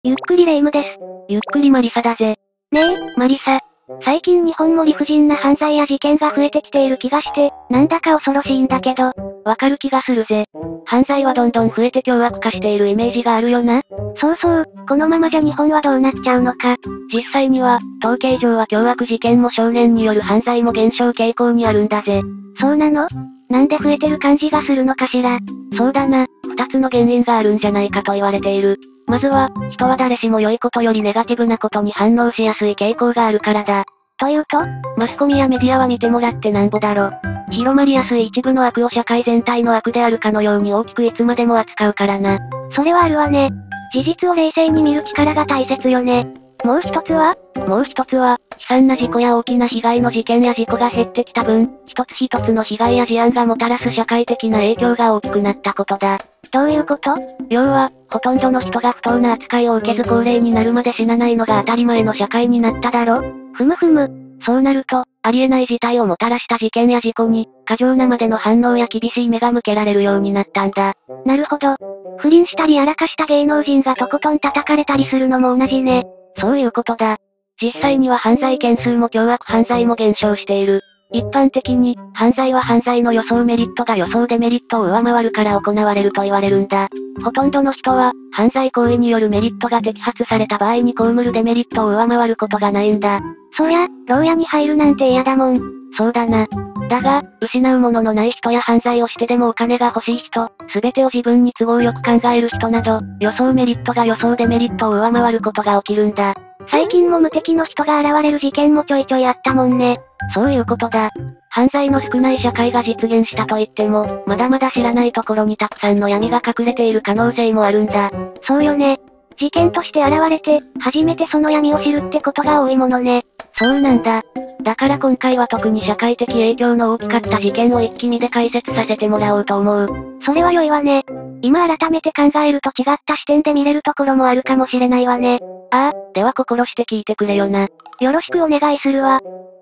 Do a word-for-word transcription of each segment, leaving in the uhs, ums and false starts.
ゆっくりレ夢ムです。 ゆっくりマリサだぜ。 ねえ、マリサ。最近日本も理不尽な犯罪や事件が増えてきている気がして、なんだか恐ろしいんだけど。 わかる気がするぜ。犯罪はどんどん増えて凶悪化しているイメージがあるよな。 そうそう、このままじゃ日本はどうなっちゃうのか。 実際には、統計上は凶悪事件も少年による犯罪も減少傾向にあるんだぜ。 そうなの？なんで増えてる感じがするのかしら。 そうだな、二つの原因があるんじゃないかと言われている。まずは、人は誰しも良いことよりネガティブなことに反応しやすい傾向があるからだ。 というと？ マスコミやメディアは見てもらってなんぼだろ。広まりやすい一部の悪を社会全体の悪であるかのように大きくいつまでも扱うからな。 それはあるわね。事実を冷静に見る力が大切よね。もう一つは？ もう一つは、悲惨な事故や大きな被害の事件や事故が減ってきた分、一つ一つの被害や事案がもたらす社会的な影響が大きくなったことだ。 どういうこと？ 要は、ほとんどの人が不当な扱いを受けず高齢になるまで死なないのが当たり前の社会になっただろ？ ふむふむ。 そうなると、ありえない事態をもたらした事件や事故に、過剰なまでの反応や厳しい目が向けられるようになったんだ。 なるほど。不倫したりやらかした芸能人がとことん叩かれたりするのも同じね。 そういうことだ。実際には犯罪件数も凶悪犯罪も減少している。一般的に、犯罪は犯罪の予想メリットが予想デメリットを上回るから行われると言われるんだ。ほとんどの人は、犯罪行為によるメリットが摘発された場合に被るデメリットを上回ることがないんだ。 そりゃ、牢屋に入るなんて嫌だもん。 そうだな。だが、失うもののない人や犯罪をしてでもお金が欲しい人、すべてを自分に都合よく考える人など、予想メリットが予想デメリットを上回ることが起きるんだ。 最近も無敵の人が現れる事件もちょいちょいあったもんね。 そういうことだ。犯罪の少ない社会が実現したと言っても、まだまだ知らないところにたくさんの闇が隠れている可能性もあるんだ。 そうよね。事件として現れて、初めてその闇を知るってことが多いものね。 そうなんだ。だから今回は特に社会的影響の大きかった事件を一気見で解説させてもらおうと思う。 それは良いわね。今改めて考えると違った視点で見れるところもあるかもしれないわね。 ああ、では心して聞いてくれよな。 よろしくお願いするわ。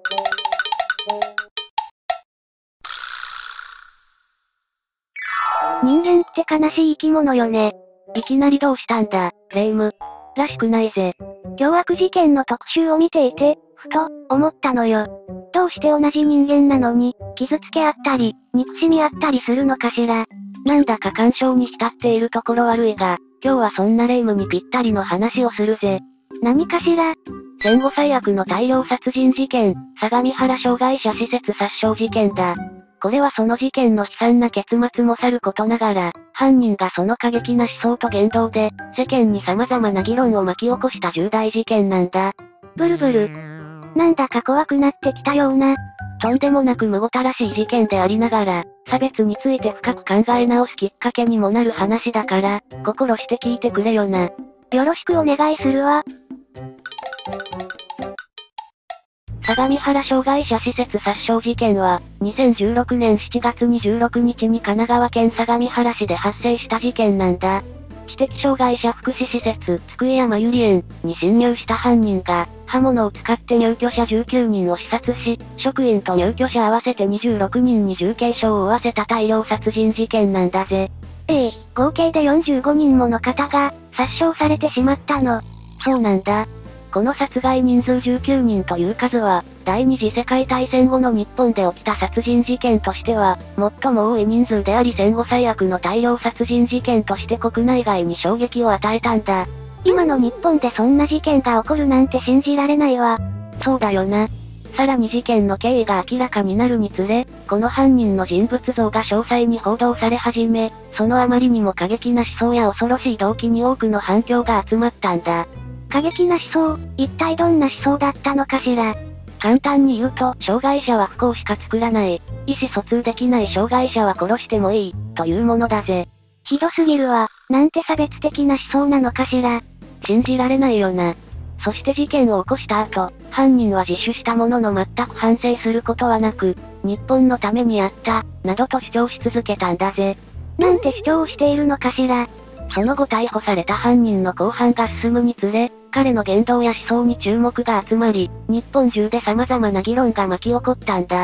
人間って悲しい生き物よね。 いきなりどうしたんだ、レ夢ム。らしくないぜ。 凶悪事件の特集を見ていて、ふと、思ったのよ。どうして同じ人間なのに、傷つけ合ったり、憎しみ合ったりするのかしら。 なんだか感傷に浸っているところ悪いが、今日はそんなレ夢ムにぴったりの話をするぜ。 何かしら？ 戦後最悪の大量殺人事件、相模原障害者施設殺傷事件だ。これはその事件の悲惨な結末もさることながら、犯人がその過激な思想と言動で、世間に様々な議論を巻き起こした重大事件なんだ。 ブルブル。なんだか怖くなってきたような。 とんでもなくむごたらしい事件でありながら、差別について深く考え直すきっかけにもなる話だから、心して聞いてくれよな。 よろしくお願いするわ。 相模原障害者施設殺傷事件は、にせんじゅうろくねんしちがつにじゅうろくにちに神奈川県相模原市で発生した事件なんだ。知的障害者福祉施設、津久井やまゆり園に侵入した犯人が、刃物を使って入居者じゅうきゅうにんを刺殺し、職員と入居者合わせてにじゅうろくにんに重軽傷を負わせた大量殺人事件なんだぜ。 ええ、合計でよんじゅうごにんもの方が、殺傷されてしまったの。 そうなんだ。この殺害人数じゅうきゅうにんという数は、第二次世界大戦後の日本で起きた殺人事件としては、最も多い人数であり戦後最悪の大量殺人事件として国内外に衝撃を与えたんだ。 今の日本でそんな事件が起こるなんて信じられないわ。 そうだよな。さらに事件の経緯が明らかになるにつれ、この犯人の人物像が詳細に報道され始め、そのあまりにも過激な思想や恐ろしい動機に多くの反響が集まったんだ。 過激な思想、一体どんな思想だったのかしら。 簡単に言うと、障害者は不幸しか作らない。意思疎通できない障害者は殺してもいい、というものだぜ。 ひどすぎるわ。なんて差別的な思想なのかしら。 信じられないよな。そして事件を起こした後、犯人は自首したものの全く反省することはなく、日本のためにやった、などと主張し続けたんだぜ。 なんて主張をしているのかしら。 その後逮捕された犯人の公判が進むにつれ、彼の言動や思想に注目が集まり、日本中で様々な議論が巻き起こったんだ。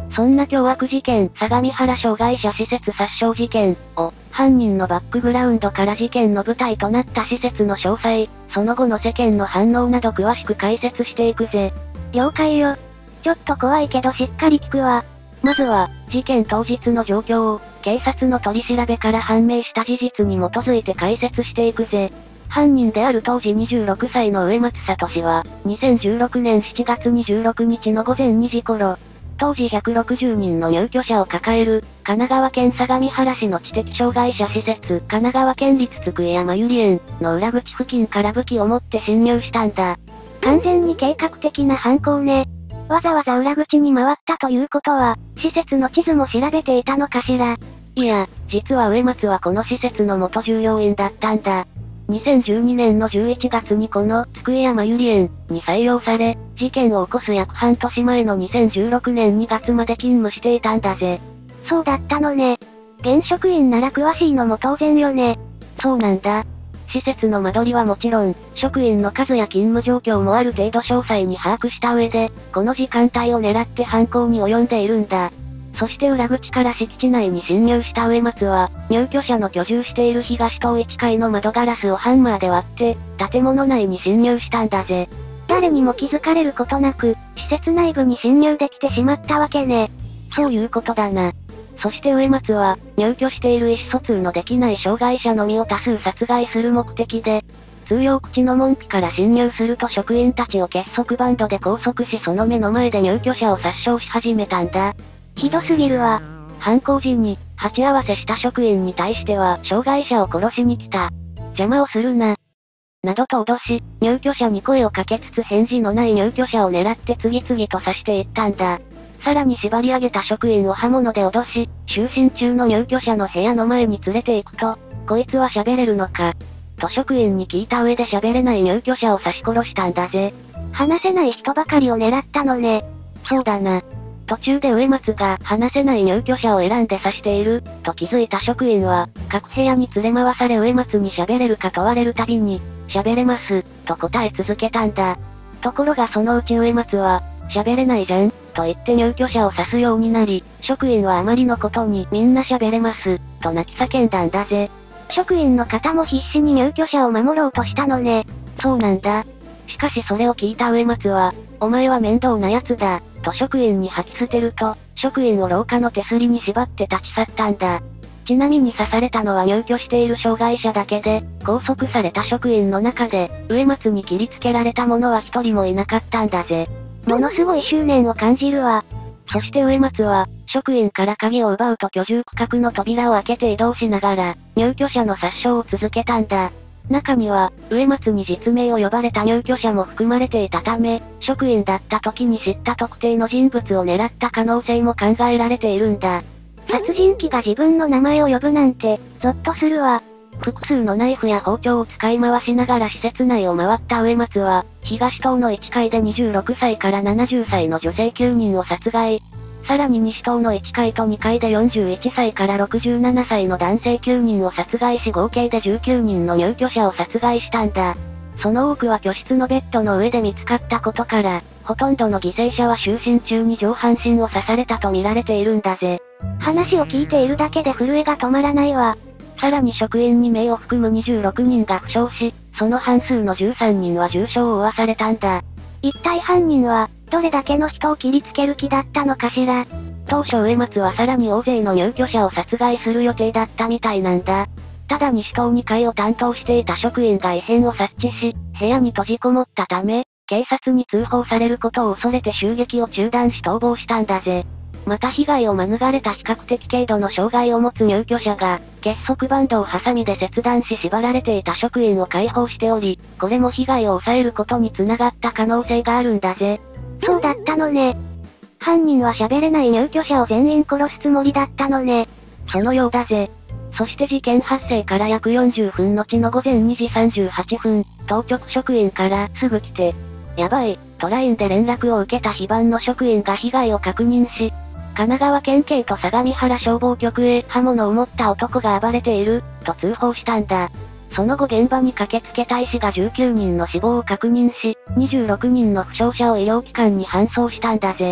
そんな凶悪事件、相模原障害者施設殺傷事件を、犯人のバックグラウンドから事件の舞台となった施設の詳細、その後の世間の反応など詳しく解説していくぜ。 了解よ。ちょっと怖いけどしっかり聞くわ。 まずは、事件当日の状況を、警察の取り調べから判明した事実に基づいて解説していくぜ。犯人である当時にじゅうろくさいの植松聡は、にせんじゅうろくねんしちがつにじゅうろくにちのごぜんにじ頃、当時ひゃくろくじゅうにんの入居者を抱える、神奈川県相模原市の知的障害者施設、神奈川県立津久井やまゆり園の裏口付近から武器を持って侵入したんだ。 完全に計画的な犯行ね。わざわざ裏口に回ったということは、施設の地図も調べていたのかしら。 いや、実は植松はこの施設の元従業員だったんだ。にせんじゅうにねんのじゅういちがつにこの、津久井やまゆり園に採用され、事件を起こす約半年前のにせんじゅうろくねんにがつまで勤務していたんだぜ。 そうだったのね。現職員なら詳しいのも当然よね。 そうなんだ。施設の間取りはもちろん、職員の数や勤務状況もある程度詳細に把握した上で、この時間帯を狙って犯行に及んでいるんだ。そして裏口から敷地内に侵入した植松は、入居者の居住している東棟いちかいの窓ガラスをハンマーで割って、建物内に侵入したんだぜ。 誰にも気づかれることなく、施設内部に侵入できてしまったわけね。 そういうことだな。そして植松は、入居している意思疎通のできない障害者のみを多数殺害する目的で、通用口の門扉から侵入すると職員たちを結束バンドで拘束しその目の前で入居者を殺傷し始めたんだ。 ひどすぎるわ。 犯行時に、鉢合わせした職員に対しては、障害者を殺しに来た。邪魔をするな。などと脅し、入居者に声をかけつつ返事のない入居者を狙って次々と刺していったんだ。さらに縛り上げた職員を刃物で脅し、就寝中の入居者の部屋の前に連れて行くと、こいつは喋れるのかと職員に聞いた上で喋れない入居者を刺し殺したんだぜ。 話せない人ばかりを狙ったのね。 そうだな。途中で植松が話せない入居者を選んで刺している、と気づいた職員は、各部屋に連れ回され植松に喋れるか問われるたびに、喋れます、と答え続けたんだ。ところがそのうち植松は、喋れないじゃん、と言って入居者を刺すようになり、職員はあまりのことにみんな喋れます、と泣き叫んだんだぜ。 職員の方も必死に入居者を守ろうとしたのね。 そうなんだ。しかしそれを聞いた植松は、お前は面倒な奴だ、と職員に吐き捨てると、職員を廊下の手すりに縛って立ち去ったんだ。ちなみに刺されたのは入居している障害者だけで、拘束された職員の中で、植松に切りつけられた者は一人もいなかったんだぜ。 ものすごい執念を感じるわ。 そして植松は、職員から鍵を奪うと居住区画の扉を開けて移動しながら、入居者の殺傷を続けたんだ。中には、植松に実名を呼ばれた入居者も含まれていたため、職員だった時に知った特定の人物を狙った可能性も考えられているんだ。 殺人鬼が自分の名前を呼ぶなんて、ゾッとするわ。 複数のナイフや包丁を使い回しながら施設内を回った植松は、東棟のいちかいでにじゅうろくさいからななじゅっさいの女性きゅうにんを殺害。さらに西棟のいっかいとにかいでよんじゅういっさいからろくじゅうななさいの男性きゅうにんを殺害し合計でじゅうきゅうにんの入居者を殺害したんだ。その多くは居室のベッドの上で見つかったことから、ほとんどの犠牲者は就寝中に上半身を刺されたと見られているんだぜ。 話を聞いているだけで震えが止まらないわ。 さらに職員に名を含むにじゅうろくにんが負傷し、その半数のじゅうさんにんは重傷を負わされたんだ。 一体犯人は、どれだけの人を切りつける気だったのかしら。 当初植松はさらに大勢の入居者を殺害する予定だったみたいなんだ。ただ西棟にかいを担当していた職員が異変を察知し、部屋に閉じこもったため、警察に通報されることを恐れて襲撃を中断し逃亡したんだぜ。また被害を免れた比較的軽度の障害を持つ入居者が、結束バンドをハサミで切断し縛られていた職員を解放しており、これも被害を抑えることに繋がった可能性があるんだぜ。 そうだったのね。犯人は喋れない入居者を全員殺すつもりだったのね。 そのようだぜ。そして事件発生から約よんじゅっぷん後のごぜんにじさんじゅうはっぷん、当局職員からすぐ来て、やばい、とラインで連絡を受けた非番の職員が被害を確認し、神奈川県警と相模原消防局へ刃物を持った男が暴れている、と通報したんだ。その後現場に駆けつけた医師がじゅうきゅうにんの死亡を確認し、にじゅうろくにんの負傷者を医療機関に搬送したんだぜ。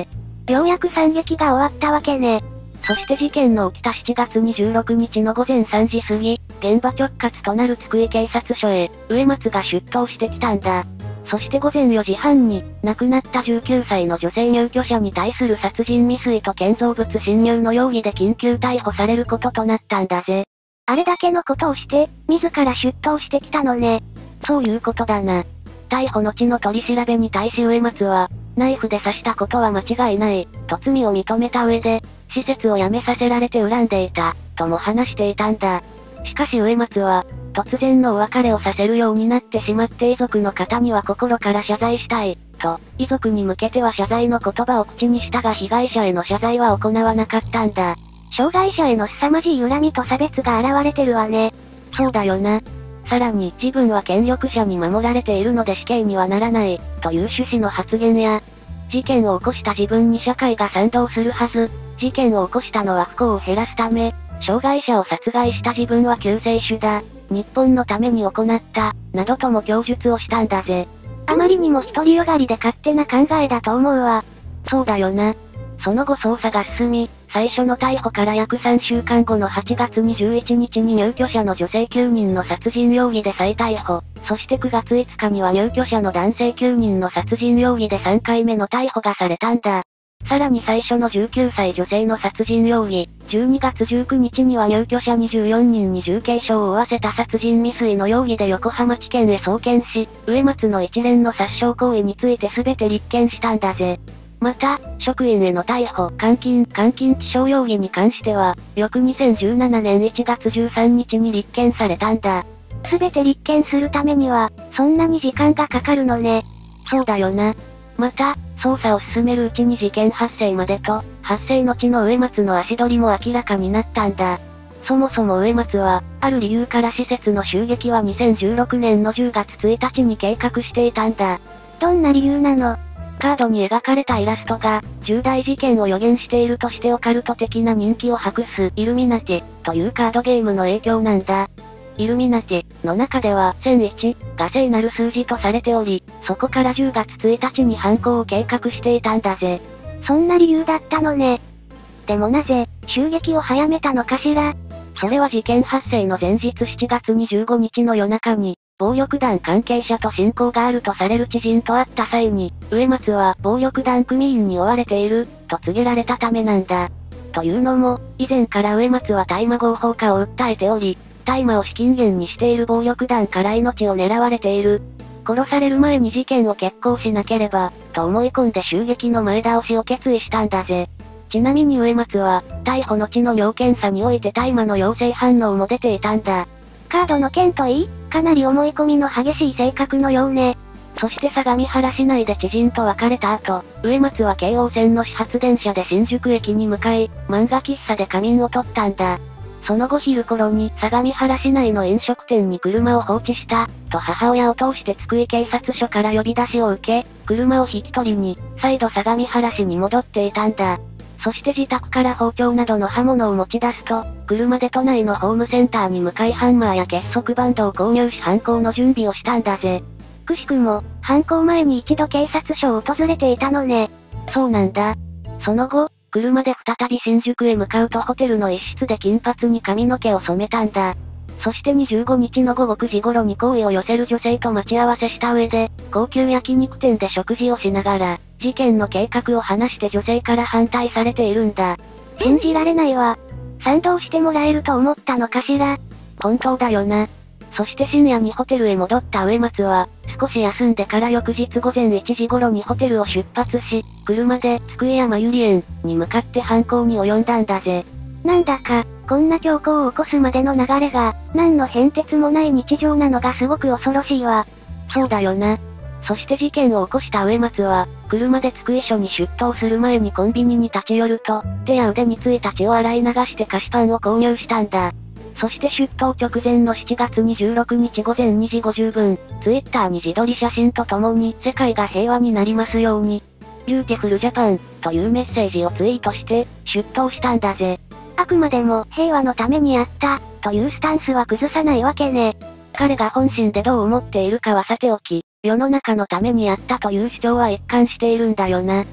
ようやく惨劇が終わったわけね。 そして事件の起きたしちがつにじゅうろくにちのごぜんさんじ過ぎ、現場直轄となる津久井警察署へ、植松が出頭してきたんだ。そしてごぜんよじはんに、亡くなったじゅうきゅうさいの女性入居者に対する殺人未遂と建造物侵入の容疑で緊急逮捕されることとなったんだぜ。 あれだけのことをして、自ら出頭してきたのね。 そういうことだな。逮捕後の取り調べに対し植松は、ナイフで刺したことは間違いない、と罪を認めた上で、施設を辞めさせられて恨んでいた、とも話していたんだ。しかし植松は、突然のお別れをさせるようになってしまって遺族の方には心から謝罪したい、と、遺族に向けては謝罪の言葉を口にしたが被害者への謝罪は行わなかったんだ。 障害者への凄まじい恨みと差別が現れてるわね。 そうだよな。さらに、自分は権力者に守られているので死刑にはならない、という趣旨の発言や、事件を起こした自分に社会が賛同するはず、事件を起こしたのは不幸を減らすため、障害者を殺害した自分は救世主だ、日本のために行った、などとも供述をしたんだぜ。 あまりにも独りよがりで勝手な考えだと思うわ。 そうだよな。その後捜査が進み、最初の逮捕から約さんしゅうかんごのはちがつにじゅういちにちに入居者の女性きゅうにんの殺人容疑で再逮捕。そしてくがついつかには入居者の男性きゅうにんの殺人容疑でさんかいめの逮捕がされたんだ。さらに最初のじゅうきゅうさい女性の殺人容疑、じゅうにがつじゅうくにちには入居者にじゅうよんにんに重軽傷を負わせた殺人未遂の容疑で横浜地検へ送検し、植松の一連の殺傷行為について全て立件したんだぜ。また、職員への逮捕、監禁、監禁致傷容疑に関しては、翌にせんじゅうななねんいちがつじゅうさんにちに立件されたんだ。 すべて立件するためには、そんなに時間がかかるのね。 そうだよな。また、捜査を進めるうちに事件発生までと、発生後の植松の足取りも明らかになったんだ。そもそも植松は、ある理由から施設の襲撃はにせんじゅうろくねんのじゅうがつついたちに計画していたんだ。 どんな理由なの？ カードに描かれたイラストが、重大事件を予言しているとしてオカルト的な人気を博すイルミナティというカードゲームの影響なんだ。イルミナティの中ではせんいちが聖なる数字とされており、そこからじゅうがつついたちに犯行を計画していたんだぜ。 そんな理由だったのね。でもなぜ、襲撃を早めたのかしら？ それは事件発生の前日しちがつにじゅうごにちの夜中に、暴力団関係者と親交があるとされる知人と会った際に、植松は暴力団組員に追われている、と告げられたためなんだ。というのも、以前から植松は大麻合法化を訴えており、大麻を資金源にしている暴力団から命を狙われている。殺される前に事件を決行しなければ、と思い込んで襲撃の前倒しを決意したんだぜ。ちなみに植松は、逮捕後の尿検査において大麻の陽性反応も出ていたんだ。 カードの件といい、かなり思い込みの激しい性格のようね。 そして相模原市内で知人と別れた後、植松は京王線の始発電車で新宿駅に向かい、漫画喫茶で仮眠を取ったんだ。その後昼頃に相模原市内の飲食店に車を放置した、と母親を通して津久井警察署から呼び出しを受け、車を引き取りに、再度相模原市に戻っていたんだ。そして自宅から包丁などの刃物を持ち出すと、車で都内のホームセンターに向かいハンマーや結束バンドを購入し犯行の準備をしたんだぜ。 くしくも、犯行前に一度警察署を訪れていたのね。 そうなんだ。その後、車で再び新宿へ向かうとホテルの一室で金髪に髪の毛を染めたんだ。そしてにじゅうごにちのごごくじ頃に好意を寄せる女性と待ち合わせした上で、高級焼肉店で食事をしながら、事件の計画を話して女性から反対されているんだ。 信じられないわ。賛同してもらえると思ったのかしら。 本当だよな。そして深夜にホテルへ戻った植松は、少し休んでから翌日午前いちじ頃にホテルを出発し、車で津久井やまゆり園に向かって犯行に及んだんだぜ。 なんだか、こんな凶行を起こすまでの流れが、何の変哲もない日常なのがすごく恐ろしいわ。 そうだよな。そして事件を起こした植松は、車で津久井署に出頭する前にコンビニに立ち寄ると、手や腕についた血を洗い流して菓子パンを購入したんだ。そして出頭直前のしちがつにじゅうろくにちごぜんにじごじゅっぷん、ツイッターに自撮り写真とともに世界が平和になりますように、ビューティフルジャパンというメッセージをツイートして出頭したんだぜ。 あくまでも平和のためにやった、というスタンスは崩さないわけね。 彼が本心でどう思っているかはさておき、世の中のためにやったという主張は一貫しているんだよな。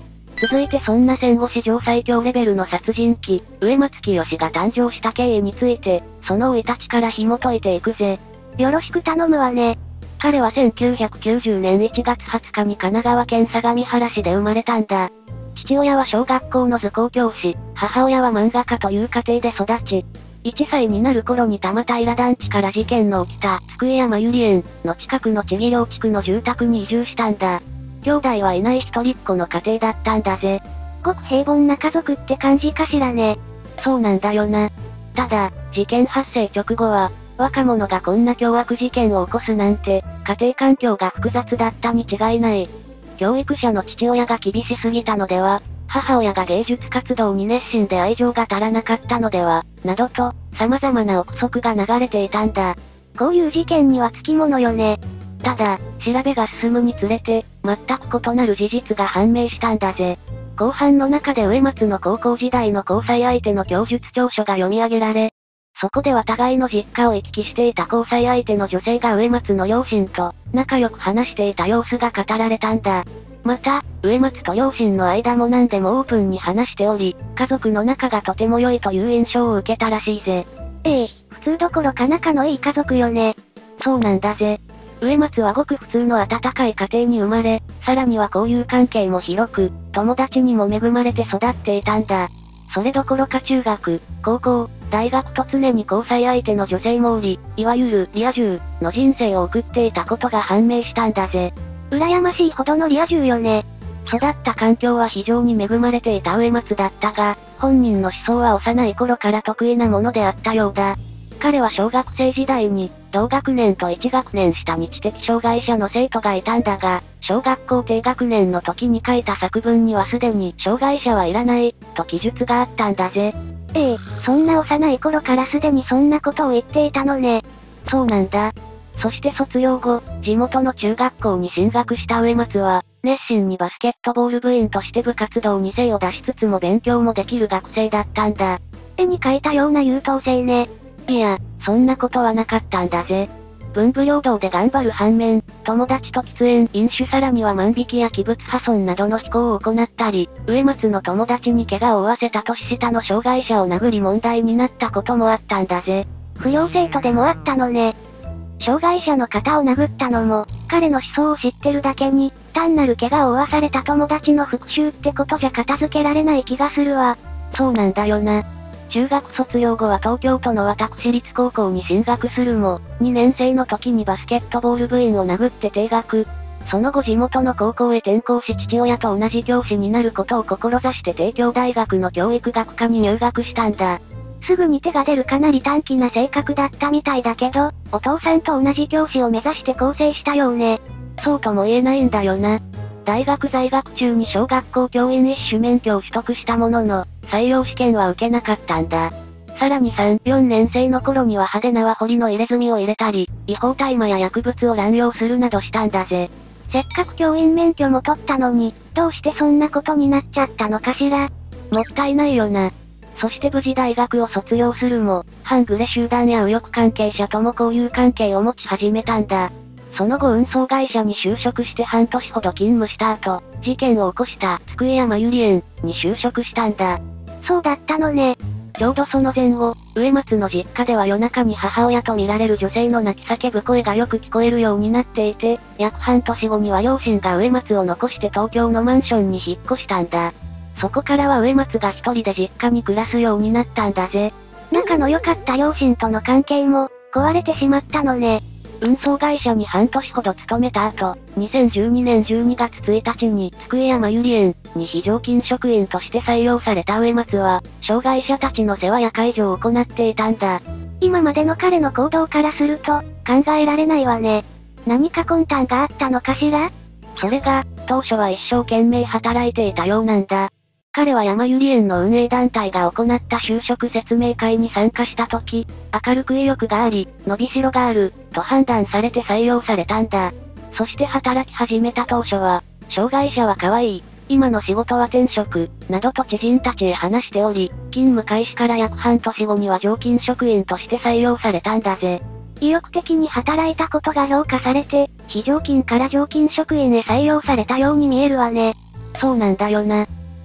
続いてそんな戦後史上最強レベルの殺人鬼、植松清が誕生した経緯について、その生い立ちから紐解いていくぜ。 よろしく頼むわね。 彼はせんきゅうひゃくきゅうじゅうねんいちがつはつかに神奈川県相模原市で生まれたんだ。父親は小学校の図工教師、母親は漫画家という家庭で育ち、いっさいになる頃に玉平団地から事件の起きた、机山ゆり園の近くの千木寮地区の住宅に移住したんだ。兄弟はいない一人っ子の家庭だったんだぜ。 ごく平凡な家族って感じかしらね。 そうなんだよな。ただ、事件発生直後は、若者がこんな凶悪事件を起こすなんて、家庭環境が複雑だったに違いない。教育者の父親が厳しすぎたのでは、母親が芸術活動に熱心で愛情が足らなかったのでは、などと、様々な憶測が流れていたんだ。 こういう事件にはつきものよね。 ただ、調べが進むにつれて、全く異なる事実が判明したんだぜ。公判の中で植松の高校時代の交際相手の供述調書が読み上げられ、そこでは互いの実家を行き来していた交際相手の女性が植松の両親と仲良く話していた様子が語られたんだ。また、植松と両親の間も何でもオープンに話しており、家族の仲がとても良いという印象を受けたらしいぜ。 ええ、普通どころか仲のいい家族よね。 そうなんだぜ。植松はごく普通の温かい家庭に生まれ、さらには交友関係も広く、友達にも恵まれて育っていたんだ。それどころか中学、高校、大学と常に交際相手の女性もおり、いわゆるリア充の人生を送っていたことが判明したんだぜ。 羨ましいほどのリア充よね。 育った環境は非常に恵まれていた植松だったが、本人の思想は幼い頃から得意なものであったようだ。彼は小学生時代に、同学年といち学年下に知的障害者の生徒がいたんだが、小学校低学年の時に書いた作文にはすでに障害者はいらない、と記述があったんだぜ。 ええ、そんな幼い頃からすでにそんなことを言っていたのね。 そうなんだ。そして卒業後、地元の中学校に進学した植松は、熱心にバスケットボール部員として部活動に精を出しつつも勉強もできる学生だったんだ。 絵に描いたような優等生ね。 いや、そんなことはなかったんだぜ。文武両道で頑張る反面、友達と喫煙、飲酒さらには万引きや器物破損などの非行を行ったり、植松の友達に怪我を負わせた年下の障害者を殴り問題になったこともあったんだぜ。 不良生徒でもあったのね。障害者の方を殴ったのも、彼の思想を知ってるだけに、単なる怪我を負わされた友達の復讐ってことじゃ片付けられない気がするわ。 そうなんだよな。中学卒業後は東京都の私立高校に進学するも、にねん生の時にバスケットボール部員を殴って停学。その後地元の高校へ転校し父親と同じ教師になることを志して帝京大学の教育学科に入学したんだ。 すぐに手が出るかなり短気な性格だったみたいだけど、お父さんと同じ教師を目指して更生したようね。 そうとも言えないんだよな。大学在学中に小学校教員一種免許を取得したものの、採用試験は受けなかったんだ。さらにさん、よねん生の頃には派手なワホリの入れ墨を入れたり、違法大麻や薬物を乱用するなどしたんだぜ。 せっかく教員免許も取ったのに、どうしてそんなことになっちゃったのかしら。 もったいないよな。そして無事大学を卒業するも、半グレ集団や右翼関係者とも交友関係を持ち始めたんだ。その後運送会社に就職して半年ほど勤務した後、事件を起こした机山ゆり園に就職したんだ。 そうだったのね。 ちょうどその前後、植松の実家では夜中に母親と見られる女性の泣き叫ぶ声がよく聞こえるようになっていて、約半年後には両親が植松を残して東京のマンションに引っ越したんだ。そこからは植松が一人で実家に暮らすようになったんだぜ。 仲の良かった両親との関係も、壊れてしまったのね。 運送会社に半年ほど勤めた後、にせんじゅうにねんじゅうにがつついたちに、机山ゆり園に非常勤職員として採用された植松は、障害者たちの世話や介助を行っていたんだ。 今までの彼の行動からすると、考えられないわね。何か魂胆があったのかしら？ それが、当初は一生懸命働いていたようなんだ。彼は山ゆり園の運営団体が行った就職説明会に参加した時、明るく意欲があり、伸びしろがある、と判断されて採用されたんだ。そして働き始めた当初は、障害者は可愛い、今の仕事は転職、などと知人たちへ話しており、勤務開始から約半年後には常勤職員として採用されたんだぜ。 意欲的に働いたことが評価されて、非常勤から常勤職員へ採用されたように見えるわね。 そうなんだよな。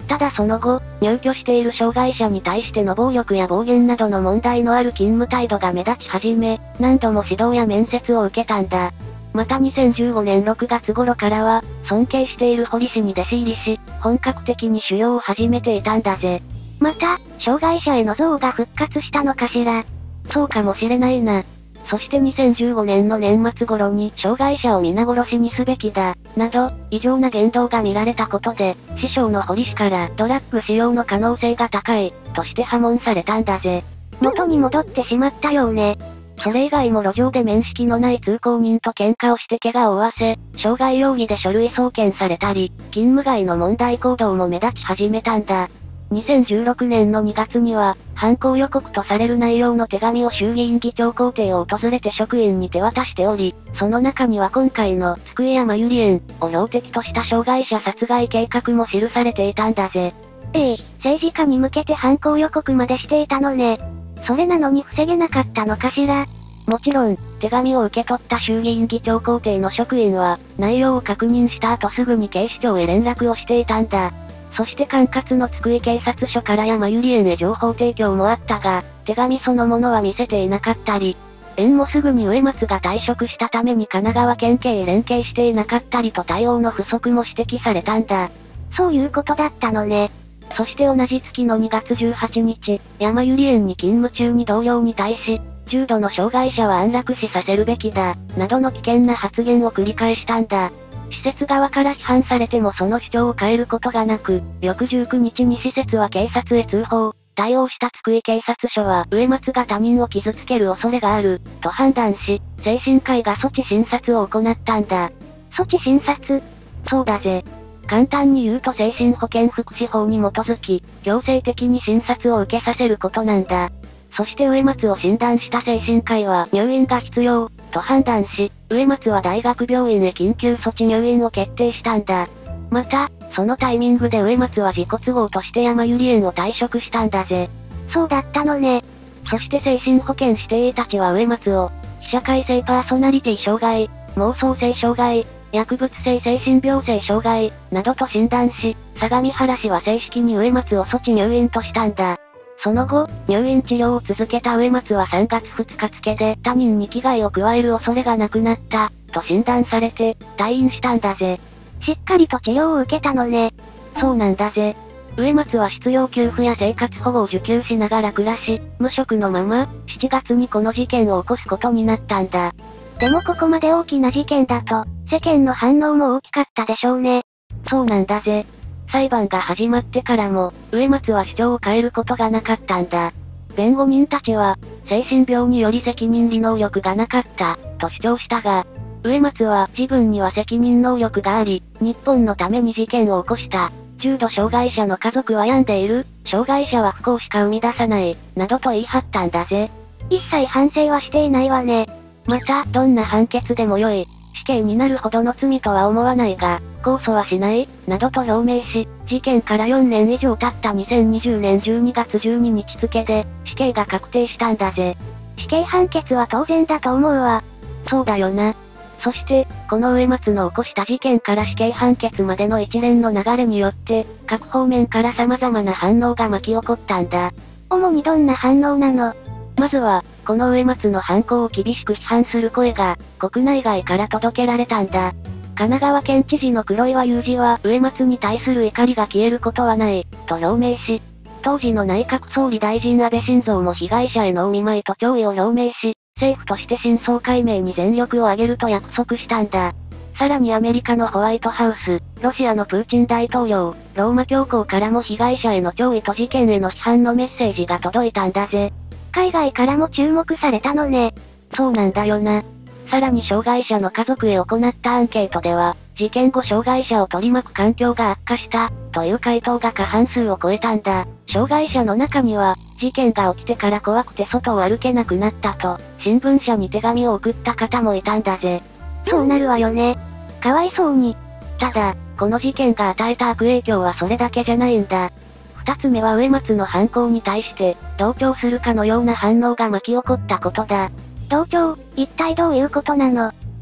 ただその後、入居している障害者に対しての暴力や暴言などの問題のある勤務態度が目立ち始め、何度も指導や面接を受けたんだ。またにせんじゅうごねんろくがつ頃からは、尊敬している堀氏に弟子入りし、本格的に修行を始めていたんだぜ。 また、障害者への憎悪が復活したのかしら。 そうかもしれないな。そしてにせんじゅうごねんの年末頃に障害者を皆殺しにすべきだ、など、異常な言動が見られたことで、師匠の堀氏からドラッグ使用の可能性が高い、として破門されたんだぜ。 元に戻ってしまったようね。 それ以外も路上で面識のない通行人と喧嘩をして怪我を負わせ、傷害容疑で書類送検されたり、勤務外の問題行動も目立ち始めたんだ。にせんじゅうろくねんのにがつには、犯行予告とされる内容の手紙を衆議院議長公邸を訪れて職員に手渡しており、その中には今回の机山ゆり園を標的とした障害者殺害計画も記されていたんだぜ。 ええ、政治家に向けて犯行予告までしていたのね。それなのに防げなかったのかしら。 もちろん、手紙を受け取った衆議院議長公邸の職員は、内容を確認した後すぐに警視庁へ連絡をしていたんだ。そして管轄の津久井警察署から山ゆり園へ情報提供もあったが、手紙そのものは見せていなかったり、園もすぐに植松が退職したために神奈川県警へ連携していなかったりと対応の不足も指摘されたんだ。 そういうことだったのね。 そして同じ月のにがつじゅうはちにち、山ゆり園に勤務中に同僚に対し、重度の障害者は安楽死させるべきだ、などの危険な発言を繰り返したんだ。施設側から批判されてもその主張を変えることがなく、翌じゅうくにちに施設は警察へ通報。対応した津久井警察署は植松が他人を傷つける恐れがある、と判断し、精神科医が措置診察を行ったんだ。 措置診察？ そうだぜ。簡単に言うと精神保健福祉法に基づき、強制的に診察を受けさせることなんだ。そして植松を診断した精神科医は入院が必要、と判断し、植松は大学病院へ緊急措置入院を決定したんだ。また、そのタイミングで植松は自己都合として山ゆり園を退職したんだぜ。 そうだったのね。 そして精神保健指定医たちは植松を、被社会性パーソナリティ障害、妄想性障害、薬物性精神病性障害、などと診断し、相模原市は正式に植松を措置入院としたんだ。その後、入院治療を続けた植松はさんがつふつか付で他人に危害を加える恐れがなくなった、と診断されて、退院したんだぜ。 しっかりと治療を受けたのね。 そうなんだぜ。植松は失業給付や生活保護を受給しながら暮らし、無職のまま、しちがつにこの事件を起こすことになったんだ。 でもここまで大きな事件だと、世間の反応も大きかったでしょうね。 そうなんだぜ。裁判が始まってからも、植松は主張を変えることがなかったんだ。弁護人たちは、精神病により責任利能力がなかった、と主張したが、植松は自分には責任能力があり、日本のために事件を起こした。重度障害者の家族は病んでいる、障害者は不幸しか生み出さない、などと言い張ったんだぜ。 一切反省はしていないわね。 また、どんな判決でもよい、死刑になるほどの罪とは思わないが、控訴はしない、などと表明し、事件からよねん以上経ったにせんにじゅうねんじゅうにがつじゅうににち付で、死刑が確定したんだぜ。 死刑判決は当然だと思うわ。 そうだよな。そして、この植松の起こした事件から死刑判決までの一連の流れによって、各方面から様々な反応が巻き起こったんだ。 主にどんな反応なの？ まずは、この植松の犯行を厳しく批判する声が、国内外から届けられたんだ。神奈川県知事の黒岩祐二は植松に対する怒りが消えることはない、と表明し、当時の内閣総理大臣安倍晋三も被害者へのお見舞いと弔意を表明し、政府として真相解明に全力を挙げると約束したんだ。さらにアメリカのホワイトハウス、ロシアのプーチン大統領、ローマ教皇からも被害者への弔意と事件への批判のメッセージが届いたんだぜ。 海外からも注目されたのね。 そうなんだよな。さらに障害者の家族へ行ったアンケートでは、事件後障害者を取り巻く環境が悪化した、という回答が過半数を超えたんだ。障害者の中には、事件が起きてから怖くて外を歩けなくなったと、新聞社に手紙を送った方もいたんだぜ。 そうなるわよね。かわいそうに。 ただ、この事件が与えた悪影響はそれだけじゃないんだ。二つ目は植松の犯行に対して、同調するかのような反応が巻き起こったことだ。 同調、一体どういうことなの？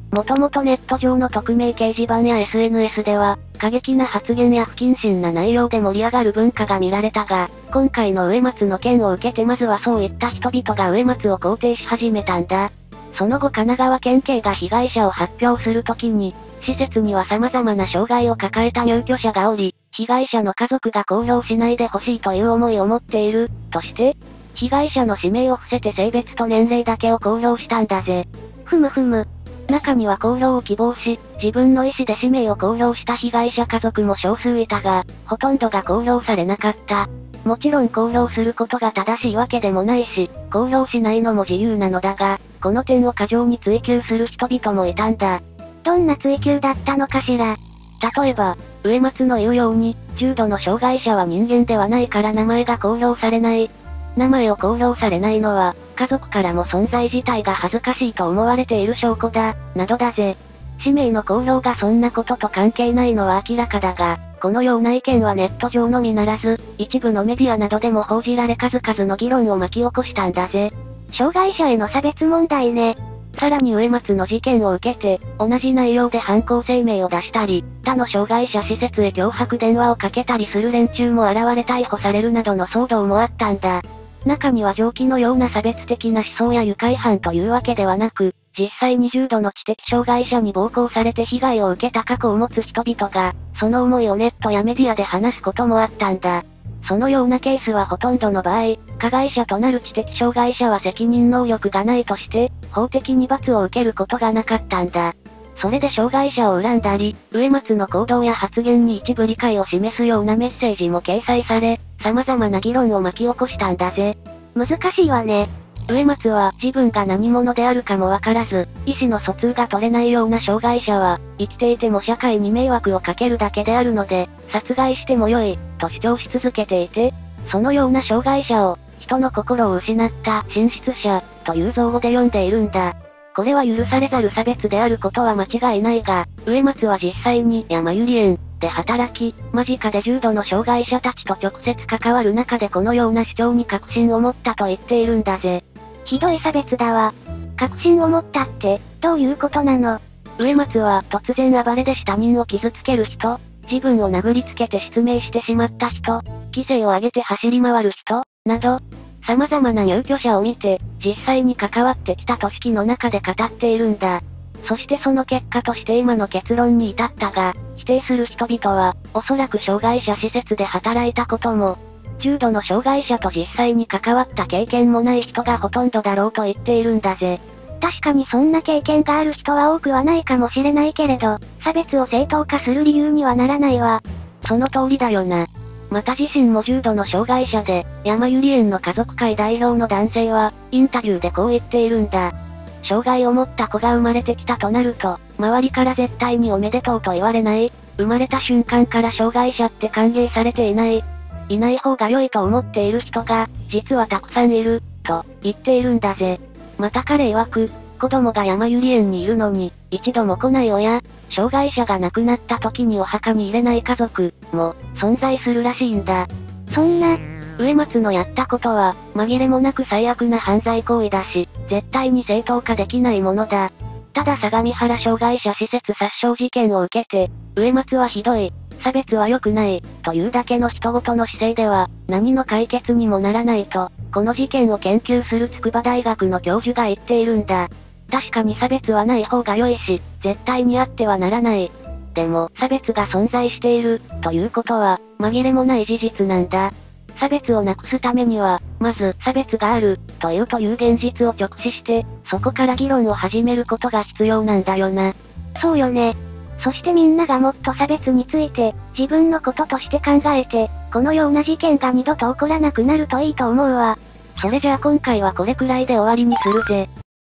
もともとネット上の匿名掲示板や エスエヌエス では、過激な発言や不謹慎な内容で盛り上がる文化が見られたが、今回の植松の件を受けてまずはそういった人々が植松を肯定し始めたんだ。その後神奈川県警が被害者を発表するときに、施設には様々な障害を抱えた入居者がおり、被害者の家族が公表しないでほしいという思いを持っている、として、被害者の氏名を伏せて性別と年齢だけを公表したんだぜ。 ふむふむ。 中には公表を希望し、自分の意思で氏名を公表した被害者家族も少数いたが、ほとんどが公表されなかった。もちろん公表することが正しいわけでもないし、公表しないのも自由なのだが、この点を過剰に追求する人々もいたんだ。 どんな追求だったのかしら。 例えば、植松の言うように、重度の障害者は人間ではないから名前が公表されない。名前を公表されないのは、家族からも存在自体が恥ずかしいと思われている証拠だ、などだぜ。氏名の公表がそんなことと関係ないのは明らかだが、このような意見はネット上のみならず、一部のメディアなどでも報じられ数々の議論を巻き起こしたんだぜ。 障害者への差別問題ね。 さらに植松の事件を受けて、同じ内容で犯行声明を出したり、他の障害者施設へ脅迫電話をかけたりする連中も現れ逮捕されるなどの騒動もあったんだ。中には上記のような差別的な思想や愉快犯というわけではなく、実際に重度の知的障害者に暴行されて被害を受けた過去を持つ人々が、その思いをネットやメディアで話すこともあったんだ。そのようなケースはほとんどの場合、加害者となる知的障害者は責任能力がないとして、法的に罰を受けることがなかったんだ。それで障害者を恨んだり、植松の行動や発言に一部理解を示すようなメッセージも掲載され、様々な議論を巻き起こしたんだぜ。 難しいわね。 植松は自分が何者であるかもわからず、意思の疎通が取れないような障害者は、生きていても社会に迷惑をかけるだけであるので、殺害してもよい、と主張し続けていて、そのような障害者を、人の心を失った神出者、という造語で呼んでいるんだ。これは許されざる差別であることは間違いないが、植松は実際に山ゆり園で働き、間近で重度の障害者たちと直接関わる中でこのような主張に確信を持ったと言っているんだぜ。 ひどい差別だわ。確信を持ったって、どういうことなの？ 植松は突然暴れでした人を傷つける人、自分を殴りつけて失明してしまった人、規制を上げて走り回る人、など、様々な入居者を見て、実際に関わってきたと式の中で語っているんだ。そしてその結果として今の結論に至ったが、否定する人々は、おそらく障害者施設で働いたことも、重度の障害者と実際に関わった経験もない人がほとんどだろうと言っているんだぜ。 確かにそんな経験がある人は多くはないかもしれないけれど、差別を正当化する理由にはならないわ。 その通りだよな。また自身も重度の障害者で、山ゆり園の家族会代表の男性は、インタビューでこう言っているんだ。障害を持った子が生まれてきたとなると、周りから絶対におめでとうと言われない。生まれた瞬間から障害者って歓迎されていない。いない方が良いと思っている人が、実はたくさんいる、と言っているんだぜ。また彼曰く、子供が山ゆり園にいるのに、一度も来ない親、障害者が亡くなった時にお墓に入れない家族、も、存在するらしいんだ。 そんな、 植松のやったことは、紛れもなく最悪な犯罪行為だし、絶対に正当化できないものだ。ただ相模原障害者施設殺傷事件を受けて、植松はひどい、差別は良くない、というだけの人ごとの姿勢では、何の解決にもならないと、この事件を研究する筑波大学の教授が言っているんだ。確かに差別はない方が良いし、絶対にあってはならない。でも、差別が存在している、ということは、紛れもない事実なんだ。差別をなくすためには、まず、差別がある、というという現実を直視して、そこから議論を始めることが必要なんだよな。 そうよね。そしてみんながもっと差別について、自分のこととして考えて、このような事件が二度と起こらなくなるといいと思うわ。 それじゃあ今回はこれくらいで終わりにするぜ。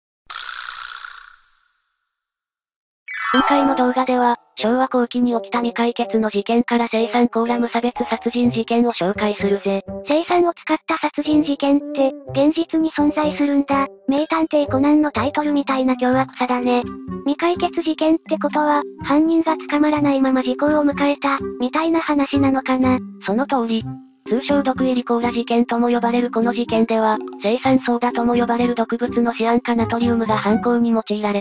今回の動画では、昭和後期に起きた未解決の事件から青酸コーラ無差別殺人事件を紹介するぜ。 青酸を使った殺人事件って、現実に存在するんだ。名探偵コナンのタイトルみたいな凶悪さだね。未解決事件ってことは、犯人が捕まらないまま時効を迎えた、みたいな話なのかな。 その通り。通称毒入りコーラ事件とも呼ばれるこの事件では、青酸ソーダとも呼ばれる毒物のシアン化ナトリウムが犯行に用いられた。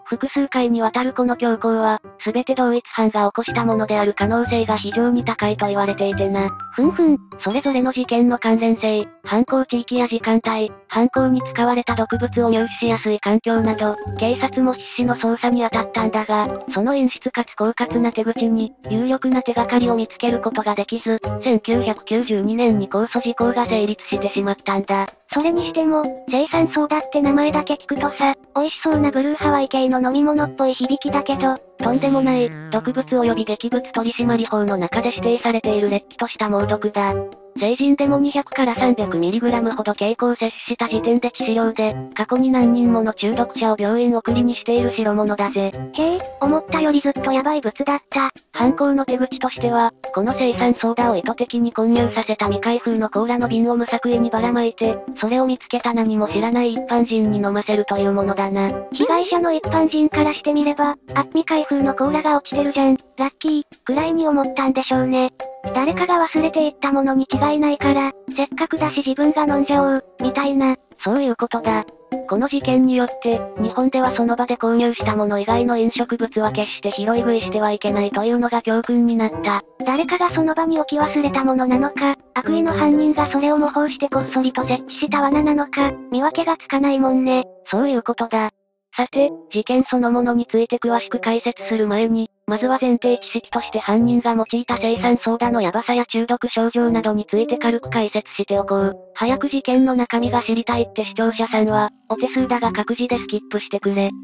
複数回にわたるこの凶行は、すべて同一犯が起こしたものである可能性が非常に高いと言われていてな。 ふんふん、 それぞれの事件の関連性、犯行地域や時間帯、犯行に使われた毒物を入手しやすい環境など、警察も必死の捜査に当たったんだが、その陰湿かつ狡猾な手口に、有力な手がかりを見つけることができず、せんきゅうひゃくきゅうじゅうにねんに控訴事項が成立してしまったんだ。 それにしても、青酸ソーダって名前だけ聞くとさ、美味しそうなブルーハワイ系の飲み物っぽい響きだけど、 とんでもない、毒物及び劇物取締法の中で指定されている劣気とした猛毒だ。成人でもにひゃくから さんびゃくミリグラム ほど経口摂取した時点で致死量で、過去に何人もの中毒者を病院送りにしている代物だぜ。 へえ、思ったよりずっとヤバい物だった。 犯行の手口としては、この青酸ソーダを意図的に混入させた未開封のコーラの瓶を無作為にばらまいて、それを見つけた何も知らない一般人に飲ませるというものだな。 被害者の一般人からしてみれば、あ、未開封のコーラが落ちてるじゃん、ラッキー、くらいに思ったんでしょうね。誰かが忘れていったものに違いないから、せっかくだし自分が飲んじゃおう、みたいな。 そういうことだ。この事件によって、日本ではその場で購入したもの以外の飲食物は決して拾い食いしてはいけないというのが教訓になった。 誰かがその場に置き忘れたものなのか、悪意の犯人がそれを模倣してこっそりと設置した罠なのか、見分けがつかないもんね。 そういうことだ。さて、事件そのものについて詳しく解説する前に、まずは前提知識として犯人が用いた青酸ソーダのヤバさや中毒症状などについて軽く解説しておこう。早く事件の中身が知りたいって視聴者さんは、お手数だが各自でスキップしてくれ。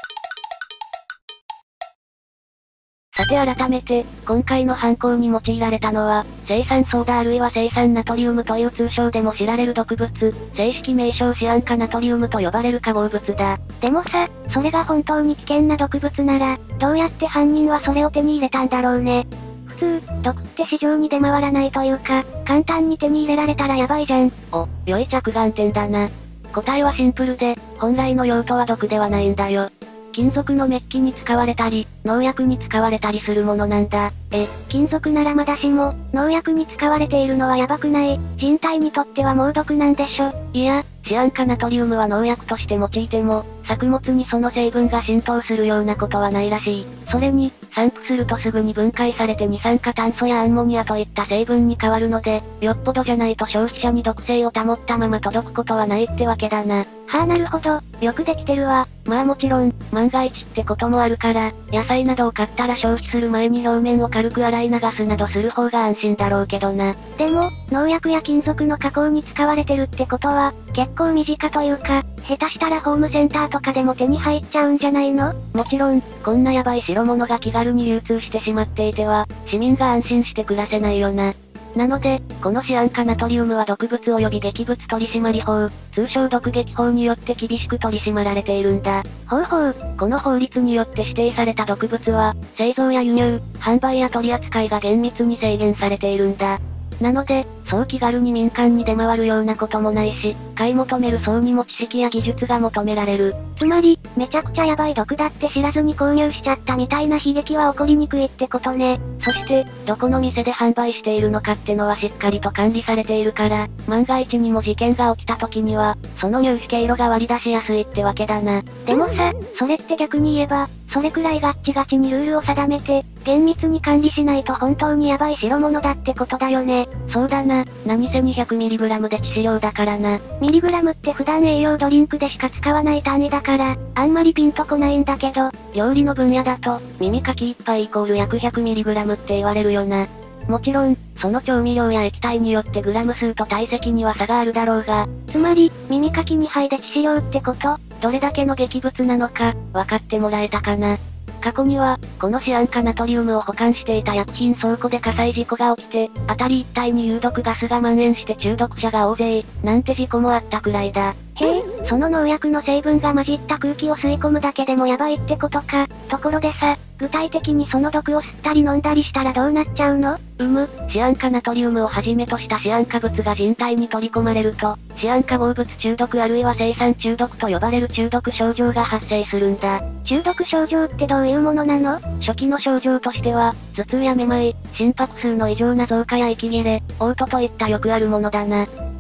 さて改めて、今回の犯行に用いられたのは、青酸ソーダあるいは青酸ナトリウムという通称でも知られる毒物、正式名称シアン化ナトリウムと呼ばれる化合物だ。 でもさ、それが本当に危険な毒物なら、どうやって犯人はそれを手に入れたんだろうね。普通、毒って市場に出回らないというか、簡単に手に入れられたらやばいじゃん。 お、良い着眼点だな。答えはシンプルで、本来の用途は毒ではないんだよ。金属のメッキに使われたり、農薬に使われたりするものなんだ。 え、金属ならまだしも、農薬に使われているのはやばくない？人体にとっては猛毒なんでしょ？ いや、シアン化ナトリウムは農薬として用いても、作物にその成分が浸透するようなことはないらしい。それに、散布するとすぐに分解されて二酸化炭素やアンモニアといった成分に変わるので、よっぽどじゃないと消費者に毒性を保ったまま届くことはないってわけだな。 はあなるほど、よくできてるわ。 まあもちろん、万が一ってこともあるから、野菜などを買ったら消費する前に表面を軽く洗い流すなどする方が安心だろうけどな。 でも、農薬や金属の加工に使われてるってことは、結構身近というか、下手したらホームセンターとかでも手に入っちゃうんじゃないの？ もちろん、こんなヤバい代物が気軽に流通してしまっていては、市民が安心して暮らせないよな。なので、このシアン化ナトリウムは毒物及び劇物取締法、通称毒劇法によって厳しく取り締まられているんだ。 ほうほう、 この法律によって指定された毒物は、製造や輸入、販売や取り扱いが厳密に制限されているんだ。なので、そう気軽に民間に出回るようなこともないし、買い求める層にも知識や技術が求められる。 つまり、めちゃくちゃヤバい毒だって知らずに購入しちゃったみたいな悲劇は起こりにくいってことね。 そして、どこの店で販売しているのかってのはしっかりと管理されているから、万が一にも事件が起きた時には、その入手経路が割り出しやすいってわけだな。 でもさ、それって逆に言えば、それくらいガッチガチにルールを定めて、厳密に管理しないと本当にヤバい代物だってことだよね。 そうだな、何せ にひゃくミリグラム で致死量だからな。 ミリグラムって普段栄養ドリンクでしか使わない単位だから、あんまりピンとこないんだけど、 料理の分野だと、耳かきいっぱいイコール約 ひゃくミリグラム って言われるよな。もちろん、その調味料や液体によってグラム数と体積には差があるだろうが、 つまり、耳かきにはいで致死量ってこと？ どれだけの劇物なのか、分かってもらえたかな。過去には、このシアン化ナトリウムを保管していた薬品倉庫で火災事故が起きて、辺り一帯に有毒ガスが蔓延して中毒者が大勢、なんて事故もあったくらいだ。 へえ、その農薬の成分が混じった空気を吸い込むだけでもヤバいってことか。ところでさ、具体的にその毒を吸ったり飲んだりしたらどうなっちゃうの？ うむ、シアン化ナトリウムをはじめとしたシアン化物が人体に取り込まれると、シアン化合物中毒あるいは青酸中毒と呼ばれる中毒症状が発生するんだ。 中毒症状ってどういうものなの？ 初期の症状としては、頭痛やめまい、心拍数の異常な増加や息切れ、嘔吐といったよくあるものだな。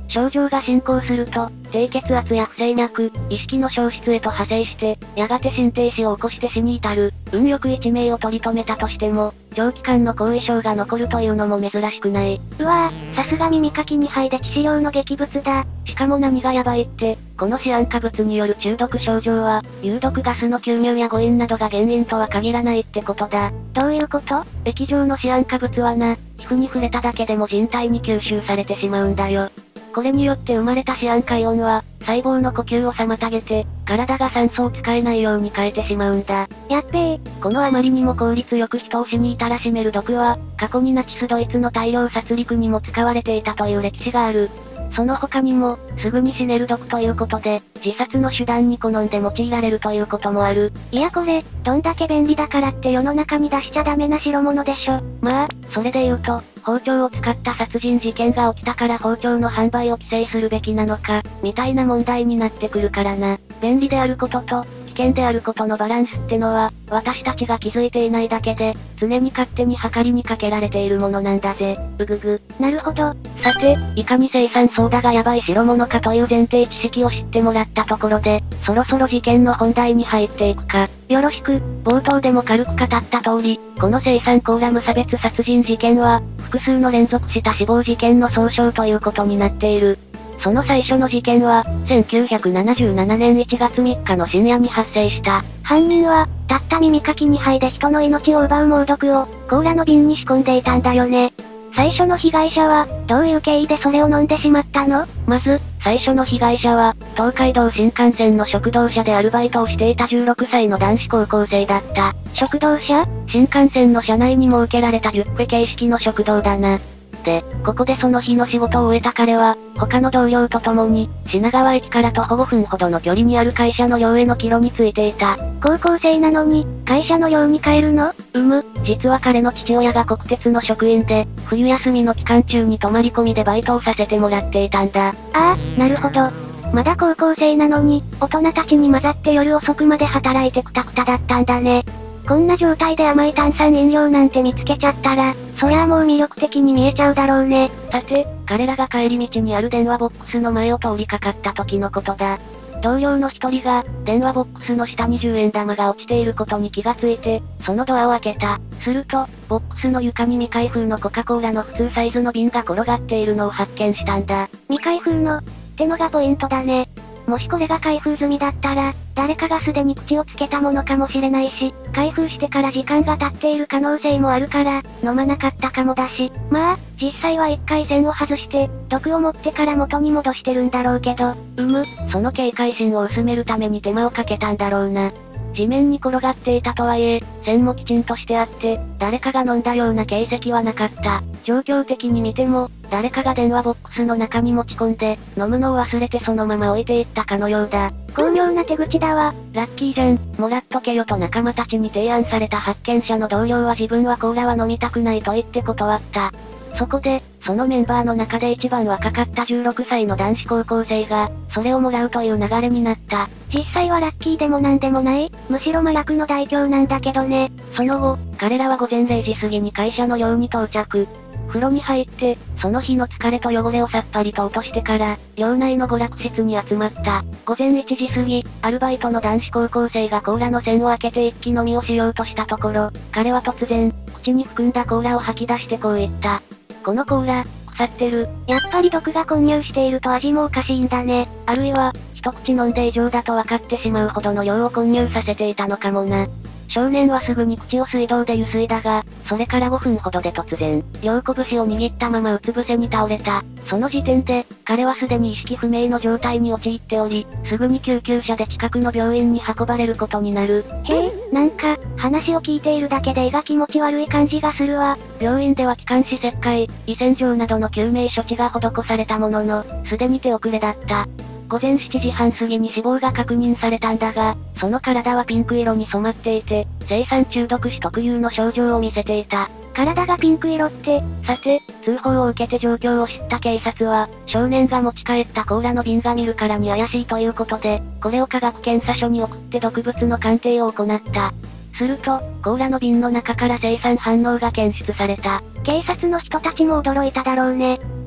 症状が進行すると、低血圧や不整脈、意識の消失へと派生して、やがて心停止を起こして死に至る。運よくいち名を取り留めたとしても、長期間の後遺症が残るというのも珍しくない。 うわぁ、さすが耳かきに肺で致死量の劇物だ。 しかも何がヤバいって、このシアン化物による中毒症状は、有毒ガスの吸入や誤飲などが原因とは限らないってことだ。 どういうこと？ 液状のシアン化物はな、皮膚に触れただけでも人体に吸収されてしまうんだよ。これによって生まれたシアン化イオンは、細胞の呼吸を妨げて、体が酸素を使えないように変えてしまうんだ。 やっべえ。 このあまりにも効率よく人を死に至らしめる毒は、過去にナチスドイツの大量殺戮にも使われていたという歴史がある。その他にも、すぐに死ねる毒ということで、自殺の手段に好んで用いられるということもある。 いやこれ、どんだけ便利だからって世の中に出しちゃダメな代物でしょ。 まあ、それで言うと、包丁を使った殺人事件が起きたから包丁の販売を規制するべきなのか、みたいな問題になってくるからな。便利であることと、危険であることのバランスってのは、私たちが気づいていないだけで、常に勝手に計りにかけられているものなんだぜ。うぐぐ。 なるほど。 さて、いかに生産ソーダがヤバい代物かという前提知識を知ってもらったところで、そろそろ事件の本題に入っていくか。 よろしく。 冒頭でも軽く語った通り、この生産コーラ無差別殺人事件は、複数の連続した死亡事件の総称ということになっている。その最初の事件は、せんきゅうひゃくななじゅうななねんいちがつみっかの深夜に発生した。 犯人は、たった耳かきに肺で人の命を奪う猛毒を、コーラの瓶に仕込んでいたんだよね。最初の被害者は、どういう経緯でそれを飲んでしまったの？ まず、最初の被害者は、東海道新幹線の食堂車でアルバイトをしていたじゅうろくさいの男子高校生だった。 食堂車？ 新幹線の車内に設けられたビュッフェ形式の食堂だな。で、ここでその日の仕事を終えた彼は、他の同僚と共に、品川駅から徒歩ごふんほどの距離にある会社の寮への帰路についていた。 高校生なのに、会社の寮に帰るの？ うむ、実は彼の父親が国鉄の職員で、冬休みの期間中に泊まり込みでバイトをさせてもらっていたんだ。 ああ、なるほど。まだ高校生なのに、大人たちに混ざって夜遅くまで働いてクタクタだったんだね。こんな状態で甘い炭酸飲料なんて見つけちゃったら、そりゃあもう魅力的に見えちゃうだろうね。 さて、彼らが帰り道にある電話ボックスの前を通りかかった時のことだ。同僚の一人が、電話ボックスの下にじゅうえん玉が落ちていることに気がついて、そのドアを開けた。すると、ボックスの床に未開封のコカ・コーラの普通サイズの瓶が転がっているのを発見したんだ。 未開封の、ってのがポイントだね。もしこれが開封済みだったら、誰かがすでに口をつけたものかもしれないし、開封してから時間が経っている可能性もあるから、飲まなかったかもだし。まあ、実際は一回栓を外して、毒を持ってから元に戻してるんだろうけど。 うむ、その警戒心を薄めるために手間をかけたんだろうな。地面に転がっていたとはいえ、栓もきちんとしてあって、誰かが飲んだような形跡はなかった。状況的に見ても、誰かが電話ボックスの中に持ち込んで、飲むのを忘れてそのまま置いていったかのようだ。 巧妙な手口だわ。 ラッキーじゃん、もらっとけよと仲間たちに提案された発見者の同僚は自分はコーラは飲みたくないと言って断った。そこで、そのメンバーの中で一番若かったじゅうろくさいの男子高校生が、それをもらうという流れになった。 実際はラッキーでもなんでもない？むしろ麻薬の代表なんだけどね。 その後、彼らはごぜんれいじ過ぎに会社の寮に到着。風呂に入って、その日の疲れと汚れをさっぱりと落としてから、寮内の娯楽室に集まった。ごぜんいちじ過ぎ、アルバイトの男子高校生がコーラの栓を開けて一気飲みをしようとしたところ、彼は突然、口に含んだコーラを吐き出してこう言った。このコーラ、腐ってる。 やっぱり毒が混入していると味もおかしいんだね。 あるいは、一口飲んで異常だと分かってしまうほどの量を混入させていたのかもな。少年はすぐに口を水道でゆすいだが、それからごふんほどで突然、両拳を握ったままうつ伏せに倒れた。その時点で、彼はすでに意識不明の状態に陥っており、すぐに救急車で近くの病院に運ばれることになる。 へえ、なんか、話を聞いているだけで胃が気持ち悪い感じがするわ。 病院では気管支切開、胃洗浄などの救命処置が施されたものの、すでに手遅れだった。ごぜんしちじはん過ぎに死亡が確認されたんだが、その体はピンク色に染まっていて、青酸中毒死特有の症状を見せていた。 体がピンク色って、 さて、通報を受けて状況を知った警察は、少年が持ち帰ったコーラの瓶が見るからに怪しいということで、これを科学検査所に送って毒物の鑑定を行った。すると、コーラの瓶の中から青酸反応が検出された。 警察の人たちも驚いただろうね。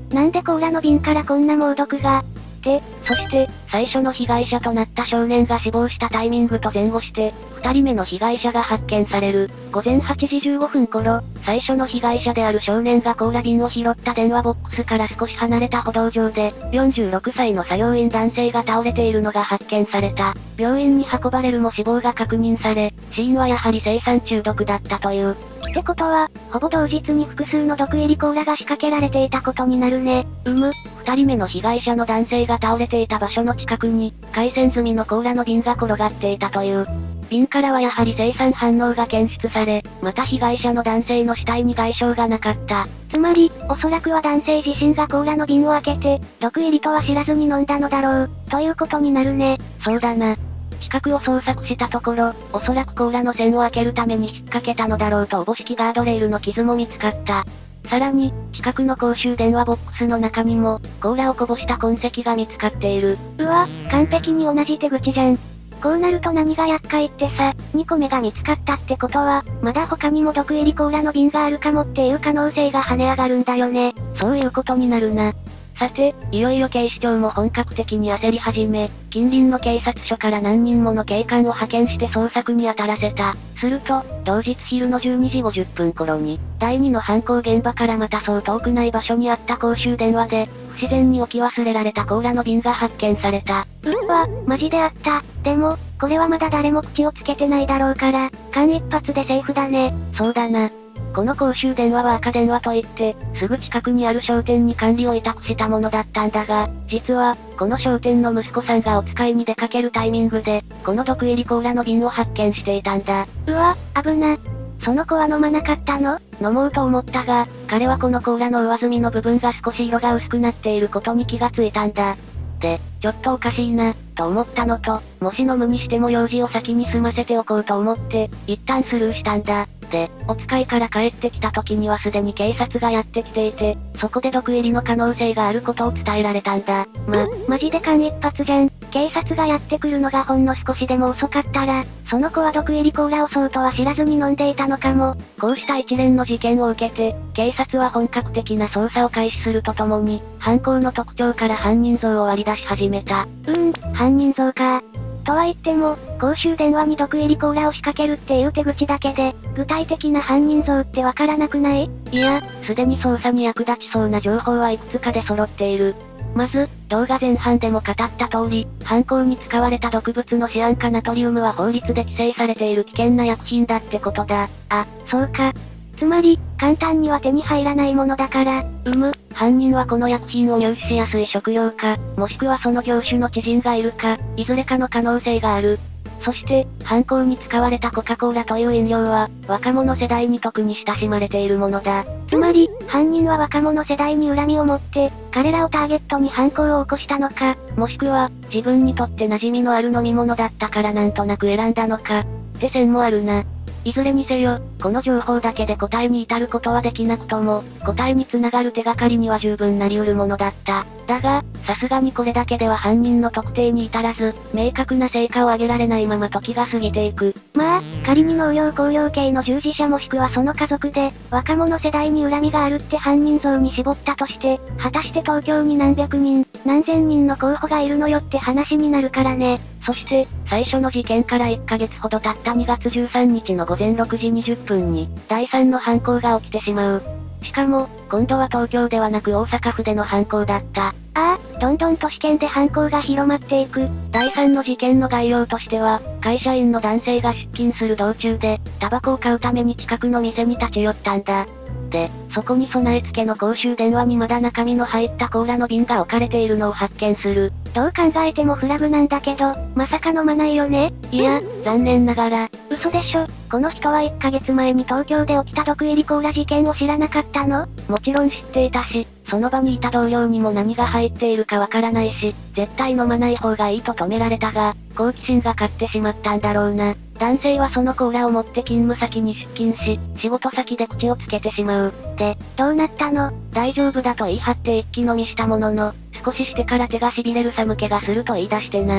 なんでコーラの瓶からこんな猛毒が。 て、そして、最初の被害者となった少年が死亡したタイミングと前後して、二人目の被害者が発見される。ごぜんはちじじゅうごふん頃、最初の被害者である少年がコーラ瓶を拾った電話ボックスから少し離れた歩道上で、よんじゅうろくさいの作業員男性が倒れているのが発見された。病院に運ばれるも死亡が確認され、死因はやはり青酸中毒だったという。 ってことは、ほぼ同日に複数の毒入りコーラが仕掛けられていたことになるね。 うむ、二人目の被害者の男性が倒れていた場所の近くに、回線済みのコーラの瓶が転がっていたという。瓶からはやはり青酸反応が検出され、また被害者の男性の死体に外傷がなかった。 つまり、おそらくは男性自身がコーラの瓶を開けて、毒入りとは知らずに飲んだのだろう、ということになるね。 そうだな。近くを捜索したところ、おそらくコーラの栓を開けるために引っ掛けたのだろうとおぼしきガードレールの傷も見つかった。さらに、近くの公衆電話ボックスの中にも、コーラをこぼした痕跡が見つかっている。 うわ、完璧に同じ手口じゃん。こうなると何が厄介ってさ、にこめが見つかったってことは、まだ他にも毒入りコーラの瓶があるかもっていう可能性が跳ね上がるんだよね。 そういうことになるな。さて、いよいよ警視庁も本格的に焦り始め、近隣の警察署から何人もの警官を派遣して捜索に当たらせた。すると、同日昼のじゅうにじごじゅっぷん頃に、だいにの犯行現場からまたそう遠くない場所にあった公衆電話で、不自然に置き忘れられたコーラの瓶が発見された。 うわ、マジであった。でも、これはまだ誰も口をつけてないだろうから、間一髪でセーフだね。 そうだな。この公衆電話は赤電話といって、すぐ近くにある商店に管理を委託したものだったんだが、実は、この商店の息子さんがお使いに出かけるタイミングで、この毒入りコーラの瓶を発見していたんだ。 うわ、危な。その子は飲まなかったの？ 飲もうと思ったが、彼はこのコーラの上澄みの部分が少し色が薄くなっていることに気がついたんだ。で、ちょっとおかしいな、と思ったのと、もし飲むにしても用事を先に済ませておこうと思って、一旦スルーしたんだ。で、お使いから帰ってきた時にはすでに警察がやってきていて、そこで毒入りの可能性があることを伝えられたんだ。 ま、マジで間一髪じゃん。警察がやってくるのがほんの少しでも遅かったら、その子は毒入りコーラをそうとは知らずに飲んでいたのかも。 こうした一連の事件を受けて、警察は本格的な捜査を開始するとともに、犯行の特徴から犯人像を割り出し始めた。 うーん、犯人像か。とは言っても、公衆電話に毒入りコーラを仕掛けるっていう手口だけで、具体的な犯人像ってわからなくない？ いや、すでに捜査に役立ちそうな情報はいくつかで揃っている。まず、動画前半でも語った通り、犯行に使われた毒物のシアン化ナトリウムは法律で規制されている危険な薬品だってことだ。 あ、そうか。つまり、簡単には手に入らないものだから、 うむ、犯人はこの薬品を入手しやすい職業か、もしくはその業種の知人がいるか、いずれかの可能性がある。そして、犯行に使われたコカ・コーラという飲料は、若者世代に特に親しまれているものだ。 つまり、犯人は若者世代に恨みを持って、彼らをターゲットに犯行を起こしたのか、 もしくは、自分にとって馴染みのある飲み物だったからなんとなく選んだのか、って線もあるな。いずれにせよ、この情報だけで答えに至ることはできなくとも、答えにつながる手がかりには十分なり得るものだった。だが、さすがにこれだけでは犯人の特定に至らず、明確な成果を上げられないまま時が過ぎていく。 まあ、仮に農業工業系の従事者もしくはその家族で、若者世代に恨みがあるって犯人像に絞ったとして、果たして東京に何百人、何千人の候補がいるのよって話になるからね。 そして、最初の事件からいっかげつほど経ったにがつじゅうさんにちのごぜんろくじにじゅっぷんに、だいさんの犯行が起きてしまう。しかも、今度は東京ではなく大阪府での犯行だった。 ああ、どんどん都市圏で犯行が広まっていく。 だいさんの事件の概要としては、会社員の男性が出勤する道中で、タバコを買うために近くの店に立ち寄ったんだ。で、そこに備え付けの公衆電話にまだ中身の入ったコーラの瓶が置かれているのを発見する。 どう考えてもフラグなんだけど、まさか飲まないよね？ いや、残念ながら。 嘘でしょ。この人はいっかげつまえに東京で起きた毒入りコーラ事件を知らなかったの？ もちろん知っていたし、その場にいた同僚にも何が入っているかわからないし、絶対飲まない方がいいと止められたが、好奇心が勝ってしまったんだろうな。男性はそのコーラを持って勤務先に出勤し、仕事先で口をつけてしまう。 で、どうなったの？ 大丈夫だと言い張って一気飲みしたものの、少ししてから手が痺れる寒気がすると言い出してな。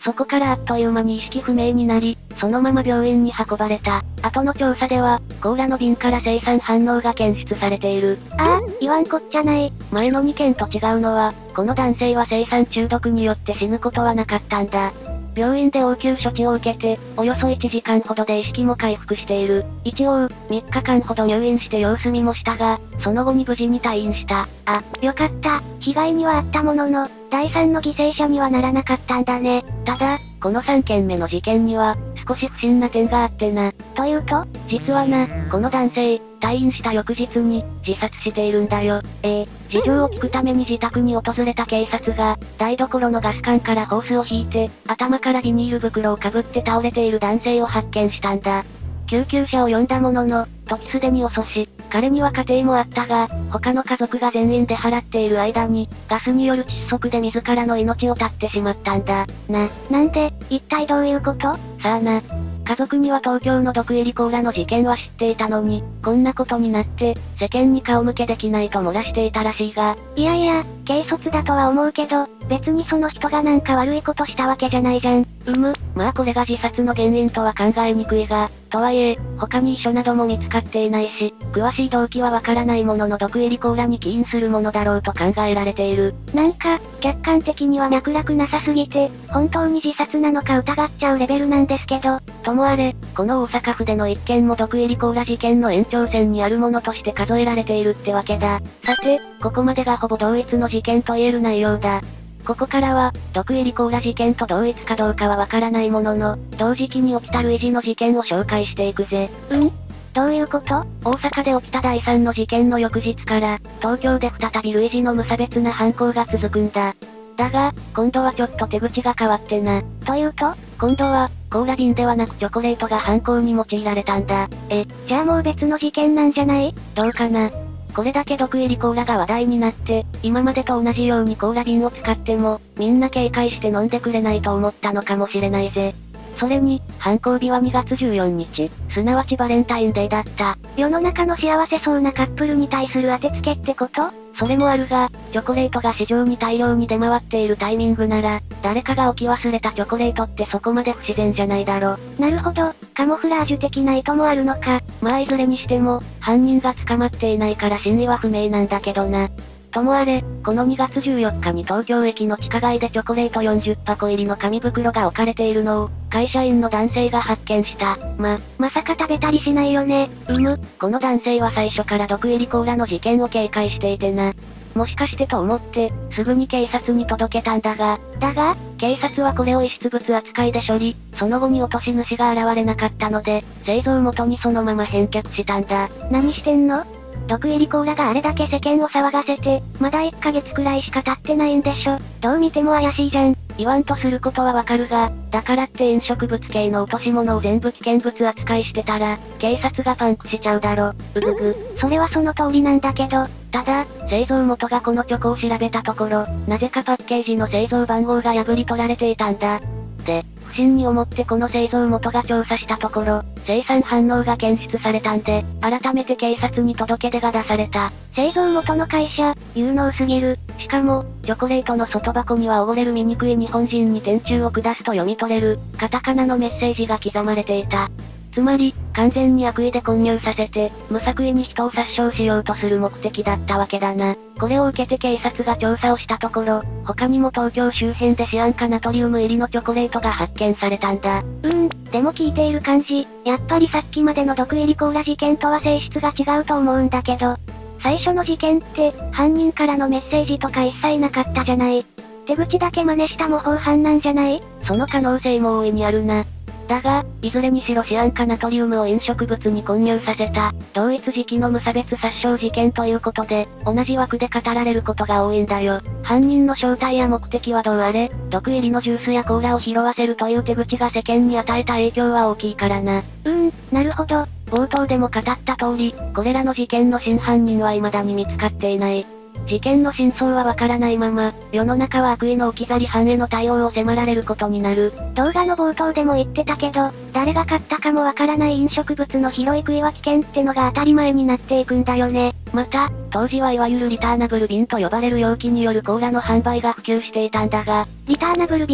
そこからあっという間に意識不明になり、そのまま病院に運ばれた。後の調査では、コーラの瓶から青酸反応が検出されている。 ああ、言わんこっちゃない。 前のにけんと違うのは、この男性は青酸中毒によって死ぬことはなかったんだ。病院で応急処置を受けて、およそいちじかんほどで意識も回復している。一応、みっかかんほど入院して様子見もしたが、その後に無事に退院した。 あ、よかった。被害にはあったものの、第三の犠牲者にはならなかったんだね。 ただ、このさんけんめの事件には、少し不審な点があってな。 というと？ 実はな、この男性、退院した翌日に、自殺しているんだよ。ええ、事情を聞くために自宅に訪れた警察が、台所のガス管からホースを引いて、頭からビニール袋をかぶって倒れている男性を発見したんだ。救急車を呼んだものの、時すでに遅し、彼には家庭もあったが、他の家族が全員で払っている間に、ガスによる窒息で自らの命を絶ってしまったんだ。 な、なんで、一体どういうこと？ さあな。家族には東京の毒入りコーラの事件は知っていたのに、こんなことになって、世間に顔向けできないと漏らしていたらしいが。 いやいや、軽率だとは思うけど、別にその人がなんか悪いことしたわけじゃないじゃん。 うむ、まあこれが自殺の原因とは考えにくいが、とはいえ、他に遺書なども見つかっていないし、詳しい動機はわからないものの毒入りコーラに起因するものだろうと考えられている。 なんか、客観的には脈絡なさすぎて、本当に自殺なのか疑っちゃうレベルなんですけど。 ともあれ、この大阪府での一件も毒入りコーラ事件の延長線にあるものとして数えられているってわけだ。さて、ここまでがほぼ同一の事件と言える内容だ。ここからは、毒入りコーラ事件と同一かどうかはわからないものの、同時期に起きた類似の事件を紹介していくぜ。 うん？どういうこと？ 大阪で起きただいさんの事件の翌日から、東京で再び類似の無差別な犯行が続くんだ。だが、今度はちょっと手口が変わってな。 というと？ 今度は、コーラ瓶ではなくチョコレートが犯行に用いられたんだ。 え、じゃあもう別の事件なんじゃない？ どうかな。これだけ毒入りコーラが話題になって、今までと同じようにコーラ瓶を使っても、みんな警戒して飲んでくれないと思ったのかもしれないぜ。それに、犯行日はにがつじゅうよっか、すなわちバレンタインデーだった。 世の中の幸せそうなカップルに対する当てつけってこと？ それもあるが、チョコレートが市場に大量に出回っているタイミングなら、誰かが置き忘れたチョコレートってそこまで不自然じゃないだろ。 なるほど、カモフラージュ的な意図もあるのか。 まあいずれにしても、犯人が捕まっていないから真意は不明なんだけどな。ともあれ、このにがつじゅうよっかに東京駅の地下街でチョコレートよんじゅっぱこ入りの紙袋が置かれているのを、会社員の男性が発見した。ま、 まさか食べたりしないよね。 うむ、この男性は最初から毒入りコーラの事件を警戒していてな。もしかしてと思って、すぐに警察に届けたんだが、 だが、 警察はこれを遺失物扱いで処理、その後に落とし主が現れなかったので、製造元にそのまま返却したんだ。 何してんの？毒入りコーラがあれだけ世間を騒がせて、まだいっかげつくらいしか経ってないんでしょ。どう見ても怪しいじゃん。 言わんとすることはわかるが、だからって飲食物系の落とし物を全部危険物扱いしてたら、警察がパンクしちゃうだろ。うぐぐ。 それはその通りなんだけど。 ただ、製造元がこのチョコを調べたところ、なぜかパッケージの製造番号が破り取られていたんだ。で、不審に思ってこの製造元が調査したところ、青酸反応が検出されたんで、改めて警察に届け出が出された。 製造元の会社、有能すぎる。 しかも、チョコレートの外箱には溺れる醜い日本人に天柱を下すと読み取れる、カタカナのメッセージが刻まれていた。つまり、完全に悪意で混入させて、無作為に人を殺傷しようとする目的だったわけだな。これを受けて警察が調査をしたところ、他にも東京周辺でシアン化ナトリウム入りのチョコレートが発見されたんだ。 うーん、でも聞いている感じ、やっぱりさっきまでの毒入りコーラ事件とは性質が違うと思うんだけど、最初の事件って、犯人からのメッセージとか一切なかったじゃない。手口だけ真似した模倣犯なんじゃない？ その可能性も大いにあるな。だが、いずれにしろシアン化ナトリウムを飲食物に混入させた、同一時期の無差別殺傷事件ということで、同じ枠で語られることが多いんだよ。犯人の正体や目的はどうあれ、毒入りのジュースやコーラを拾わせるという手口が世間に与えた影響は大きいからな。 うーん、なるほど。 冒頭でも語った通り、これらの事件の真犯人は未だに見つかっていない。事件の真相はわからないまま、世の中は悪意の置き去り犯への対応を迫られることになる。 動画の冒頭でも言ってたけど、誰が買ったかもわからない飲食物の拾い食いは危険ってのが当たり前になっていくんだよね。 また、当時はいわゆるリターナブル瓶と呼ばれる容器によるコーラの販売が普及していたんだが、 リターナブル瓶？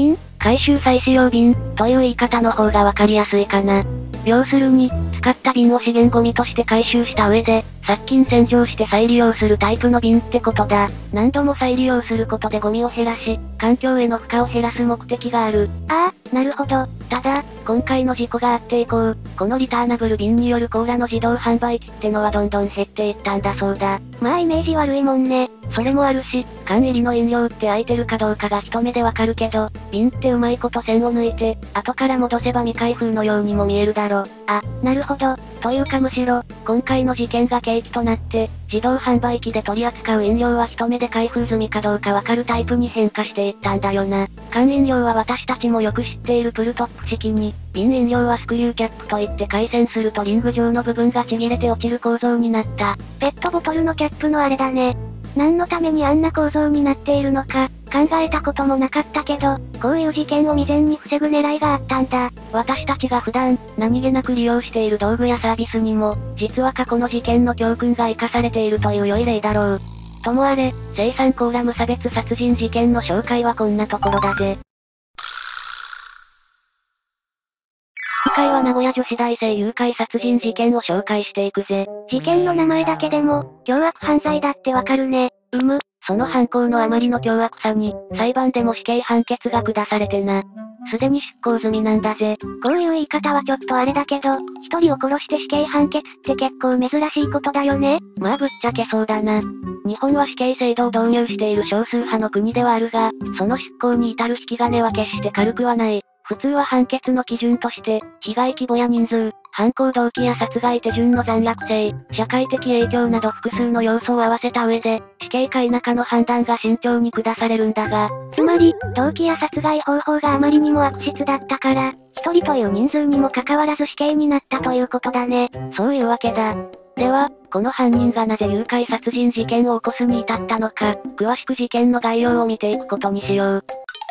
回収再使用瓶、という言い方の方がわかりやすいかな。要するに、使った瓶を資源ゴミとして回収した上で、殺菌洗浄して再利用するタイプの瓶ってことだ。何度も再利用することでゴミを減らし、環境への負荷を減らす目的がある。 ああ、なるほど。 ただ、今回の事故があって以降、このリターナブル瓶によるコーラの自動販売機ってのはどんどん減っていったんだそうだ。 まあイメージ悪いもんね。 それもあるし、缶入りの飲料って空いてるかどうかが一目でわかるけど、瓶ってうまいこと線を抜いて、後から戻せば未開封のようにも見えるだろ。 あ、なるほど。 というかむしろ、今回の事件が契機となって、自動販売機で取り扱う飲料は一目で開封済みかどうかわかるタイプに変化していったんだよな。缶飲料は私たちもよく知っているプルトップ式に、瓶飲料はスクリューキャップといって回旋するとリング状の部分がちぎれて落ちる構造になった。 ペットボトルのキャップのあれだね。何のためにあんな構造になっているのか、考えたこともなかったけど、こういう事件を未然に防ぐ狙いがあったんだ。 私たちが普段、何気なく利用している道具やサービスにも、実は過去の事件の教訓が生かされているという良い例だろう。ともあれ、青酸コーラ無差別殺人事件の紹介はこんなところだぜ。今回は名古屋女子大生誘拐殺人事件を紹介していくぜ。 事件の名前だけでも、凶悪犯罪だってわかるね。 うむ、その犯行のあまりの凶悪さに、裁判でも死刑判決が下されてな。すでに執行済みなんだぜ。 こういう言い方はちょっとあれだけど、一人を殺して死刑判決って結構珍しいことだよね。 まあぶっちゃけそうだな。日本は死刑制度を導入している少数派の国ではあるが、その執行に至る引き金は決して軽くはない。普通は判決の基準として、被害規模や人数、犯行動機や殺害手順の残虐性、社会的影響など複数の要素を合わせた上で、死刑か否かの判断が慎重に下されるんだが、 つまり、動機や殺害方法があまりにも悪質だったから、一人という人数にもかかわらず死刑になったということだね。 そういうわけだ。では、この犯人がなぜ誘拐殺人事件を起こすに至ったのか、詳しく事件の概要を見ていくことにしよう。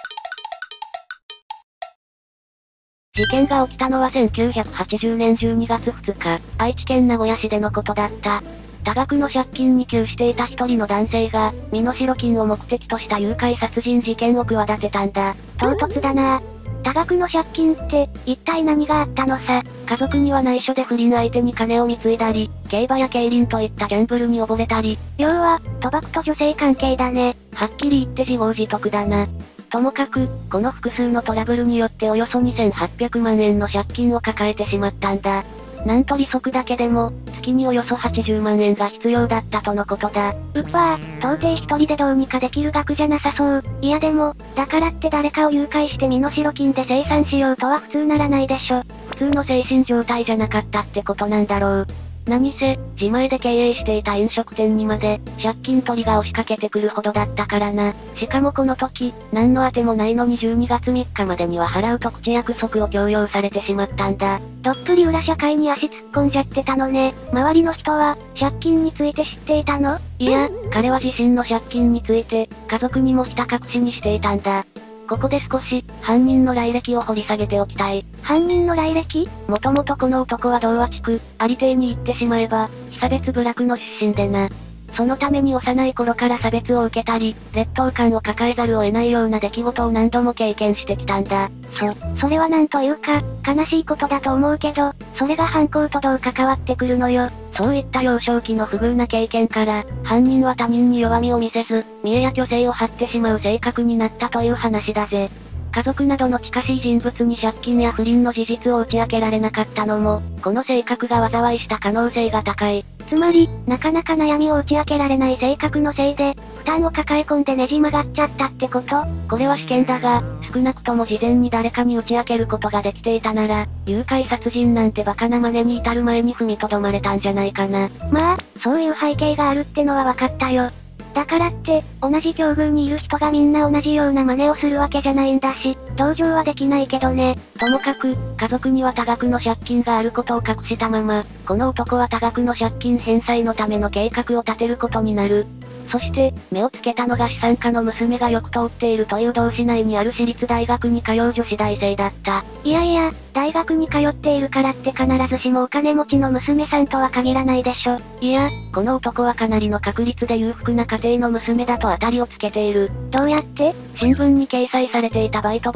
事件が起きたのはせんきゅうひゃくはちじゅうねんじゅうにがつふつか、愛知県名古屋市でのことだった。多額の借金に窮していた一人の男性が、身代金を目的とした誘拐殺人事件を企てたんだ。 唐突だなぁ。多額の借金って、一体何があったのさ。 家族には内緒で不倫相手に金を貢いだり、競馬や競輪といったギャンブルに溺れたり。 要は、賭博と女性関係だね。 はっきり言って自業自得だな。ともかく、この複数のトラブルによっておよそにせんはっぴゃくまんえんの借金を抱えてしまったんだ。なんと利息だけでも、月におよそはちじゅうまんえんが必要だったとのことだ。 うっぱー、到底一人でどうにかできる額じゃなさそう。いやでも、だからって誰かを誘拐して身代金で清算しようとは普通ならないでしょ。 普通の精神状態じゃなかったってことなんだろう。何せ、自前で経営していた飲食店にまで、借金取りが押しかけてくるほどだったからな。しかもこの時、何の当てもないのにじゅうにがつみっかまでには払うと口約束を強要されてしまったんだ。 どっぷり裏社会に足突っ込んじゃってたのね。周りの人は、借金について知っていたの？ いや、彼は自身の借金について、家族にもひた隠しにしていたんだ。ここで少し、犯人の来歴を掘り下げておきたい。 犯人の来歴？ もともとこの男は童話地区、有定に行ってしまえば、被差別部落の出身でな。そのために幼い頃から差別を受けたり、劣等感を抱えざるを得ないような出来事を何度も経験してきたんだ。 そ、それはなんというか、悲しいことだと思うけど、それが犯行とどう関わってくるのよ。 そういった幼少期の不遇な経験から、犯人は他人に弱みを見せず、見栄や虚勢を張ってしまう性格になったという話だぜ。家族などの近しい人物に借金や不倫の事実を打ち明けられなかったのも、この性格が災いした可能性が高い。 つまり、なかなか悩みを打ち明けられない性格のせいで、負担を抱え込んでねじ曲がっちゃったってこと？ これは試験だが、少なくとも事前に誰かに打ち明けることができていたなら、誘拐殺人なんてバカな真似に至る前に踏みとどまれたんじゃないかな。 まあ、そういう背景があるってのは分かったよ。だからって、同じ境遇にいる人がみんな同じような真似をするわけじゃないんだし、同情はできないけどね。 ともかく、家族には多額の借金があることを隠したまま、この男は多額の借金返済のための計画を立てることになる。そして、目をつけたのが資産家の娘がよく通っているという同市内にある私立大学に通う女子大生だった。 いやいや、大学に通っているからって必ずしもお金持ちの娘さんとは限らないでしょ。 いや、この男はかなりの確率で裕福な家庭の娘だと当たりをつけている。 どうやって？ 新聞に掲載されていたバイト募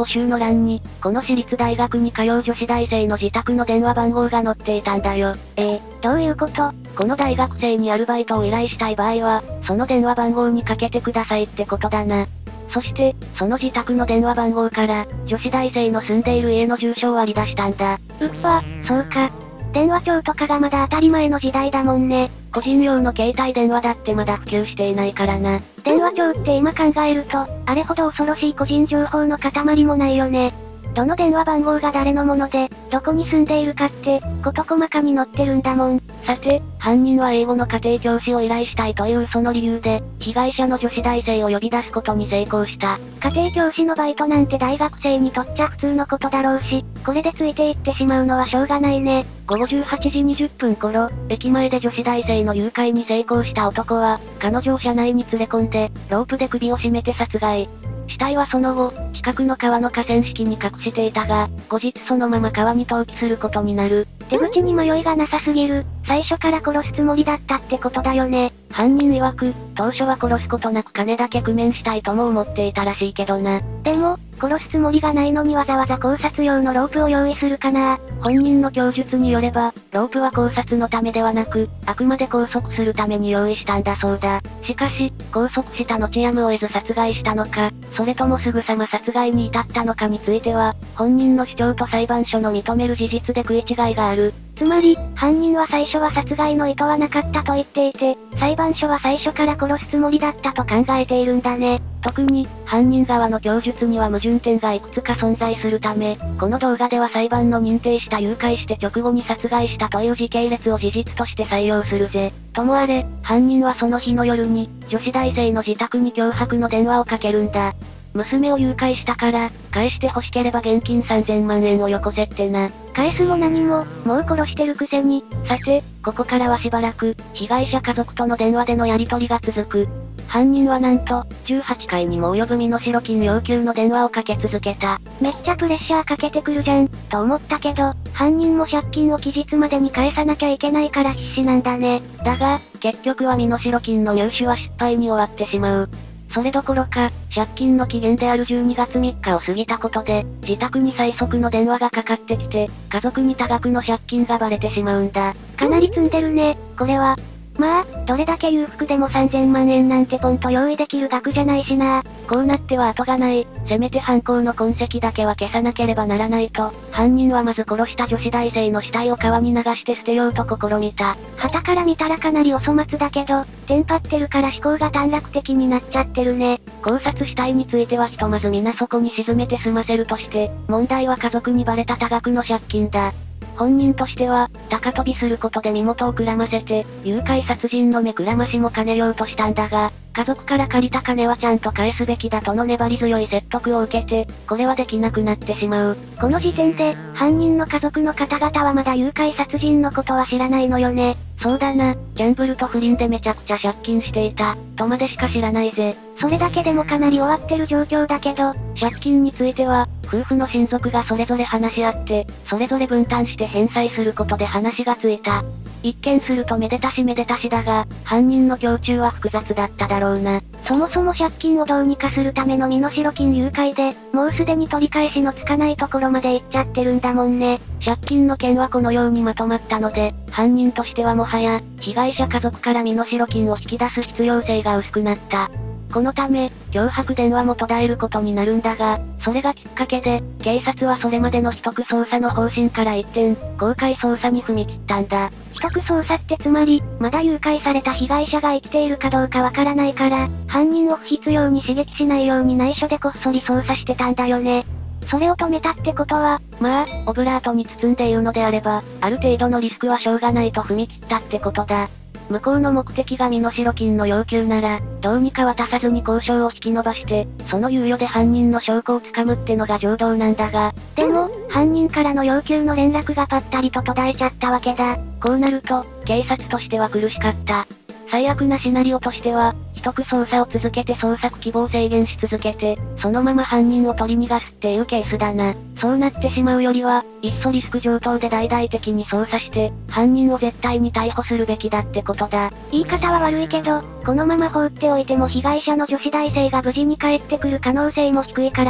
習の欄に、この私立大学に通う女子大生の自宅の電話番号が載っていたんだよ。 ええ、どういうこと？ この大学生にアルバイトを依頼したい場合は、その電話番号にかけてくださいってことだな。そして、その自宅の電話番号から、女子大生の住んでいる家の住所を割り出したんだ。 うっわ、そうか。電話帳とかがまだ当たり前の時代だもんね。 個人用の携帯電話だってまだ普及していないからな。 電話帳って今考えると、あれほど恐ろしい個人情報の塊もないよね。どの電話番号が誰のもので、どこに住んでいるかって、事細かに載ってるんだもん。 さて、犯人は英語の家庭教師を依頼したいというその理由で、被害者の女子大生を呼び出すことに成功した。 家庭教師のバイトなんて大学生にとっちゃ普通のことだろうし、これでついていってしまうのはしょうがないね。 ごごじゅうはちじにじゅっぷん頃、駅前で女子大生の誘拐に成功した男は、彼女を車内に連れ込んで、ロープで首を絞めて殺害。死体はその後、近くの川の河川敷に隠していたが、後日そのまま川に投棄することになる。 手口に迷いがなさすぎる。最初から殺すつもりだったってことだよね。 犯人曰く、当初は殺すことなく金だけ工面したいとも思っていたらしいけどな。 でも、殺すつもりがないのにわざわざ考察用のロープを用意するかな。 本人の供述によれば、ロープは考察のためではなく、あくまで拘束するために用意したんだそうだ。しかし、拘束した後やむを得ず殺害したのか、それともすぐさま殺害に至ったのかについては、本人の主張と裁判所の認める事実で食い違いがある。 つまり、犯人は最初は殺害の意図はなかったと言っていて、裁判所は最初から殺すつもりだったと考えているんだね。 特に、犯人側の供述には矛盾点がいくつか存在するため、この動画では裁判の認定した誘拐して直後に殺害したという時系列を事実として採用するぜ。ともあれ、犯人はその日の夜に、女子大生の自宅に脅迫の電話をかけるんだ。娘を誘拐したから、返して欲しければ現金さんぜんまんえんをよこせってな。 返すも何も、もう殺してるくせに。 さて、ここからはしばらく、被害者家族との電話でのやり取りが続く。犯人はなんと、じゅうはちかいにも及ぶ身代金要求の電話をかけ続けた。 めっちゃプレッシャーかけてくるじゃん、と思ったけど、犯人も借金を期日までに返さなきゃいけないから必死なんだね。 だが、結局は身代金の入手は失敗に終わってしまう。それどころか、借金の期限であるじゅうにがつみっかを過ぎたことで、自宅に最速の電話がかかってきて、家族に多額の借金がバレてしまうんだ。 かなり積んでるね、これは。まあ、どれだけ裕福でもさんぜんまんえんなんてポンと用意できる額じゃないしな。 こうなっては後がない。せめて犯行の痕跡だけは消さなければならないと、犯人はまず殺した女子大生の死体を川に流して捨てようと試みた。 旗から見たらかなりお粗末だけど、テンパってるから思考が短絡的になっちゃってるね。 考察死体についてはひとまず皆そこに沈めて済ませるとして、問題は家族にバレた多額の借金だ。本人としては、高飛びすることで身元をくらませて、誘拐殺人の目くらましも兼ねようとしたんだが、家族から借りた金はちゃんと返すべきだとの粘り強い説得を受けて、これはできなくなってしまう。 この時点で、犯人の家族の方々はまだ誘拐殺人のことは知らないのよね。 そうだな、ギャンブルと不倫でめちゃくちゃ借金していた、とまでしか知らないぜ。 それだけでもかなり終わってる状況だけど、 借金については、夫婦の親族がそれぞれ話し合って、それぞれ分担して返済することで話がついた。一見するとめでたしめでたしだが、犯人の胸中は複雑だっただろうな。 そもそも借金をどうにかするための身代金誘拐で、もうすでに取り返しのつかないところまで行っちゃってるんだもんね。 借金の件はこのようにまとまったので、犯人としてはもはや、被害者家族から身代金を引き出す必要性が薄くなった。このため、脅迫電話も途絶えることになるんだが、それがきっかけで、警察はそれまでの秘匿捜査の方針から一転、公開捜査に踏み切ったんだ。 秘匿捜査ってつまり、まだ誘拐された被害者が生きているかどうかわからないから、犯人を不必要に刺激しないように内緒でこっそり捜査してたんだよね。それを止めたってことは、 まあ、オブラートに包んでいるのであれば、ある程度のリスクはしょうがないと踏み切ったってことだ。向こうの目的が身代金の要求なら、どうにか渡さずに交渉を引き延ばして、その猶予で犯人の証拠をつかむってのが常道なんだが、 でも、犯人からの要求の連絡がぱったりと途絶えちゃったわけだ。 こうなると、警察としては苦しかった。最悪なシナリオとしては、秘匿捜査を続けて捜索希望制限し続けて、そのまま犯人を取り逃がすっていうケースだな。そうなってしまうよりは、いっそリスク上等で大々的に捜査して、犯人を絶対に逮捕するべきだってことだ。 言い方は悪いけど、このまま放っておいても被害者の女子大生が無事に帰ってくる可能性も低いからね。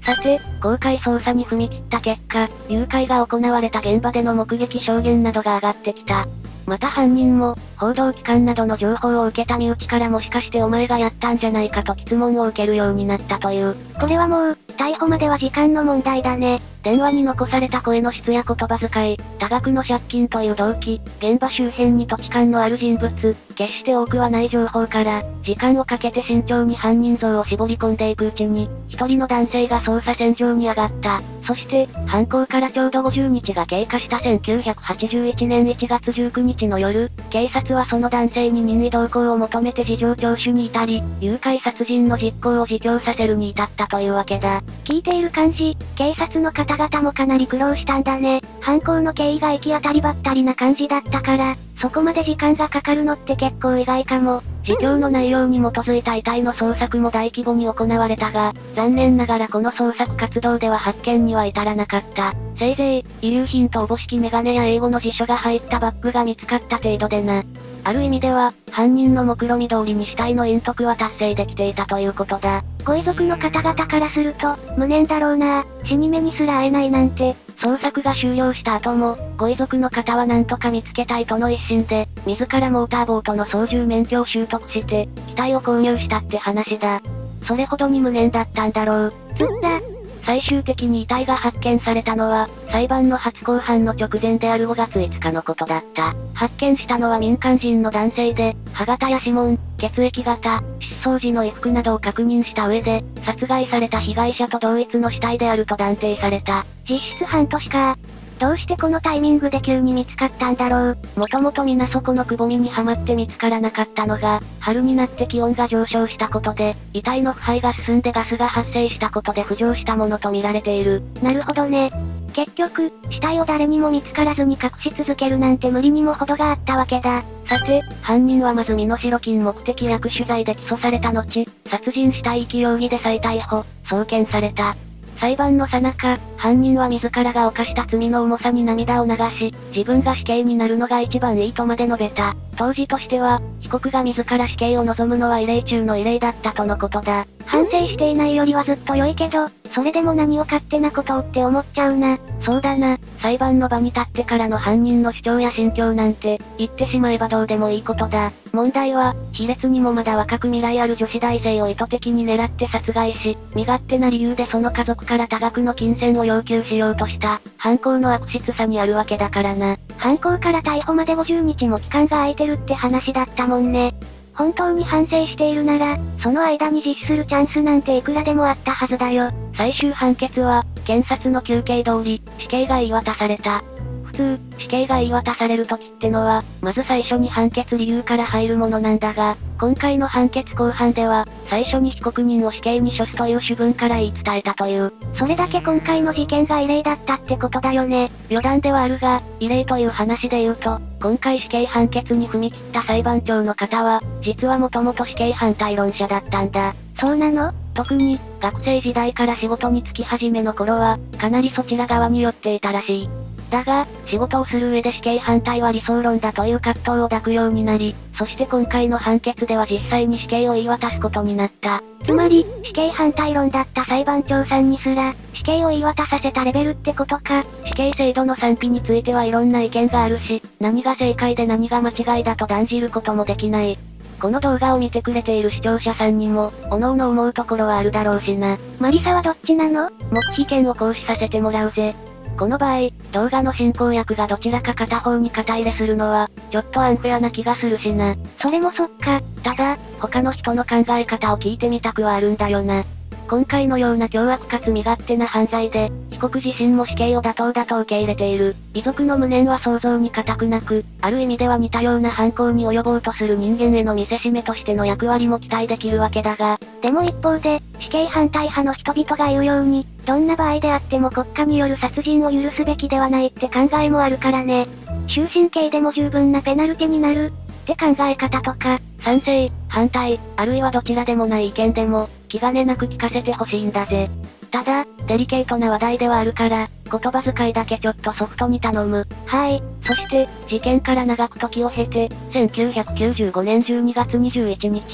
さて、公開捜査に踏み切った結果、誘拐が行われた現場での目撃証言などが上がってきた。また犯人も、報道機関などの情報を受けた身内からもしかしてお前がやったんじゃないかと質問を受けるようになったという。 これはもう、逮捕までは時間の問題だね。 電話に残された声の質や言葉遣い、多額の借金という動機、現場周辺に土地勘のある人物、決して多くはない情報から、時間をかけて慎重に犯人像を絞り込んでいくうちに、一人の男性が捜査線上に上がった。そして、犯行からちょうどごじゅうにちが経過したせんきゅうひゃくはちじゅういちねんいちがつじゅうくにちの夜、警察はその男性に任意同行を求めて事情聴取に至り、誘拐殺人の実行を自供させるに至ったというわけだ。 聞いている感じ、警察の方々もかなり苦労したんだね。犯行の経緯が行き当たりばったりな感じだったから、そこまで時間がかかるのって結構意外かも。 自供の内容に基づいた遺体の捜索も大規模に行われたが、残念ながらこの捜索活動では発見には至らなかった。せいぜい、遺留品とおぼしきメガネや英語の辞書が入ったバッグが見つかった程度でな。ある意味では、犯人の目論見通りに死体の隠匿は達成できていたということだ。 ご遺族の方々からすると、無念だろうな。死に目にすら会えないなんて。 捜索が終了した後も、ご遺族の方は何とか見つけたいとの一心で、自らモーターボートの操縦免許を習得して、機体を購入したって話だ。それほどに無念だったんだろう。 つった最終的に遺体が発見されたのは、裁判の初公判の直前であるごがついつかのことだった。発見したのは民間人の男性で、歯型や指紋、血液型、失踪時の衣服などを確認した上で、殺害された被害者と同一の死体であると断定された。 実質半年か。どうしてこのタイミングで急に見つかったんだろう。 もともと皆そこのくぼみにはまって見つからなかったのが、春になって気温が上昇したことで、遺体の腐敗が進んでガスが発生したことで浮上したものと見られている。 なるほどね。結局、死体を誰にも見つからずに隠し続けるなんて無理にも程があったわけだ。 さて、犯人はまず身代金目的役取罪で起訴された後、殺人死体遺棄容疑で再逮捕、送検された。裁判の最中、犯人は自らが犯した罪の重さに涙を流し、自分が死刑になるのが一番いいとまで述べた。当時としては、被告が自ら死刑を望むのは異例中の異例だったとのことだ。 反省していないよりはずっと良いけど、それでも何を勝手なことをって思っちゃうな。 そうだな、裁判の場に立ってからの犯人の主張や心境なんて、言ってしまえばどうでもいいことだ。問題は、卑劣にもまだ若く未来ある女子大生を意図的に狙って殺害し、身勝手な理由でその家族から多額の金銭を要求しようとした、犯行の悪質さにあるわけだからな。 犯行から逮捕までごじゅうにちも期間が空いてるって話だったもんね。本当に反省しているなら、その間に実施するチャンスなんていくらでもあったはずだよ。 最終判決は、検察の求刑通り、死刑が言い渡された。普通、死刑が言い渡される時ってのは、まず最初に判決理由から入るものなんだが、今回の判決公判では、最初に被告人を死刑に処すという主文から言い伝えたという。 それだけ今回の事件が異例だったってことだよね。 余談ではあるが、異例という話で言うと、今回死刑判決に踏み切った裁判長の方は、実はもともと死刑反対論者だったんだ。 そうなの？ 特に、学生時代から仕事に就き始めの頃は、かなりそちら側に寄っていたらしい。だが、仕事をする上で死刑反対は理想論だという葛藤を抱くようになり、そして今回の判決では実際に死刑を言い渡すことになった。 つまり、死刑反対論だった裁判長さんにすら、死刑を言い渡させたレベルってことか。 死刑制度の賛否についてはいろんな意見があるし、何が正解で何が間違いだと断じることもできない。この動画を見てくれている視聴者さんにも、各々思うところはあるだろうしな。 マリサはどっちなの？ 黙秘権を行使させてもらうぜ。この場合、動画の進行役がどちらか片方に肩入れするのは、ちょっとアンフェアな気がするしな。 それもそっか。 ただ、他の人の考え方を聞いてみたくはあるんだよな。今回のような凶悪かつ身勝手な犯罪で、被告自身も死刑を妥当だと受け入れている。遺族の無念は想像に難くなく、ある意味では似たような犯行に及ぼうとする人間への見せしめとしての役割も期待できるわけだが、 でも一方で、死刑反対派の人々が言うように、どんな場合であっても国家による殺人を許すべきではないって考えもあるからね。終身刑でも十分なペナルティになる、って考え方とか、 賛成、反対、あるいはどちらでもない意見でも、気兼ねなく聞かせてほしいんだぜ。ただ、デリケートな話題ではあるから、言葉遣いだけちょっとソフトに頼む。 はい。 そして、事件から長く時を経て、せんきゅうひゃくきゅうじゅうごねんじゅうにがつにじゅういちにち。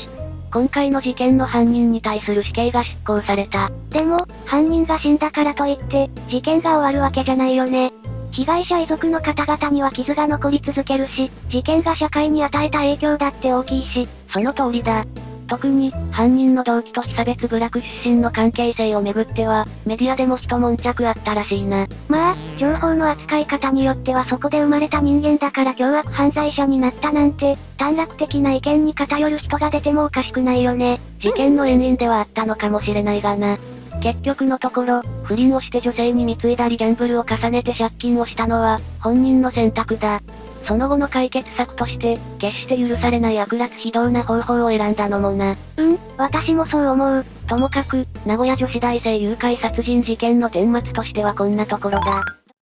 今回の事件の犯人に対する死刑が執行された。 でも、犯人が死んだからといって、事件が終わるわけじゃないよね。被害者遺族の方々には傷が残り続けるし、事件が社会に与えた影響だって大きいし、 その通りだ。特に、犯人の動機と被差別部落出身の関係性をめぐっては、メディアでも一悶着あったらしいな。 まあ、情報の扱い方によってはそこで生まれた人間だから凶悪犯罪者になったなんて、短絡的な意見に偏る人が出てもおかしくないよね。 事件の遠因ではあったのかもしれないがな。結局のところ、不倫をして女性に貢いだりギャンブルを重ねて借金をしたのは、本人の選択だ。その後の解決策として、決して許されない悪辣非道な方法を選んだのもな。 うん、私もそう思う。 ともかく、名古屋女子大生誘拐殺人事件の顛末としてはこんなところだ。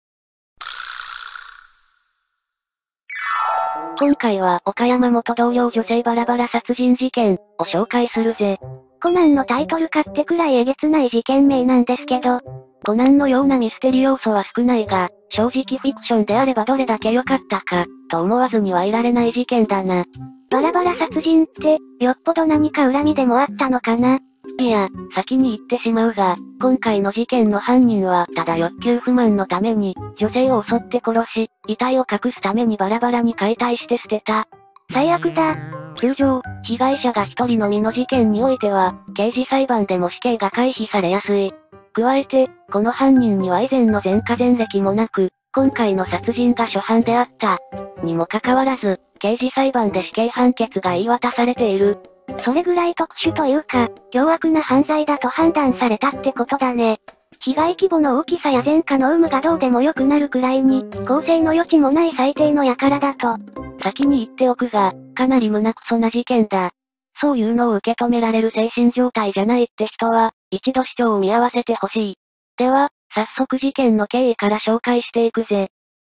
今回は岡山元同僚女性バラバラ殺人事件を紹介するぜ。 コナンのタイトルかってくらいえげつない事件名なんですけど、 コナンのようなミステリ要素は少ないが、正直フィクションであればどれだけ良かったか、と思わずにはいられない事件だな。 バラバラ殺人って、よっぽど何か恨みでもあったのかな。 いや、先に言ってしまうが、今回の事件の犯人は、ただ欲求不満のために、女性を襲って殺し、遺体を隠すためにバラバラに解体して捨てた。 最悪だ。 通常、被害者が一人のみの事件においては、刑事裁判でも死刑が回避されやすい。加えて、この犯人には以前の前科前歴もなく、今回の殺人が初犯であった。にもかかわらず、刑事裁判で死刑判決が言い渡されている。 それぐらい特殊というか、凶悪な犯罪だと判断されたってことだね。被害規模の大きさや前科の有無がどうでもよくなるくらいに、更生の余地もない最低の輩だと。 先に言っておくが、かなり胸クソな事件だ。そういうのを受け止められる精神状態じゃないって人は、一度視聴を見合わせてほしい。では、早速事件の経緯から紹介していくぜ。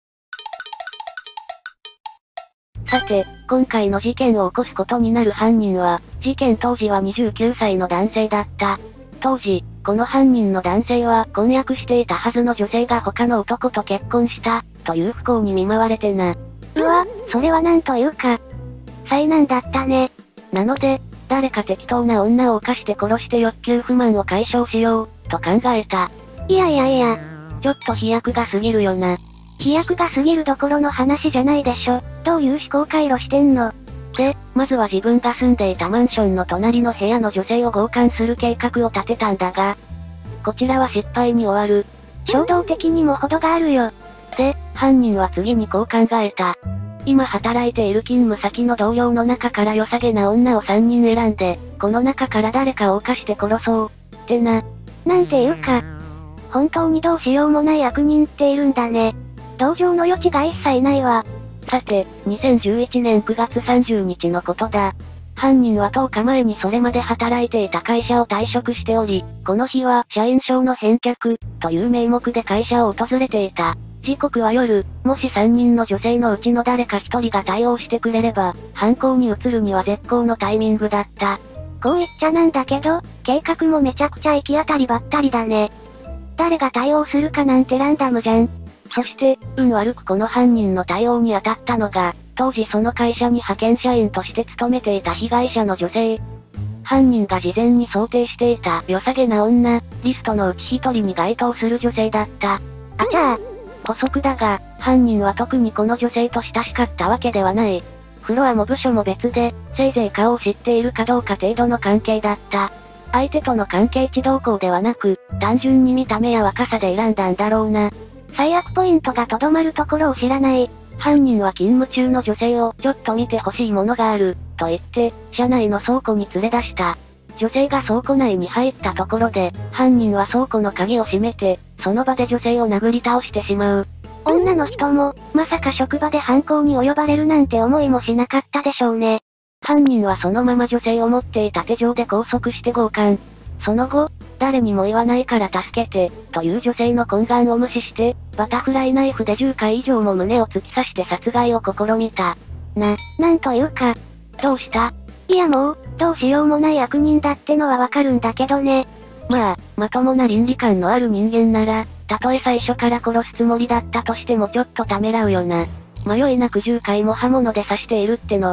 さて、今回の事件を起こすことになる犯人は、事件当時はにじゅうきゅうさいの男性だった。当時、この犯人の男性は婚約していたはずの女性が他の男と結婚した、という不幸に見舞われてな。 うわ、それはなんというか、災難だったね。 なので、誰か適当な女を犯して殺して欲求不満を解消しよう、と考えた。 いやいやいや、 ちょっと飛躍が過ぎるよな。 飛躍が過ぎるどころの話じゃないでしょ。どういう思考回路してんの？ で、まずは自分が住んでいたマンションの隣の部屋の女性を強姦する計画を立てたんだが、こちらは失敗に終わる。 衝動的にも程があるよ。 で、犯人は次にこう考えた。今働いている勤務先の同僚の中から良さげな女をさんにん選んで、この中から誰かを犯して殺そう。ってな。 なんていうか、本当にどうしようもない悪人っているんだね。同情の余地が一切ないわ。 さて、にせんじゅういちねんくがつさんじゅうにちのことだ。犯人はとおかまえにそれまで働いていた会社を退職しており、この日は社員証の返却、という名目で会社を訪れていた。時刻は夜、もしさんにんの女性のうちの誰かひとりが対応してくれれば、犯行に移るには絶好のタイミングだった。 こう言っちゃなんだけど、計画もめちゃくちゃ行き当たりばったりだね。誰が対応するかなんてランダムじゃん。 そして、運悪くこの犯人の対応に当たったのが、当時その会社に派遣社員として勤めていた被害者の女性。犯人が事前に想定していた良さげな女、リストのうち一人に該当する女性だった。 あちゃー。 補足だが、犯人は特にこの女性と親しかったわけではない。フロアも部署も別で、せいぜい顔を知っているかどうか程度の関係だった。相手との関係値動向ではなく、単純に見た目や若さで選んだんだろうな。 最悪ポイントがとどまるところを知らない。 犯人は勤務中の女性をちょっと見てほしいものがある、と言って、社内の倉庫に連れ出した。女性が倉庫内に入ったところで、犯人は倉庫の鍵を閉めて、その場で女性を殴り倒してしまう。 女の人も、まさか職場で犯行に及ばれるなんて思いもしなかったでしょうね。 犯人はそのまま女性を持っていた手錠で拘束して強姦。その後、誰にも言わないから助けて、という女性の懇願を無視して、バタフライナイフでじゅっかい以上も胸を突き刺して殺害を試みた。 な、なんというか。 どうした？ いやもう、どうしようもない悪人だってのはわかるんだけどね。 まあ、まともな倫理観のある人間なら、たとえ最初から殺すつもりだったとしてもちょっとためらうよな。迷いなくじゅっかいも刃物で刺しているってのは、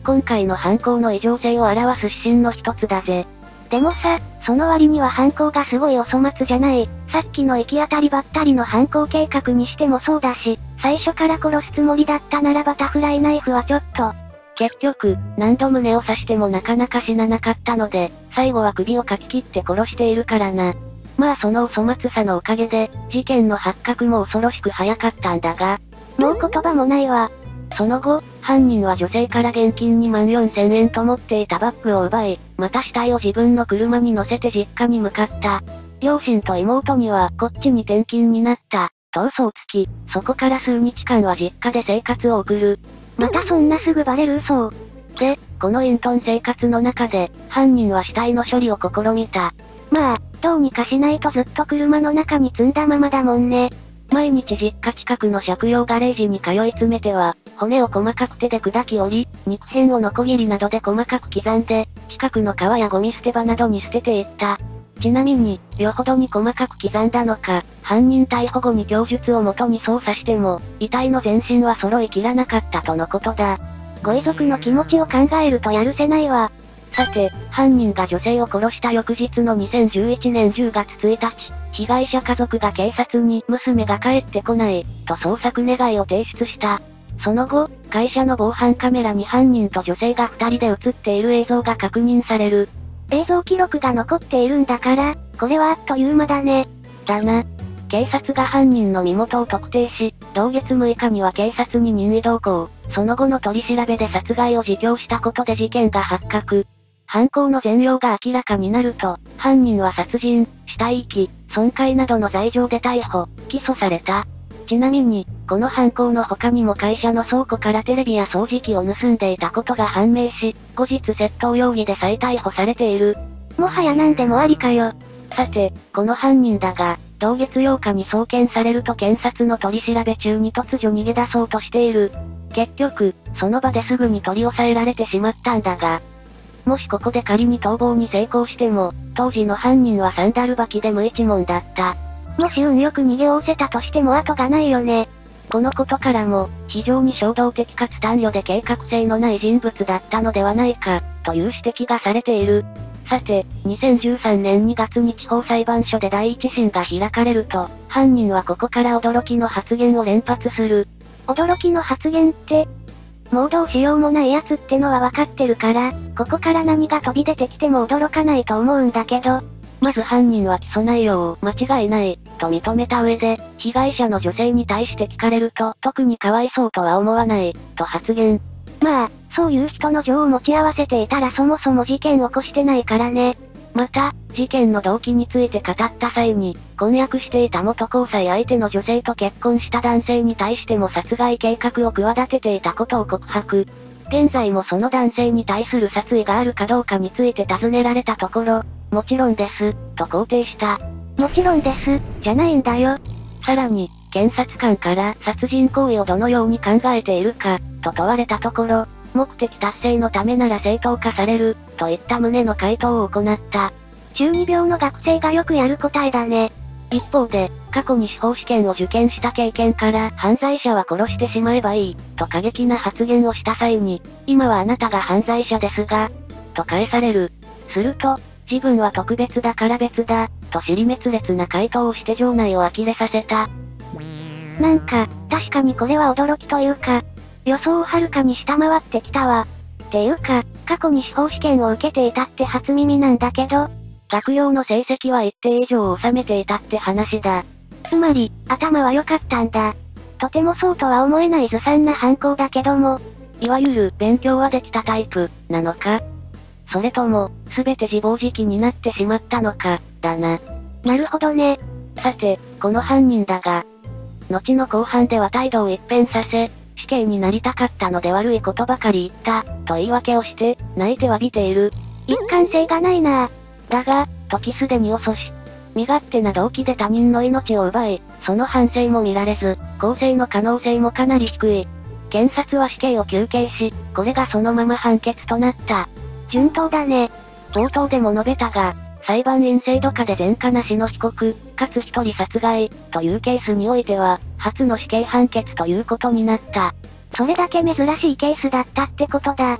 今回の犯行の異常性を表す指針の一つだぜ。 でもさ、その割には犯行がすごいお粗末じゃない。さっきの行き当たりばったりの犯行計画にしてもそうだし、最初から殺すつもりだったならバタフライナイフはちょっと。 結局、何度胸を刺してもなかなか死ななかったので、最後は首をかき切って殺しているからな。まあそのお粗末さのおかげで、事件の発覚も恐ろしく早かったんだが、 もう言葉もないわ。 その後、犯人は女性から現金にまんよんせんえんと持っていたバッグを奪い、また死体を自分の車に乗せて実家に向かった。両親と妹にはこっちに転勤になった、と嘘をつき、そこから数日間は実家で生活を送る。 またそんなすぐバレる嘘を。 で、この隠遁生活の中で、犯人は死体の処理を試みた。 まあ、どうにかしないとずっと車の中に積んだままだもんね。 毎日実家近くの借用ガレージに通い詰めては、骨を細かく手で砕き折り、肉片をノコギリなどで細かく刻んで、近くの川やゴミ捨て場などに捨てていった。ちなみに、よほどに細かく刻んだのか、犯人逮捕後に供述をもとに捜査しても、遺体の全身は揃いきらなかったとのことだ。 ご遺族の気持ちを考えるとやるせないわ。 さて、犯人が女性を殺した翌日のにせんじゅういちねんじゅうがつついたち、被害者家族が警察に娘が帰ってこない、と捜索願いを提出した。その後、会社の防犯カメラに犯人と女性が二人で映っている映像が確認される。 映像記録が残っているんだから、これはあっという間だね。 だな。警察が犯人の身元を特定し、同月むいかには警察に任意同行、その後の取り調べで殺害を自供したことで事件が発覚。犯行の全容が明らかになると、犯人は殺人、死体遺棄、損壊などの罪状で逮捕、起訴された。ちなみに、この犯行の他にも会社の倉庫からテレビや掃除機を盗んでいたことが判明し、後日窃盗容疑で再逮捕されている。 もはや何でもありかよ。 さて、この犯人だが、同月ようかに送検されると検察の取り調べ中に突如逃げ出そうとしている。結局、その場ですぐに取り押さえられてしまったんだが、もしここで仮に逃亡に成功しても、当時の犯人はサンダル履きで無一文だった。 もし運よく逃げおおせたとしても後がないよね。 このことからも、非常に衝動的かつ単慮で計画性のない人物だったのではないか、という指摘がされている。さて、にせんじゅうさんねんにがつに地方裁判所で第一審が開かれると、犯人はここから驚きの発言を連発する。 驚きの発言って、もうどうしようもないやつってのは分かってるから、ここから何が飛び出てきても驚かないと思うんだけど、 まず犯人は起訴内容を間違いない、と認めた上で、被害者の女性に対して聞かれると、特にかわいそうとは思わない、と発言。 まあ、そういう人の情を持ち合わせていたらそもそも事件を起こしてないからね。 また、事件の動機について語った際に、婚約していた元交際相手の女性と結婚した男性に対しても殺害計画を企てていたことを告白。現在もその男性に対する殺意があるかどうかについて尋ねられたところ、もちろんです、と肯定した。 もちろんです、じゃないんだよ。 さらに、検察官から殺人行為をどのように考えているか、と問われたところ、目的達成のためなら正当化される、といった旨の回答を行った。 中二病の学生がよくやる答えだね。 一方で、過去に司法試験を受験した経験から、犯罪者は殺してしまえばいい、と過激な発言をした際に、今はあなたが犯罪者ですが、と返される。すると、自分は特別だから別だ、と尻滅裂な回答をして場内を呆れさせた。 なんか、確かにこれは驚きというか、予想をはるかに下回ってきたわ。っていうか、過去に司法試験を受けていたって初耳なんだけど、 学用の成績は一定以上を収めていたって話だ。 つまり、頭は良かったんだ。とてもそうとは思えないずさんな犯行だけども、 いわゆる勉強はできたタイプ、なのか？それとも、すべて自暴自棄になってしまったのか、だな。 なるほどね。 さて、この犯人だが、後の後半では態度を一変させ、死刑になりたかったので悪いことばかり言った、と言い訳をして、泣いて詫びている。 一貫性がないなぁ。 だが、時すでに遅し。身勝手な動機で他人の命を奪い、その反省も見られず、更生の可能性もかなり低い。検察は死刑を求刑し、これがそのまま判決となった。 順当だね。 冒頭でも述べたが、裁判員制度下で前科なしの被告、かつ一人殺害、というケースにおいては、初の死刑判決ということになった。 それだけ珍しいケースだったってことだ。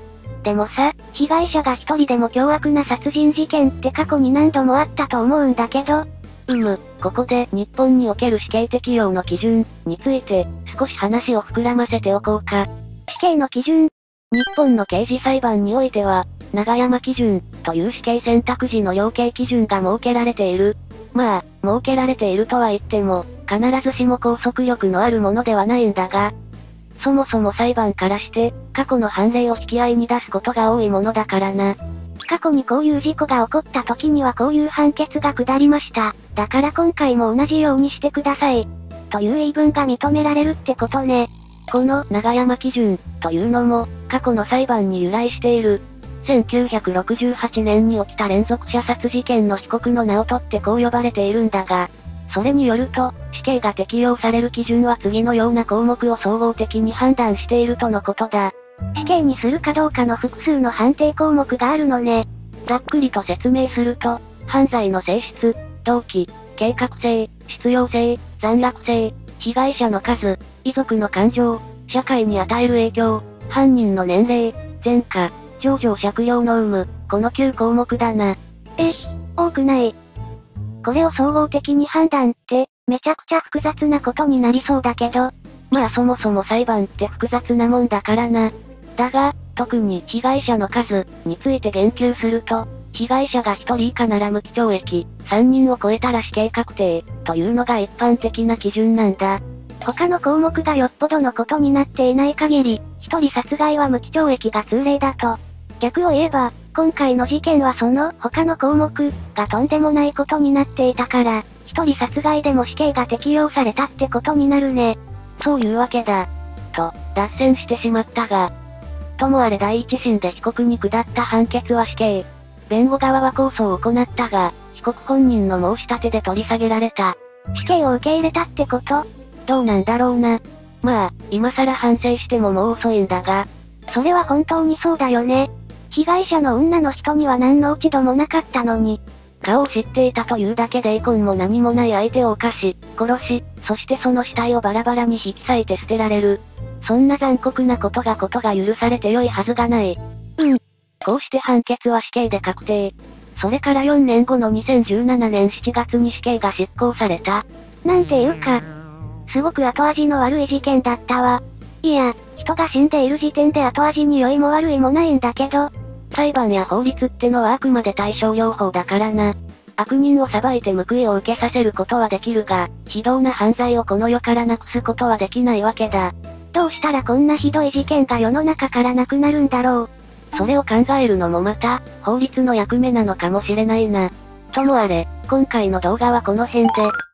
でもさ、被害者が一人でも凶悪な殺人事件って過去に何度もあったと思うんだけど、 うむ、ここで日本における死刑適用の基準について少し話を膨らませておこうか。 死刑の基準。 日本の刑事裁判においては、永山基準という死刑選択時の量刑基準が設けられている。まあ、設けられているとは言っても、必ずしも拘束力のあるものではないんだが、そもそも裁判からして、過去の判例を引き合いに出すことが多いものだからな。 過去にこういう事故が起こった時にはこういう判決が下りました。だから今回も同じようにしてください。という言い分が認められるってことね。 この永山基準というのも、過去の裁判に由来している。せんきゅうひゃくろくじゅうはちねんに起きた連続射殺事件の被告の名を取ってこう呼ばれているんだが、それによると、死刑が適用される基準は次のような項目を総合的に判断しているとのことだ。 死刑にするかどうかの複数の判定項目があるのね。 ざっくりと説明すると、犯罪の性質、動機、計画性、必要性、残虐性、被害者の数、遺族の感情、社会に与える影響、犯人の年齢、前科、情状酌量の有無、このきゅう項目だな。 え、多くない。これを総合的に判断って、めちゃくちゃ複雑なことになりそうだけど、 まあそもそも裁判って複雑なもんだからな。だが、特に被害者の数について言及すると、被害者がひとり以下なら無期懲役、さんにんを超えたら死刑確定、というのが一般的な基準なんだ。 他の項目がよっぽどのことになっていない限り、一人殺害は無期懲役が通例だと。逆を言えば、今回の事件はその他の項目がとんでもないことになっていたから、一人殺害でも死刑が適用されたってことになるね。 そういうわけだ。と、脱線してしまったが。ともあれ第一審で被告に下った判決は死刑。弁護側は控訴を行ったが、被告本人の申し立てで取り下げられた。 死刑を受け入れたってこと？ どうなんだろうな。まあ、今更反省してももう遅いんだが。 それは本当にそうだよね。被害者の女の人には何の落ち度もなかったのに。 顔を知っていたというだけで遺恨も何もない相手を犯し、殺し、そしてその死体をバラバラに引き裂いて捨てられる。そんな残酷なことがことが許されて良いはずがない。 うん。 こうして判決は死刑で確定。それからよねんごのにせんじゅうななねんしちがつに死刑が執行された。 なんていうか、すごく後味の悪い事件だったわ。いや、人が死んでいる時点で後味に良いも悪いもないんだけど、 裁判や法律ってのはあくまで対症療法だからな。悪人を裁いて報いを受けさせることはできるが、非道な犯罪をこの世からなくすことはできないわけだ。 どうしたらこんなひどい事件が世の中からなくなるんだろう。 それを考えるのもまた、法律の役目なのかもしれないな。ともあれ、今回の動画はこの辺で。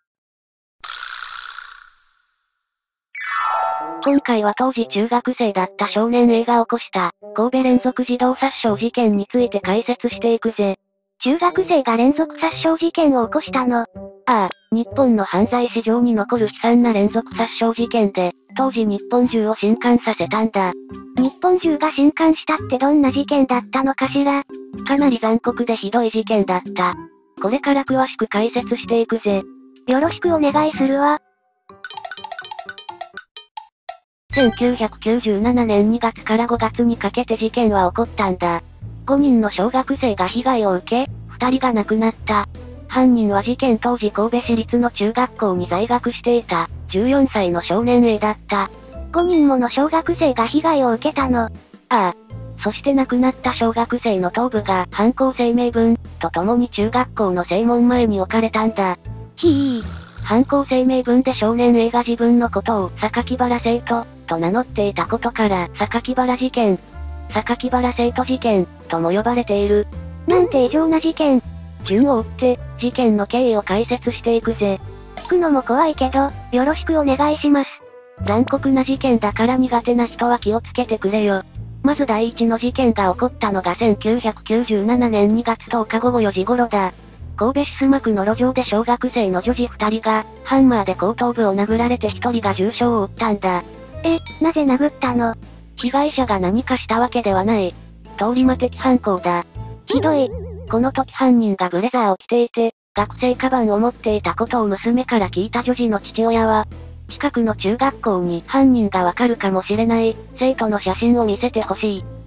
今回は当時中学生だった少年 A が起こした、神戸連続児童殺傷事件について解説していくぜ。 中学生が連続殺傷事件を起こしたの？ ああ、日本の犯罪史上に残る悲惨な連続殺傷事件で、当時日本中を震撼させたんだ。 日本中が震撼したってどんな事件だったのかしら？ かなり残酷でひどい事件だった。これから詳しく解説していくぜ。 よろしくお願いするわ。 せんきゅうひゃくきゅうじゅうななねんにがつからごがつにかけて事件は起こったんだ。ごにんの小学生が被害を受け、ふたりが亡くなった。犯人は事件当時神戸市立の中学校に在学していた、じゅうよんさいの少年 A だった。 ごにんもの小学生が被害を受けたの？ ああ。そして亡くなった小学生の頭部が犯行声明文と共に中学校の正門前に置かれたんだ。 ひぃ。 犯行声明文で少年 A が自分のことを榊原生徒と名乗っていたことから榊原事件、榊原生徒事件とも呼ばれている。 なんて異常な事件。 順を追って事件の経緯を解説していくぜ。 聞くのも怖いけど、よろしくお願いします。 残酷な事件だから苦手な人は気をつけてくれよ。まず第一の事件が起こったのがせんきゅうひゃくきゅうじゅうななねんにがつとおかごごよじ頃だ。神戸市須磨区の路上で小学生の女児二人が、ハンマーで後頭部を殴られて一人が重傷を負ったんだ。 え、なぜ殴ったの？ 被害者が何かしたわけではない。通り魔的犯行だ。 ひどい。 この時犯人がブレザーを着ていて、学生カバンを持っていたことを娘から聞いた女児の父親は、近くの中学校に犯人がわかるかもしれない、生徒の写真を見せてほしい。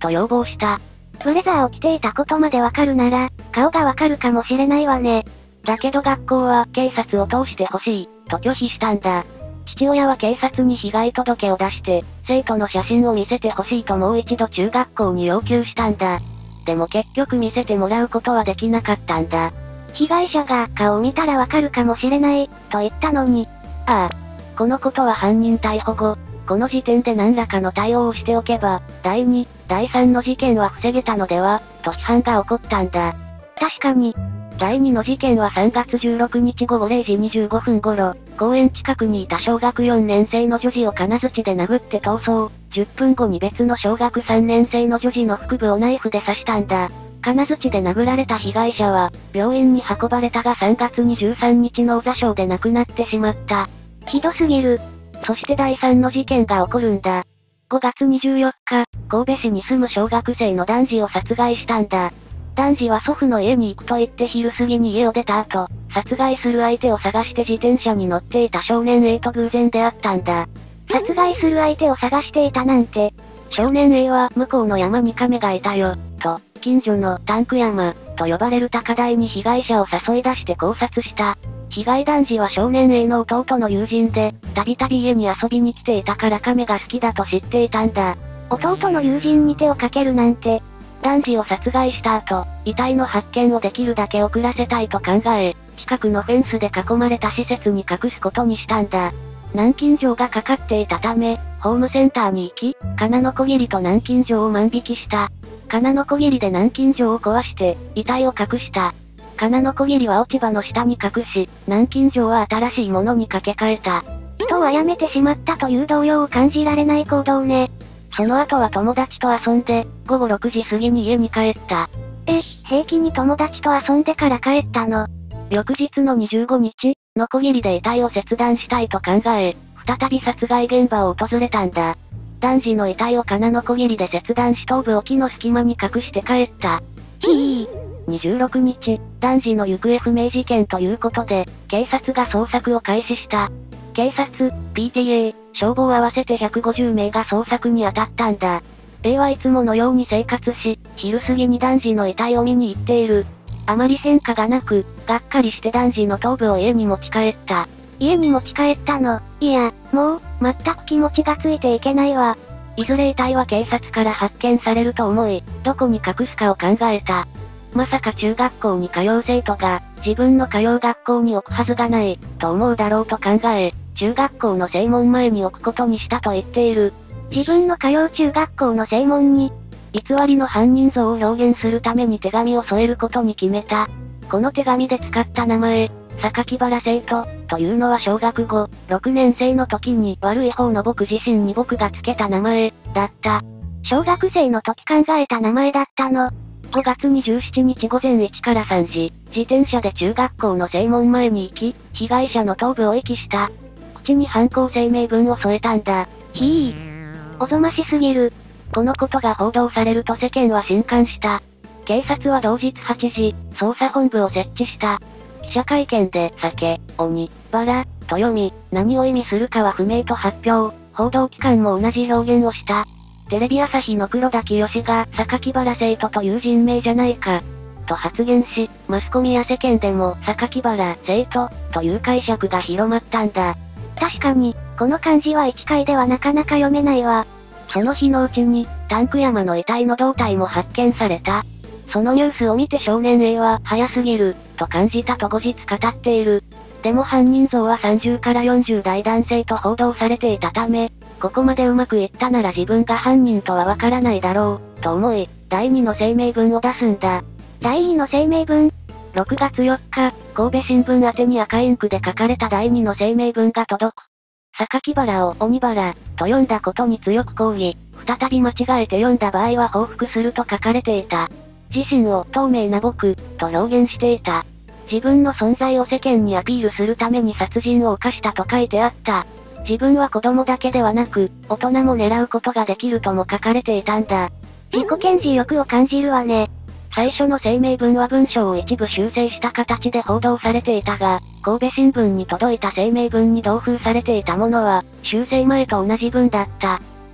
と要望した。 ブレザーを着ていたことまでわかるなら、顔がわかるかもしれないわね。 だけど学校は警察を通してほしい、と拒否したんだ。父親は警察に被害届を出して、生徒の写真を見せてほしいともう一度中学校に要求したんだ。でも結局見せてもらうことはできなかったんだ。 被害者が顔を見たらわかるかもしれない、と言ったのに。 ああ。このことは犯人逮捕後、この時点で何らかの対応をしておけば、だいに、だいさんの事件は防げたのでは、と批判が起こったんだ。 確かに。 だいにの事件はさんがつじゅうろくにちごごれいじにじゅうごふん頃、公園近くにいた小学よねん生の女児を金槌で殴って逃走。じゅっぷんごに別の小学さんねん生の女児の腹部をナイフで刺したんだ。金槌で殴られた被害者は、病院に運ばれたがさんがつにじゅうさんにち脳挫傷で亡くなってしまった。 ひどすぎる。 そしてだいさんの事件が起こるんだ。ごがつにじゅうよっか、神戸市に住む小学生の男児を殺害したんだ。男児は祖父の家に行くと言って昼過ぎに家を出た後、殺害する相手を探して自転車に乗っていた少年 A と偶然出会ったんだ。 殺害する相手を探していたなんて。 少年 A は向こうの山に亀がいたよ、と、近所のタンク山、と呼ばれる高台に被害者を誘い出して考察した。被害男児は少年 A の弟の友人で、たびたび家に遊びに来ていたから亀が好きだと知っていたんだ。 弟の友人に手をかけるなんて。 男児を殺害した後、遺体の発見をできるだけ遅らせたいと考え、近くのフェンスで囲まれた施設に隠すことにしたんだ。軟禁状がかかっていたため、ホームセンターに行き、金のこぎりと軟禁状を万引きした。金のこぎりで軟禁状を壊して、遺体を隠した。金のこぎりは落ち葉の下に隠し、軟禁状は新しいものに掛け替えた。 人を殺めてしまったという動揺を感じられない行動ね。 その後は友達と遊んで、ごごろくじ過ぎに家に帰った。 え、平気に友達と遊んでから帰ったの？ 翌日のにじゅうごにち、ノコギリで遺体を切断したいと考え、再び殺害現場を訪れたんだ。男児の遺体を金のこぎりで切断し頭部を木の隙間に隠して帰った。 ひー。にじゅうろくにち、男児の行方不明事件ということで、警察が捜索を開始した。警察、ピーティーエー、消防合わせてひゃくごじゅうめいが捜索に当たったんだ。A はいつものように生活し、昼過ぎに男児の遺体を見に行っている。あまり変化がなく、がっかりして男児の頭部を家に持ち帰った。 家に持ち帰ったの？いや、もう、全く気持ちがついていけないわ。 いずれ遺体は警察から発見されると思い、どこに隠すかを考えた。まさか中学校に通う生徒が、自分の通う学校に置くはずがない、と思うだろうと考え、中学校の正門前に置くことにしたと言っている。 自分の通う中学校の正門に、 偽りの犯人像を表現するために手紙を添えることに決めた。この手紙で使った名前、榊原生徒、というのは小学ご、ろくねん生の時に悪い方の僕自身に僕がつけた名前、だった。 小学生の時考えた名前だったの。 ごがつにじゅうしちにちごぜんいちからさんじ、自転車で中学校の正門前に行き、被害者の頭部を遺棄した。口に犯行声明文を添えたんだ。 ひぃ。おぞましすぎる。 このことが報道されると世間は震撼した。警察は同日はちじ、捜査本部を設置した。記者会見で、酒、鬼、バラ、と読み、何を意味するかは不明と発表。報道機関も同じ表現をした。テレビ朝日の黒田清が、榊原生徒という人名じゃないか、と発言し、マスコミや世間でも、榊原生徒、という解釈が広まったんだ。 確かに、この漢字は一回ではなかなか読めないわ。 その日のうちに、タンク山の遺体の胴体も発見された。そのニュースを見て少年 A は、早すぎる、と感じたと後日語っている。でも犯人像はさんじゅうからよんじゅうだい男性と報道されていたため、ここまでうまくいったなら自分が犯人とはわからないだろう、と思い、だいにの声明文を出すんだ。 だいにの声明文？ ろくがつよっか、神戸新聞宛てに赤インクで書かれただいにの声明文が届く。榊原を鬼原、と読んだことに強く抗議、再び間違えて読んだ場合は報復すると書かれていた。自身を透明な僕、と表現していた。自分の存在を世間にアピールするために殺人を犯したと書いてあった。自分は子供だけではなく、大人も狙うことができるとも書かれていたんだ。 自己顕示欲を感じるわね。 最初の声明文は文章を一部修正した形で報道されていたが、神戸新聞に届いた声明文に同封されていたものは、修正前と同じ文だった。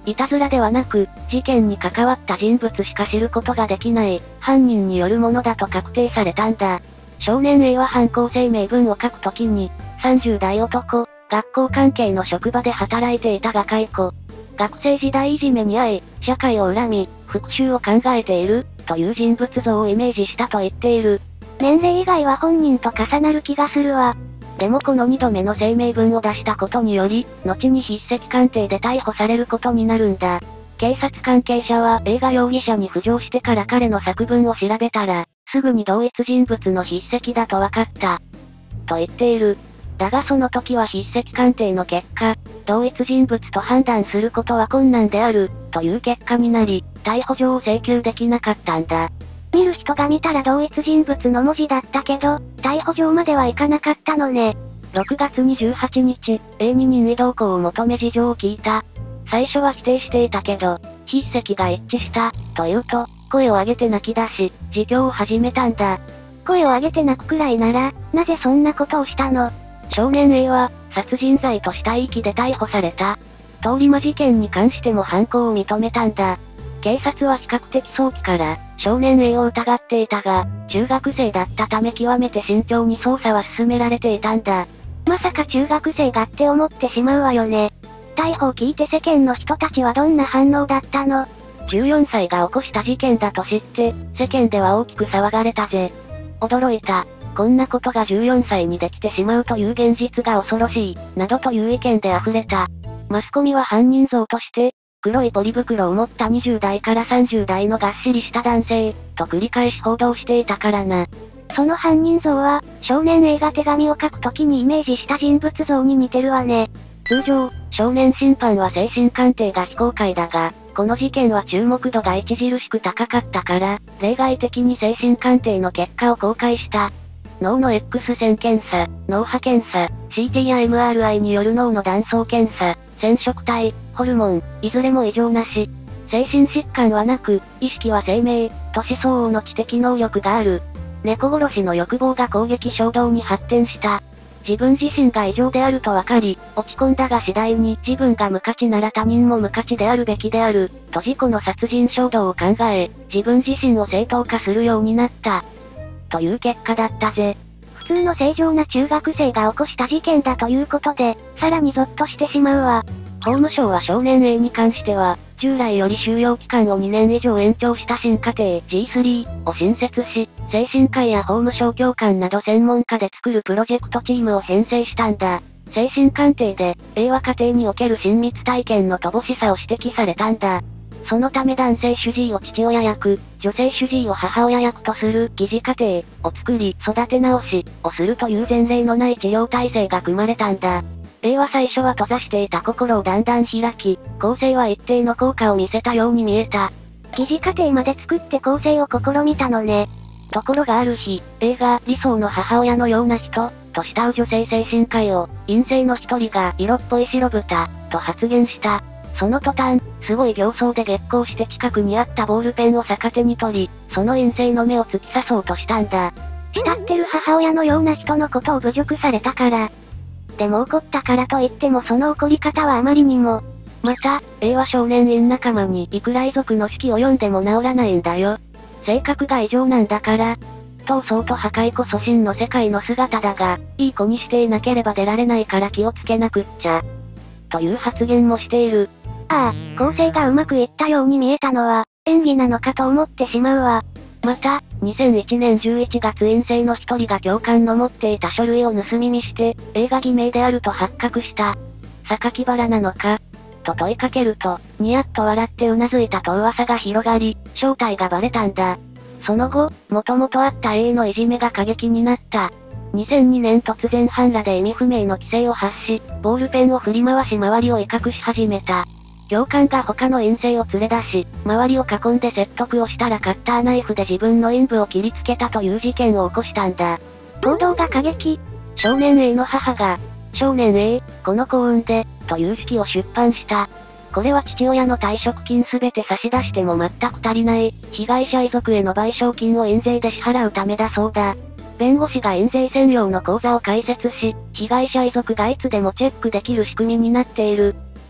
いたずらではなく、事件に関わった人物しか知ることができない、犯人によるものだと確定されたんだ。少年 A は犯行声明文を書くときに、さんじゅう代男、学校関係の職場で働いていたが解雇。学生時代いじめに遭い、社会を恨み、復讐を考えている、という人物像をイメージしたと言っている。 年齢以外は本人と重なる気がするわ。 でもこのにどめの声明文を出したことにより、後に筆跡鑑定で逮捕されることになるんだ。警察関係者は A が容疑者に浮上してから彼の作文を調べたら、すぐに同一人物の筆跡だと分かった。と言っている。だがその時は筆跡鑑定の結果、同一人物と判断することは困難である、という結果になり、逮捕状を請求できなかったんだ。 見る人が見たら同一人物の文字だったけど、逮捕状まではいかなかったのね。 ろくがつにじゅうはちにち、A に任意同行を求め事情を聞いた。最初は否定していたけど、筆跡が一致した、と言うと、声を上げて泣き出し、自供を始めたんだ。 声を上げて泣くくらいなら、なぜそんなことをしたの？ 少年 A は、殺人罪と死体遺棄で逮捕された。通り魔事件に関しても犯行を認めたんだ。警察は比較的早期から、少年 A を疑っていたが、中学生だったため極めて慎重に捜査は進められていたんだ。 まさか中学生がって思ってしまうわよね。逮捕を聞いて世間の人たちはどんな反応だったの？ じゅうよんさいが起こした事件だと知って、世間では大きく騒がれたぜ。驚いた。こんなことがじゅうよんさいにできてしまうという現実が恐ろしい、などという意見で溢れた。マスコミは犯人像として、黒いポリ袋を持ったにじゅう代からさんじゅう代のがっしりした男性、と繰り返し報道していたからな。 その犯人像は、少年 A が手紙を書くときにイメージした人物像に似てるわね。 通常、少年審判は精神鑑定が非公開だが、この事件は注目度が著しく高かったから、例外的に精神鑑定の結果を公開した。脳の X 線検査、脳波検査、シーティー や エムアールアイ による脳の断層検査、染色体、ホルモン、いずれも異常なし。精神疾患はなく、意識は生命、年相応の知的能力がある。猫殺しの欲望が攻撃衝動に発展した。自分自身が異常であると分かり、落ち込んだが次第に自分が無価値なら他人も無価値であるべきである、と自己の殺人衝動を考え、自分自身を正当化するようになった。という結果だったぜ。 普通の正常な中学生が起こした事件だということで、さらにゾッとしてしまうわ。 法務省は少年 A に関しては、従来より収容期間をにねん以上延長した新課程 ジースリー を新設し、精神科医や法務省教官など専門家で作るプロジェクトチームを編成したんだ。精神鑑定で、A は家庭における親密体験の乏しさを指摘されたんだ。そのため男性主治医を父親役、女性主治医を母親役とする疑似家庭を作り育て直しをするという前例のない治療体制が組まれたんだ。A は最初は閉ざしていた心をだんだん開き、更生は一定の効果を見せたように見えた。 疑似家庭まで作って更生を試みたのね。 ところがある日、A が理想の母親のような人、と慕う女性精神科医を、陰性の一人が色っぽい白豚、と発言した。その途端、すごい形相で激高して近くにあったボールペンを逆手に取り、その陰性の目を突き刺そうとしたんだ。 慕ってる母親のような人のことを侮辱されたから。でも怒ったからといってもその怒り方はあまりにも。 また、A は少年院仲間にいくら遺族の式を読んでも治らないんだよ。性格が異常なんだから。闘争と破壊こそ真の世界の姿だが、いい子にしていなければ出られないから気をつけなくっちゃ。という発言もしている。 ああ、構成がうまくいったように見えたのは、演技なのかと思ってしまうわ。 また、にせんいちねんじゅういちがつ陰性の一人が教官の持っていた書類を盗み見して、A が偽名であると発覚した。榊原なのかと問いかけると、ニヤッと笑って頷いたと噂が広がり、正体がバレたんだ。その後、もともとあった A のいじめが過激になった。にせんにねん突然半裸で意味不明の規制を発し、ボールペンを振り回し周りを威嚇し始めた。教官が他の陰性を連れ出し、周りを囲んで説得をしたらカッターナイフで自分の陰部を切りつけたという事件を起こしたんだ。 行動が過激。 少年 A の母が、少年 A、この幸運で、という式を出版した。これは父親の退職金すべて差し出しても全く足りない、被害者遺族への賠償金を印税で支払うためだそうだ。弁護士が印税専用の口座を開設し、被害者遺族がいつでもチェックできる仕組みになっている。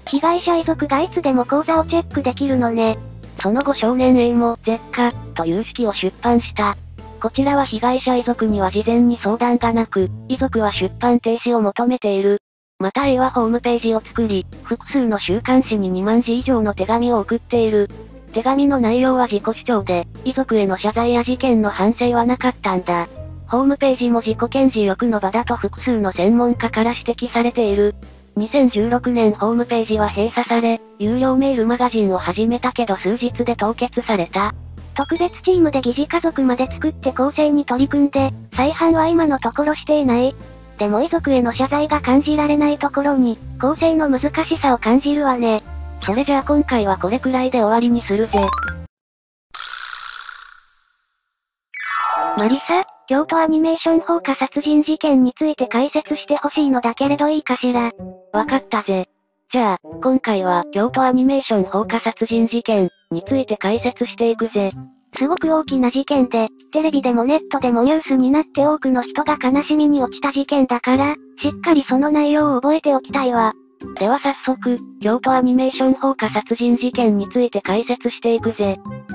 被害者遺族がいつでも口座をチェックできるのね。 その後少年 A も、絶火、という手記を出版した。こちらは被害者遺族には事前に相談がなく、遺族は出版停止を求めている。また A はホームページを作り、複数の週刊誌ににまんじ以上の手紙を送っている。手紙の内容は自己主張で、遺族への謝罪や事件の反省はなかったんだ。ホームページも自己顕示欲の場だと複数の専門家から指摘されている。にせんじゅうろくねんホームページは閉鎖され、有料メールマガジンを始めたけど数日で凍結された。 特別チームで疑似家族まで作って構成に取り組んで、再犯は今のところしていない。でも遺族への謝罪が感じられないところに、構成の難しさを感じるわね。 それじゃあ今回はこれくらいで終わりにするぜ。 マリサ、京都アニメーション放火殺人事件について解説してほしいのだけれどいいかしら。 わかったぜ。じゃあ、今回は京都アニメーション放火殺人事件について解説していくぜ。 すごく大きな事件で、テレビでもネットでもニュースになって多くの人が悲しみに落ちた事件だから、しっかりその内容を覚えておきたいわ。 では早速、京都アニメーション放火殺人事件について解説していくぜ。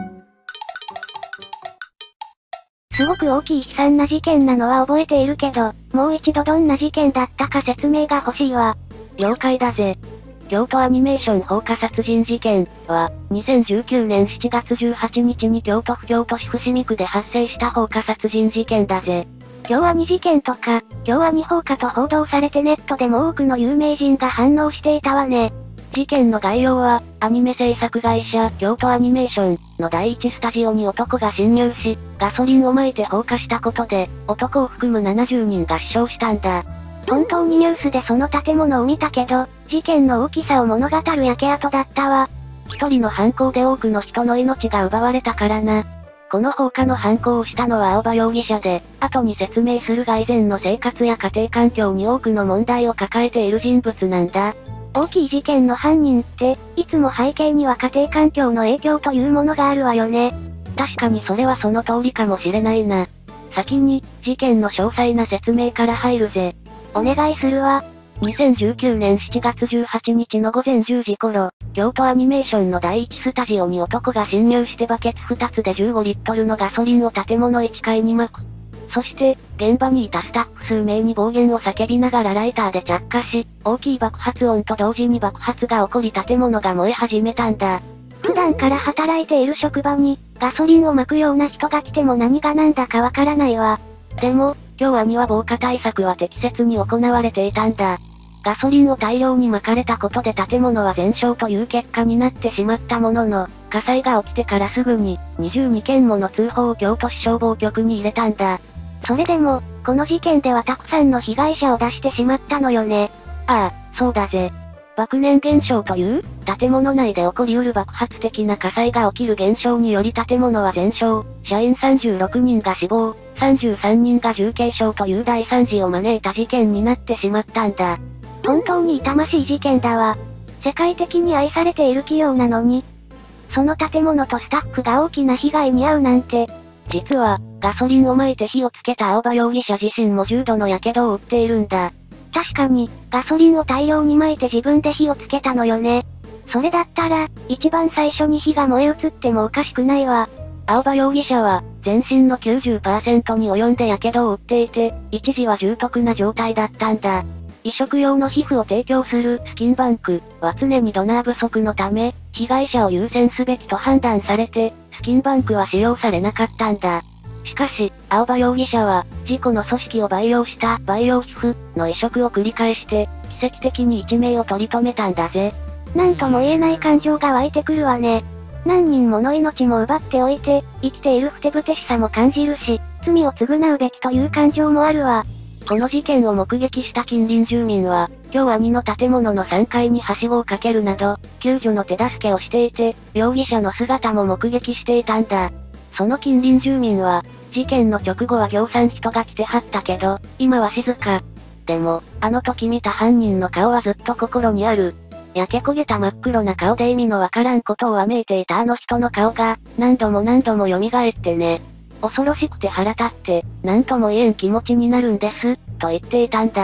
すごく大きい悲惨な事件なのは覚えているけど、もう一度どんな事件だったか説明が欲しいわ。 了解だぜ。京都アニメーション放火殺人事件は、にせんじゅうきゅうねんしちがつじゅうはちにちに京都府京都市伏見区で発生した放火殺人事件だぜ。 京アニ事件とか、京アニ放火と報道されてネットでも多くの有名人が反応していたわね。 事件の概要は、アニメ制作会社、京都アニメーションのだいいちスタジオに男が侵入し、ガソリンを撒いて放火したことで、男を含むななじゅうにんが死傷したんだ。 本当にニュースでその建物を見たけど、事件の大きさを物語る焼け跡だったわ。 一人の犯行で多くの人の命が奪われたからな。この放火の犯行をしたのは青葉容疑者で、後に説明するが以前の生活や家庭環境に多くの問題を抱えている人物なんだ。 大きい事件の犯人って、いつも背景には家庭環境の影響というものがあるわよね。 確かにそれはその通りかもしれないな。先に、事件の詳細な説明から入るぜ。 お願いするわ。 にせんじゅうきゅうねんしちがつじゅうはちにちのごぜんじゅうじ頃、京都アニメーションのだいいちスタジオに男が侵入してバケツふたつでじゅうごリットルのガソリンを建物いちかいに撒く。そして、現場にいたスタッフ数名に暴言を叫びながらライターで着火し、大きい爆発音と同時に爆発が起こり建物が燃え始めたんだ。 普段から働いている職場に、ガソリンを撒くような人が来ても何が何だかわからないわ。 でも、京アニは防火対策は適切に行われていたんだ。ガソリンを大量に撒かれたことで建物は全焼という結果になってしまったものの、火災が起きてからすぐに、にじゅうにけんもの通報を京都市消防局に入れたんだ。 それでも、この事件ではたくさんの被害者を出してしまったのよね。 ああ、そうだぜ。爆燃現象という、建物内で起こりうる爆発的な火災が起きる現象により建物は全焼、社員さんじゅうろくにんが死亡、さんじゅうさんにんが重軽傷という大惨事を招いた事件になってしまったんだ。 本当に痛ましい事件だわ。世界的に愛されている企業なのに、その建物とスタッフが大きな被害に遭うなんて。 実は、ガソリンを撒いて火をつけた青葉容疑者自身も重度の火傷を負っているんだ。 確かに、ガソリンを大量に撒いて自分で火をつけたのよね。それだったら、一番最初に火が燃え移ってもおかしくないわ。 青葉容疑者は、全身の きゅうじゅっパーセント に及んで火傷を負っていて、一時は重篤な状態だったんだ。移植用の皮膚を提供するスキンバンクは常にドナー不足のため、被害者を優先すべきと判断されて、スキンバンクは使用されなかったんだ。しかし、青葉容疑者は、自己の組織を培養した培養皮膚の移植を繰り返して、奇跡的に一命を取り留めたんだぜ。 なんとも言えない感情が湧いてくるわね。何人もの命も奪っておいて、生きているふてぶてしさも感じるし、罪を償うべきという感情もあるわ。 この事件を目撃した近隣住民は、京アニの建物のさんかいにはしごをかけるなど、救助の手助けをしていて、容疑者の姿も目撃していたんだ。その近隣住民は、事件の直後はぎょうさん人が来てはったけど、今は静か。でも、あの時見た犯人の顔はずっと心にある。焼け焦げた真っ黒な顔で意味のわからんことをわめいていたあの人の顔が、何度も何度も蘇ってね。恐ろしくて腹立って、何とも言えん気持ちになるんです、と言っていたんだ。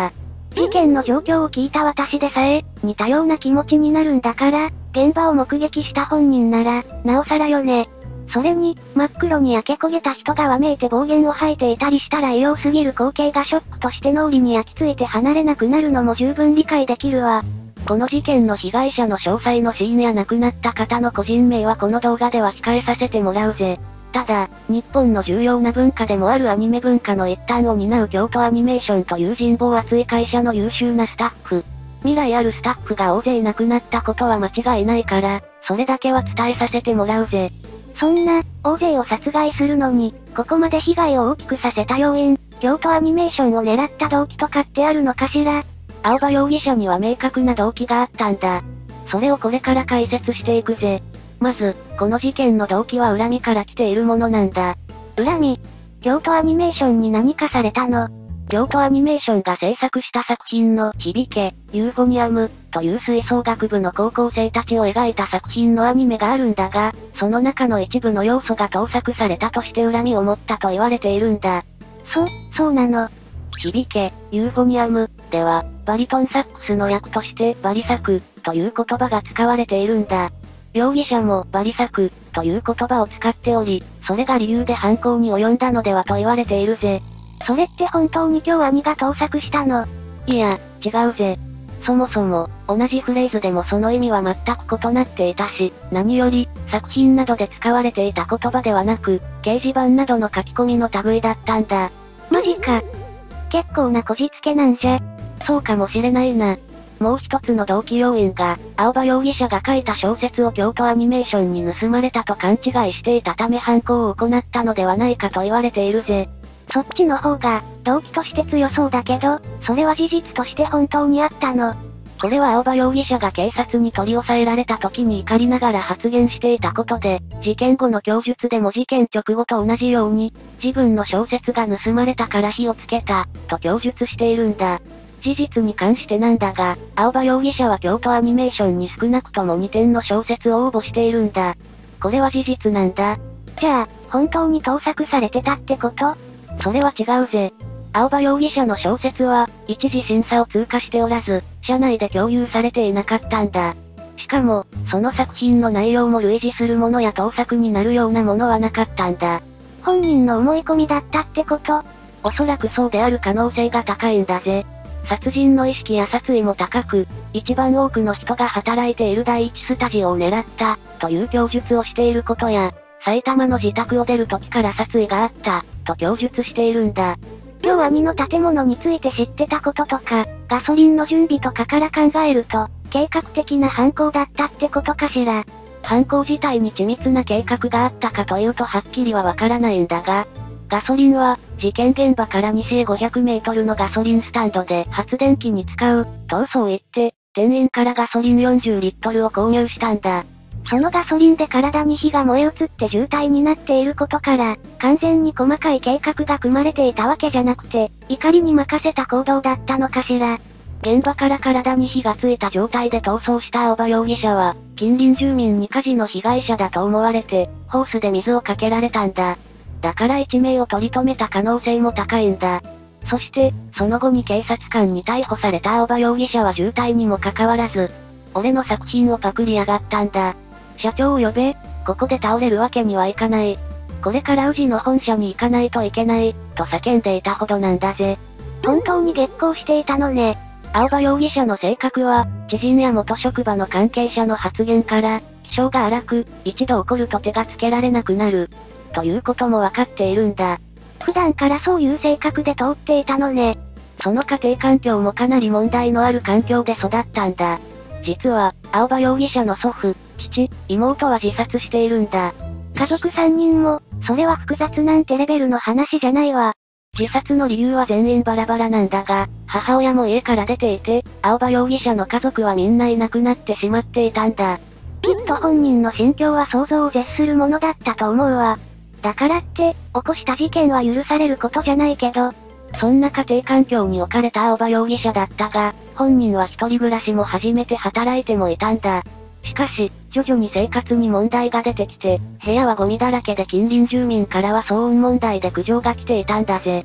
事件の状況を聞いた私でさえ、似たような気持ちになるんだから、現場を目撃した本人なら、なおさらよね。それに、真っ黒に焼け焦げた人がわめいて暴言を吐いていたりしたら異様すぎる光景がショックとして脳裏に焼き付いて離れなくなるのも十分理解できるわ。 この事件の被害者の詳細の死因や亡くなった方の個人名はこの動画では控えさせてもらうぜ。ただ、日本の重要な文化でもあるアニメ文化の一端を担う京都アニメーションという人望厚い会社の優秀なスタッフ。未来あるスタッフが大勢亡くなったことは間違いないから、それだけは伝えさせてもらうぜ。 そんな、大勢を殺害するのに、ここまで被害を大きくさせた要因、京都アニメーションを狙った動機とかってあるのかしら？ 青葉容疑者には明確な動機があったんだ。それをこれから解説していくぜ。まず、この事件の動機は恨みから来ているものなんだ。 恨み？京都アニメーションに何かされたの？ 京都アニメーションが制作した作品の響け、ユーフォニアム、という吹奏楽部の高校生たちを描いた作品のアニメがあるんだが、その中の一部の要素が盗作されたとして恨みを持ったと言われているんだ。 そ、そうなの。 響け、ユーフォニアム、では、バリトンサックスの訳としてバリ作、という言葉が使われているんだ。容疑者もバリ作、という言葉を使っており、それが理由で犯行に及んだのではと言われているぜ。 それって本当に京アニが盗作したの？ いや、違うぜ。そもそも、同じフレーズでもその意味は全く異なっていたし、何より、作品などで使われていた言葉ではなく、掲示板などの書き込みの類だったんだ。 マジか。結構なこじつけなんじゃ。 そうかもしれないな。もう一つの動機要因が、青葉容疑者が書いた小説を京都アニメーションに盗まれたと勘違いしていたため犯行を行ったのではないかと言われているぜ。 そっちの方が、動機として強そうだけど、それは事実として本当にあったの？ これは青葉容疑者が警察に取り押さえられた時に怒りながら発言していたことで、事件後の供述でも事件直後と同じように、自分の小説が盗まれたから火をつけた、と供述しているんだ。事実に関してなんだが、青葉容疑者は京都アニメーションに少なくともにてんの小説を応募しているんだ。これは事実なんだ。 じゃあ、本当に盗作されてたってこと？ それは違うぜ。青葉容疑者の小説は、一次審査を通過しておらず、社内で共有されていなかったんだ。しかも、その作品の内容も類似するものや盗作になるようなものはなかったんだ。 本人の思い込みだったってこと？ おそらくそうである可能性が高いんだぜ。殺人の意識や殺意も高く、一番多くの人が働いている第一スタジオを狙った、という供述をしていることや、埼玉の自宅を出る時から殺意があった、と供述しているんだ。 京アニの建物について知ってたこととか、ガソリンの準備とかから考えると、計画的な犯行だったってことかしら。 犯行自体に緻密な計画があったかというとはっきりはわからないんだが、ガソリンは、事件現場から西へごひゃくメートルのガソリンスタンドで発電機に使う、と嘘を言って、店員からガソリンよんじゅうリットルを購入したんだ。 そのガソリンで体に火が燃え移って渋滞になっていることから、完全に細かい計画が組まれていたわけじゃなくて、怒りに任せた行動だったのかしら。 現場から体に火がついた状態で逃走した青葉容疑者は、近隣住民に火事の被害者だと思われて、ホースで水をかけられたんだ。だから一命を取り留めた可能性も高いんだ。そして、その後に警察官に逮捕された青葉容疑者は渋滞にもかかわらず、俺の作品をパクりやがったんだ。社長を呼べ、ここで倒れるわけにはいかない。これから宇治の本社に行かないといけない、と叫んでいたほどなんだぜ。 本当に激高していたのね。 青葉容疑者の性格は、知人や元職場の関係者の発言から、気性が荒く、一度怒ると手がつけられなくなる。ということもわかっているんだ。 普段からそういう性格で通っていたのね。 その家庭環境もかなり問題のある環境で育ったんだ。実は、青葉容疑者の祖父、父、妹は自殺しているんだ。 家族さんにんも、それは複雑なんてレベルの話じゃないわ。 自殺の理由は全員バラバラなんだが、母親も家から出ていて、青葉容疑者の家族はみんないなくなってしまっていたんだ。 きっと本人の心境は想像を絶するものだったと思うわ。だからって、起こした事件は許されることじゃないけど、 そんな家庭環境に置かれた青葉容疑者だったが、本人は一人暮らしも始めて働いてもいたんだ。しかし、徐々に生活に問題が出てきて、部屋はゴミだらけで近隣住民からは騒音問題で苦情が来ていたんだぜ。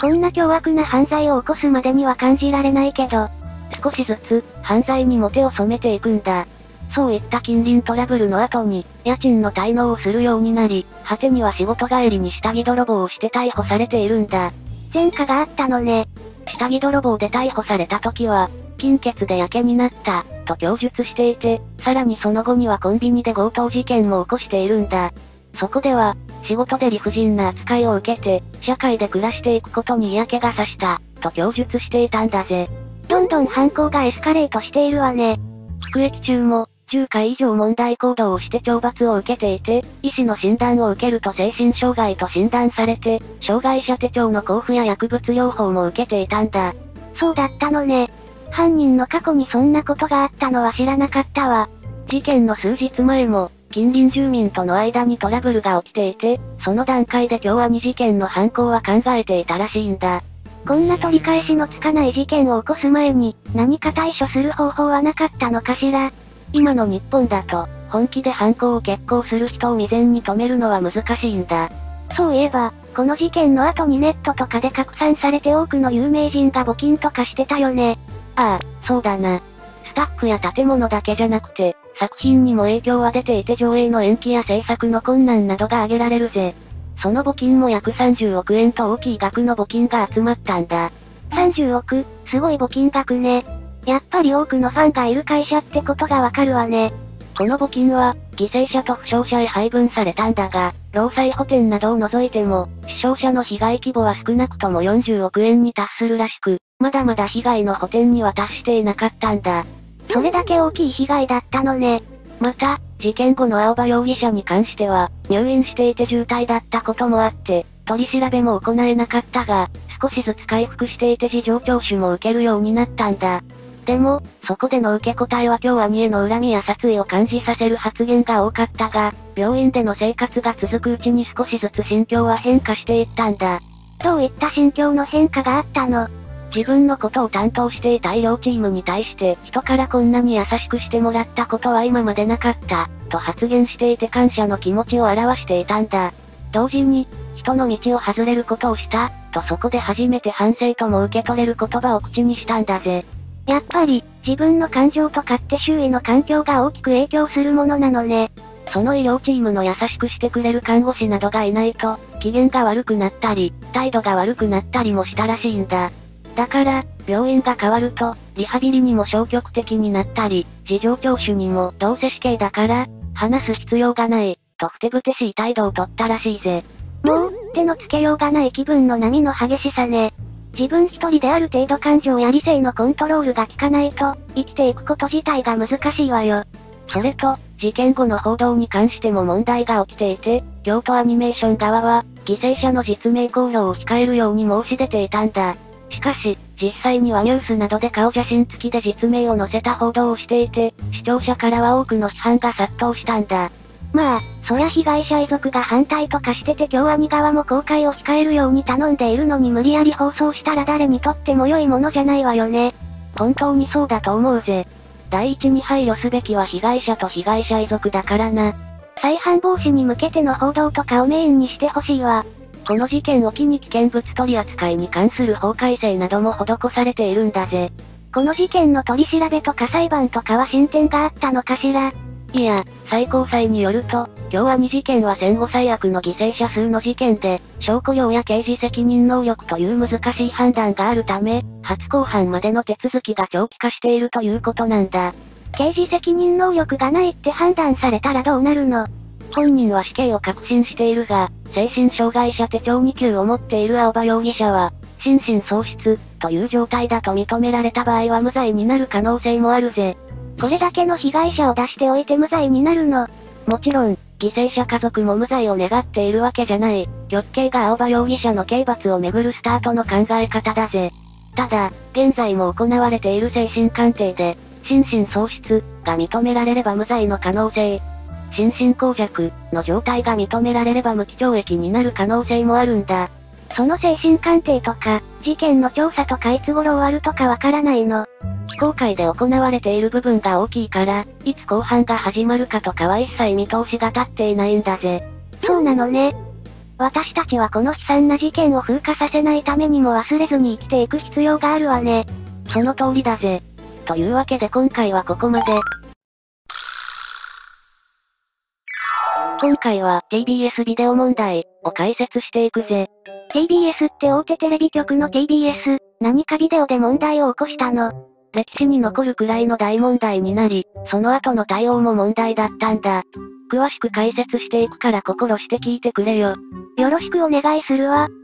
こんな凶悪な犯罪を起こすまでには感じられないけど、 少しずつ、犯罪にも手を染めていくんだ。そういった近隣トラブルの後に、家賃の滞納をするようになり、果てには仕事帰りに下着泥棒をして逮捕されているんだ。 前科があったのね。 下着泥棒で逮捕された時は、金欠でやけになった、と供述していて、さらにその後にはコンビニで強盗事件も起こしているんだ。そこでは、仕事で理不尽な扱いを受けて、社会で暮らしていくことに嫌気がさした、と供述していたんだぜ。 どんどん犯行がエスカレートしているわね。 服役中も、じゅっかい以上問題行動をして懲罰を受けていて、医師の診断を受けると精神障害と診断されて、障害者手帳の交付や薬物療法も受けていたんだ。 そうだったのね。犯人の過去にそんなことがあったのは知らなかったわ。 事件の数日前も、近隣住民との間にトラブルが起きていて、その段階で京アニ事件の犯行は考えていたらしいんだ。 こんな取り返しのつかない事件を起こす前に、何か対処する方法はなかったのかしら。 今の日本だと、本気で犯行を決行する人を未然に止めるのは難しいんだ。 そういえば、この事件の後にネットとかで拡散されて多くの有名人が募金とかしてたよね。 ああ、そうだな。スタッフや建物だけじゃなくて、作品にも影響は出ていて上映の延期や制作の困難などが挙げられるぜ。その募金も約さんじゅうおくえんと大きい額の募金が集まったんだ。 さんじゅうおく、すごい募金額ね。やっぱり多くのファンがいる会社ってことがわかるわね。 この募金は、犠牲者と負傷者へ配分されたんだが、労災補填などを除いても、死傷者の被害規模は少なくともよんじゅうおくえんに達するらしく、まだまだ被害の補填には達していなかったんだ。 それだけ大きい被害だったのね。 また、事件後の青葉容疑者に関しては、入院していて重体だったこともあって、取り調べも行えなかったが、少しずつ回復していて事情聴取も受けるようになったんだ。でも、そこでの受け答えは京アニへの恨みや殺意を感じさせる発言が多かったが、病院での生活が続くうちに少しずつ心境は変化していったんだ。 どういった心境の変化があったの？ 自分のことを担当していた医療チームに対して、人からこんなに優しくしてもらったことは今までなかった、と発言していて感謝の気持ちを表していたんだ。同時に、人の道を外れることをした、とそこで初めて反省とも受け取れる言葉を口にしたんだぜ。 やっぱり、自分の感情とかって周囲の環境が大きく影響するものなのね。 その医療チームの優しくしてくれる看護師などがいないと、機嫌が悪くなったり、態度が悪くなったりもしたらしいんだ。だから、病院が変わると、リハビリにも消極的になったり、事情聴取にもどうせ死刑だから、話す必要がない、とふてぶてしい態度を取ったらしいぜ。 もう、手のつけようがない気分の波の激しさね。自分一人である程度感情や理性のコントロールが効かないと、生きていくこと自体が難しいわよ。 それと、事件後の報道に関しても問題が起きていて、京都アニメーション側は、犠牲者の実名公表を控えるように申し出ていたんだ。しかし、実際にはニュースなどで顔写真付きで実名を載せた報道をしていて、視聴者からは多くの批判が殺到したんだ。 まあ、そりゃ被害者遺族が反対とかしてて京アニ側も公開を控えるように頼んでいるのに無理やり放送したら誰にとっても良いものじゃないわよね。 本当にそうだと思うぜ。第一に配慮すべきは被害者と被害者遺族だからな。 再犯防止に向けての報道とかをメインにしてほしいわ。 この事件を機に危険物取り扱いに関する法改正なども施されているんだぜ。 この事件の取り調べとか裁判とかは進展があったのかしら？ いや、最高裁によると、京アニ事件は戦後最悪の犠牲者数の事件で、証拠量や刑事責任能力という難しい判断があるため、初公判までの手続きが長期化しているということなんだ。 刑事責任能力がないって判断されたらどうなるの？ 本人は死刑を確信しているが、精神障害者手帳に級を持っている青葉容疑者は、心神喪失、という状態だと認められた場合は無罪になる可能性もあるぜ。 これだけの被害者を出しておいて無罪になるの？ もちろん、犠牲者家族も無罪を願っているわけじゃない。極刑が青葉容疑者の刑罰をめぐるスタートの考え方だぜ。ただ、現在も行われている精神鑑定で、心神喪失が認められれば無罪の可能性、心神耗弱の状態が認められれば無期懲役になる可能性もあるんだ。 その精神鑑定とか、事件の調査とかいつ頃終わるとかわからないの？ 非公開で行われている部分が大きいから、いつ公判が始まるかとかは一切見通しが立っていないんだぜ。 そうなのね。 私たちはこの悲惨な事件を風化させないためにも忘れずに生きていく必要があるわね。 その通りだぜ。というわけで今回はここまで。今回は ティービーエス ビデオ問題を解説していくぜ。 ティービーエス って大手テレビ局の ティービーエス、何かビデオで問題を起こしたの。 歴史に残るくらいの大問題になり、その後の対応も問題だったんだ。詳しく解説していくから心して聞いてくれよ。 よろしくお願いするわ。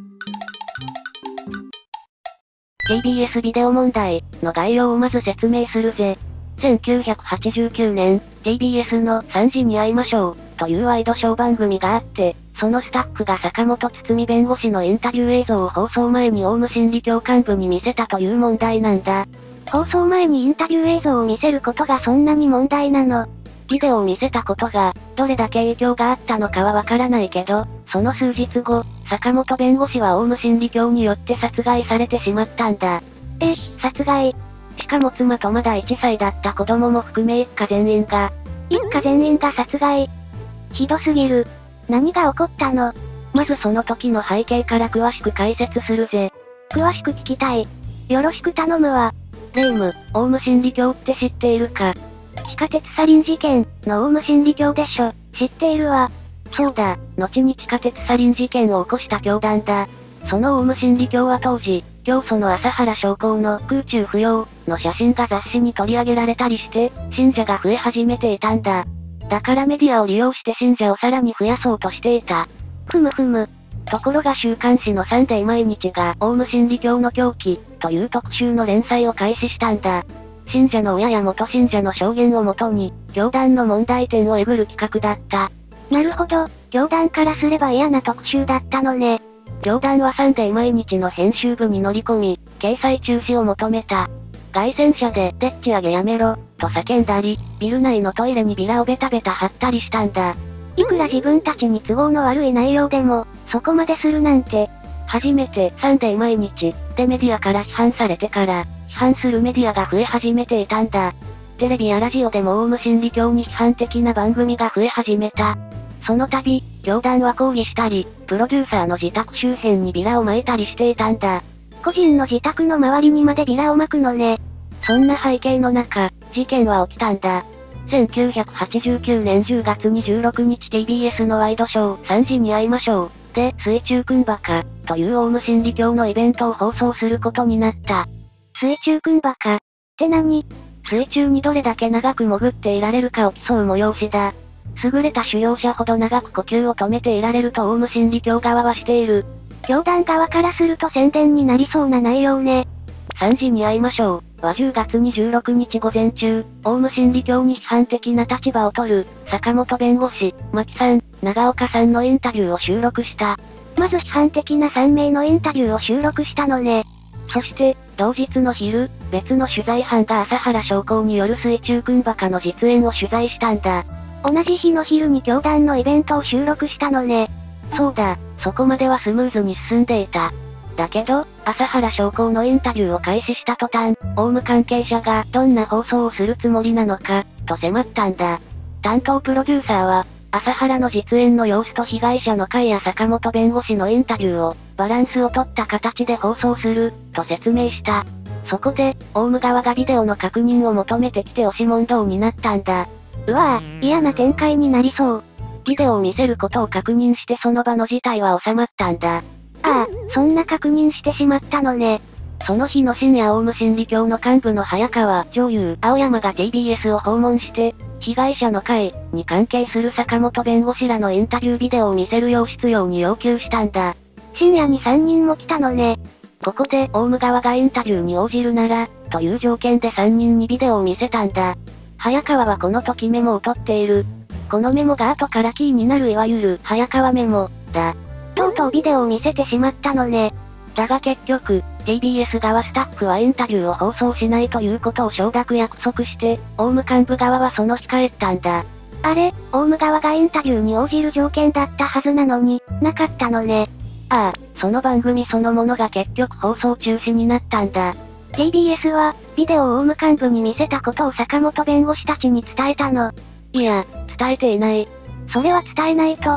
ティービーエス ビデオ問題の概要をまず説明するぜ。せんきゅうひゃくはちじゅうきゅうねん、ティービーエス のさんじに会いましょうというワイドショー番組があって、そのスタッフが坂本堤弁護士のインタビュー映像を放送前にオウム真理教幹部に見せたという問題なんだ。 放送前にインタビュー映像を見せることがそんなに問題なの？ ビデオを見せたことが、どれだけ影響があったのかはわからないけど、その数日後、坂本弁護士はオウム真理教によって殺害されてしまったんだ。 え、殺害？ しかも妻とまだいっさいだった子供も含め一家全員が。 一家全員が殺害？ひどすぎる。何が起こったの？ まずその時の背景から詳しく解説するぜ。 詳しく聞きたい。よろしく頼むわ。 霊夢、オウム真理教って知っているか？ 地下鉄サリン事件のオウム真理教でしょ。知っているわ。 そうだ、後に地下鉄サリン事件を起こした教団だ。そのオウム真理教は当時、教祖の朝原将校の空中浮揚の写真が雑誌に取り上げられたりして、信者が増え始めていたんだ。だからメディアを利用して信者をさらに増やそうとしていた。 ふむふむ。 ところが週刊誌のサンデー毎日がオウム真理教の狂気という特集の連載を開始したんだ。信者の親や元信者の証言をもとに、教団の問題点をえぐる企画だった。 なるほど、教団からすれば嫌な特集だったのね。 教団はサンデー毎日の編集部に乗り込み、掲載中止を求めた。街宣車で、でっち上げやめろ、と叫んだり、ビル内のトイレにビラをベタベタ貼ったりしたんだ。 いくら自分たちに都合の悪い内容でも、そこまでするなんて。 初めて、サンデー毎日、でメディアから批判されてから、批判するメディアが増え始めていたんだ。テレビやラジオでもオウム真理教に批判的な番組が増え始めた。その度、教団は抗議したり、プロデューサーの自宅周辺にビラを撒いたりしていたんだ。 個人の自宅の周りにまでビラを撒くのね。 そんな背景の中、事件は起きたんだ。せんきゅうひゃくはちじゅうきゅうねんじゅうがつにじゅうろくにち ティービーエス のワイドショーさんじに会いましょうで、水中くんバカというオウム真理教のイベントを放送することになった。 水中くんバカって何？ 水中にどれだけ長く潜っていられるかを競う催しだ。優れた修行者ほど長く呼吸を止めていられるとオウム真理教側はしている。 教団側からすると宣伝になりそうな内容ね。 さんじに会いましょうはじゅうがつにじゅうろくにち午前中、オウム真理教に批判的な立場を取る、坂本弁護士、牧さん、長岡さんのインタビューを収録した。 まず批判的なさんめいのインタビューを収録したのね。 そして、同日の昼、別の取材班が朝原将校による水中くんバカの実演を取材したんだ。 同じ日の昼に教団のイベントを収録したのね。 そうだ、そこまではスムーズに進んでいた。だけど、朝原将校のインタビューを開始した途端、オウム関係者がどんな放送をするつもりなのか、と迫ったんだ。担当プロデューサーは、朝原の実演の様子と被害者の会や坂本弁護士のインタビューを、バランスを取った形で放送する、と説明した。そこで、オウム側がビデオの確認を求めてきて押し問答になったんだ。 うわぁ、嫌な展開になりそう。 ビデオを見せることを確認してその場の事態は収まったんだ。 ああ、そんな確認してしまったのね。 その日の深夜オウム真理教の幹部の早川女優青山が ティービーエス を訪問して、被害者の会に関係する坂本弁護士らのインタビュービデオを見せるよう必要に要求したんだ。 深夜にさんにんも来たのね。 ここでオウム側がインタビューに応じるなら、という条件でさんにんにビデオを見せたんだ。早川はこの時メモを取っている。このメモが後からキーになるいわゆる早川メモ、だ。 とうとうビデオを見せてしまったのね。 だが結局、ティービーエス 側スタッフはインタビューを放送しないということを承諾約束して、オウム幹部側はその日帰ったんだ。 あれ、オウム側がインタビューに応じる条件だったはずなのに、なかったのね。 ああ、その番組そのものが結局放送中止になったんだ。 ティービーエス は、ビデオをオウム幹部に見せたことを坂本弁護士たちに伝えたの。 いや、伝えていない。 それは伝えないと。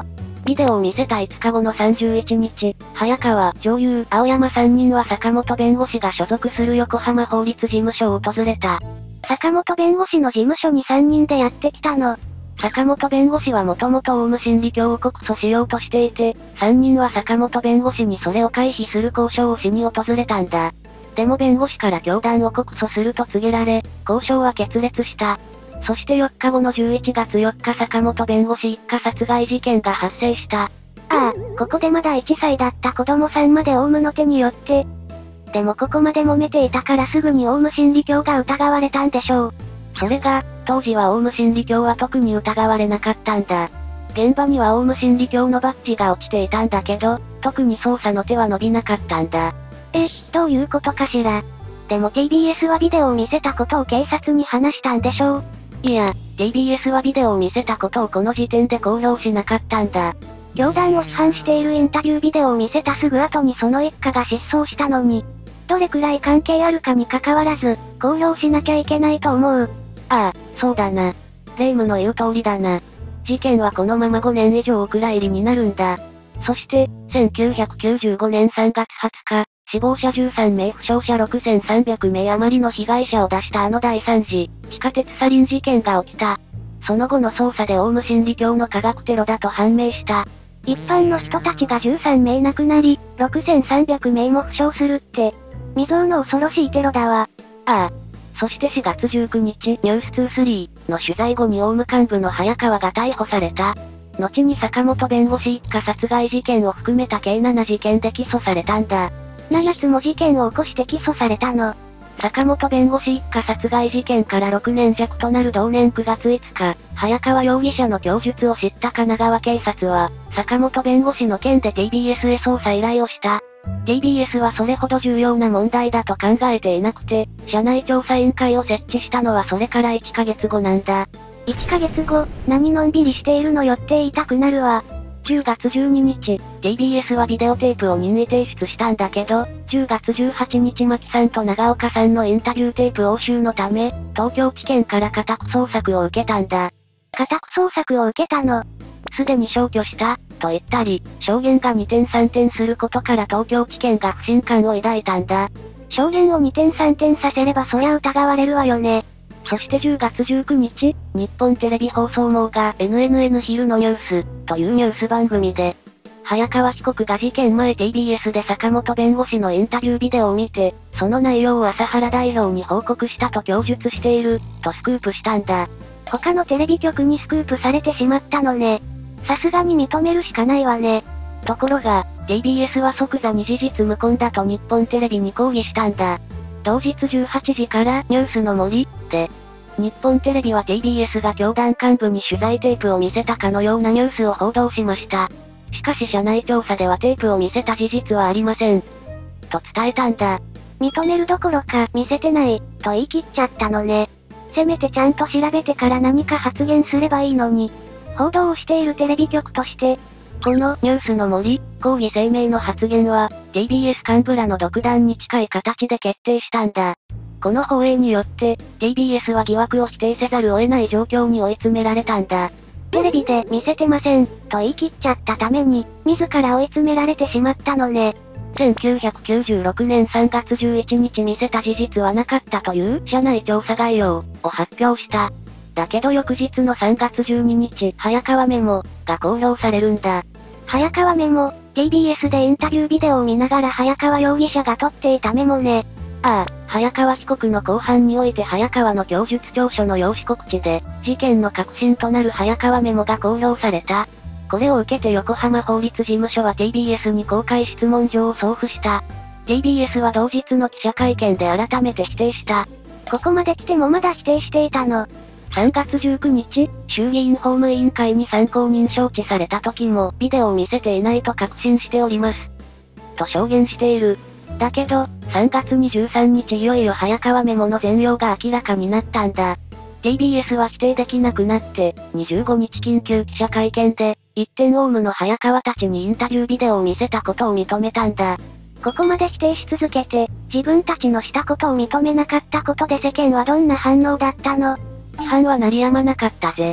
ビデオを見せたいつかごのさんじゅういちにち、早川、女優、青山さんにんは坂本弁護士が所属する横浜法律事務所を訪れた。 坂本弁護士の事務所にさんにんでやってきたの。 坂本弁護士はもともとオウム真理教を告訴しようとしていて、さんにんは坂本弁護士にそれを回避する交渉をしに訪れたんだ。でも弁護士から教団を告訴すると告げられ、交渉は決裂した。そしてよっかごのじゅういちがつよっか坂本弁護士一家殺害事件が発生した。 ああ、ここでまだいっさいだった子供さんまでオウムの手によって。でもここまで揉めていたからすぐにオウム真理教が疑われたんでしょう。 それが、当時はオウム真理教は特に疑われなかったんだ。現場にはオウム真理教のバッジが落ちていたんだけど、特に捜査の手は伸びなかったんだ。 え、どういうことかしら。でも ティービーエス はビデオを見せたことを警察に話したんでしょう。 いや、ティービーエス はビデオを見せたことをこの時点で公表しなかったんだ。 教団を批判しているインタビュービデオを見せたすぐ後にその一家が失踪したのに、どれくらい関係あるかに関わらず、公表しなきゃいけないと思う。 ああ、そうだな。霊夢の言う通りだな。事件はこのままごねん以上お蔵入りになるんだ。そして、せんきゅうひゃくきゅうじゅうごねんさんがつはつか、死亡者じゅうさんめい負傷者ろくせんさんびゃくめい余りの被害者を出したあの第三次、地下鉄サリン事件が起きた。その後の捜査でオウム真理教の科学テロだと判明した。 一般の人たちがじゅうさんめい亡くなり、ろくせんさんびゃくめいも負傷するって、未曾有の恐ろしいテロだわ。 ああ。そしてしがつじゅうくにち、ニュースにじゅうさんの取材後にオウム幹部の早川が逮捕された。後に坂本弁護士一家殺害事件を含めた計ななじけんで起訴されたんだ。 ななつも事件を起こして起訴されたの。 坂本弁護士一家殺害事件からろくねんじゃくとなる同年くがついつか、早川容疑者の供述を知った神奈川警察は、坂本弁護士の件で ティービーエス へ捜査依頼をした。ティービーエス はそれほど重要な問題だと考えていなくて、社内調査委員会を設置したのはそれからいっかげつごなんだ。 いっかげつご、何のんびりしているのよって言いたくなるわ。 じゅうがつじゅうににち、ティービーエス はビデオテープを任意提出したんだけど、じゅうがつじゅうはちにち牧さんと長岡さんのインタビューテープ押収のため、東京地検から家宅捜索を受けたんだ。 家宅捜索を受けたの。 すでに消去した、と言ったり、証言がにてんさんてんすることから東京地検が不信感を抱いたんだ。 証言をにてんさんてんさせればそりゃ疑われるわよね。 そしてじゅうがつじゅうくにち、日本テレビ放送網が エヌエヌエヌ 昼のニュース、というニュース番組で、早川被告が事件前 ティービーエス で坂本弁護士のインタビュービデオを見て、その内容を朝原代表に報告したと供述している、とスクープしたんだ。 他のテレビ局にスクープされてしまったのね。さすがに認めるしかないわね。 ところが、ティービーエス は即座に事実無根だと日本テレビに抗議したんだ。同日じゅうはちじからニュースの森で、日本テレビは ティービーエス が教団幹部に取材テープを見せたかのようなニュースを報道しました。しかし社内調査ではテープを見せた事実はありません。と伝えたんだ。 認めるどころか見せてない、と言い切っちゃったのね。せめてちゃんと調べてから何か発言すればいいのに。報道をしているテレビ局として、 このニュースの森、抗議声明の発言は、ティービーエス 幹部らの独断に近い形で決定したんだ。この放映によって、ティービーエス は疑惑を否定せざるを得ない状況に追い詰められたんだ。 テレビで見せてません、と言い切っちゃったために、自ら追い詰められてしまったのね。 せんきゅうひゃくきゅうじゅうろくねんさんがつじゅういちにち見せた事実はなかったという社内調査概要を発表した。だけど翌日のさんがつじゅうににち、早川メモが公表されるんだ。 早川メモ、ティービーエス でインタビュービデオを見ながら早川容疑者が撮っていたメモね。 ああ、早川被告の公判において早川の供述調書の用紙告知で、事件の核心となる早川メモが公表された。これを受けて横浜法律事務所は ティービーエス に公開質問状を送付した。ティービーエス は同日の記者会見で改めて否定した。 ここまで来てもまだ否定していたの。 さんがつじゅうくにち、衆議院法務委員会に参考人招致された時もビデオを見せていないと確信しております。と証言している。だけど、さんがつにじゅうさんにちいよいよ早川メモの全容が明らかになったんだ。ティービーエス は否定できなくなって、にじゅうごにち緊急記者会見で、一点オウムの早川たちにインタビュービデオを見せたことを認めたんだ。 ここまで否定し続けて、自分たちのしたことを認めなかったことで世間はどんな反応だったの？ 批判は鳴り止まなかったぜ。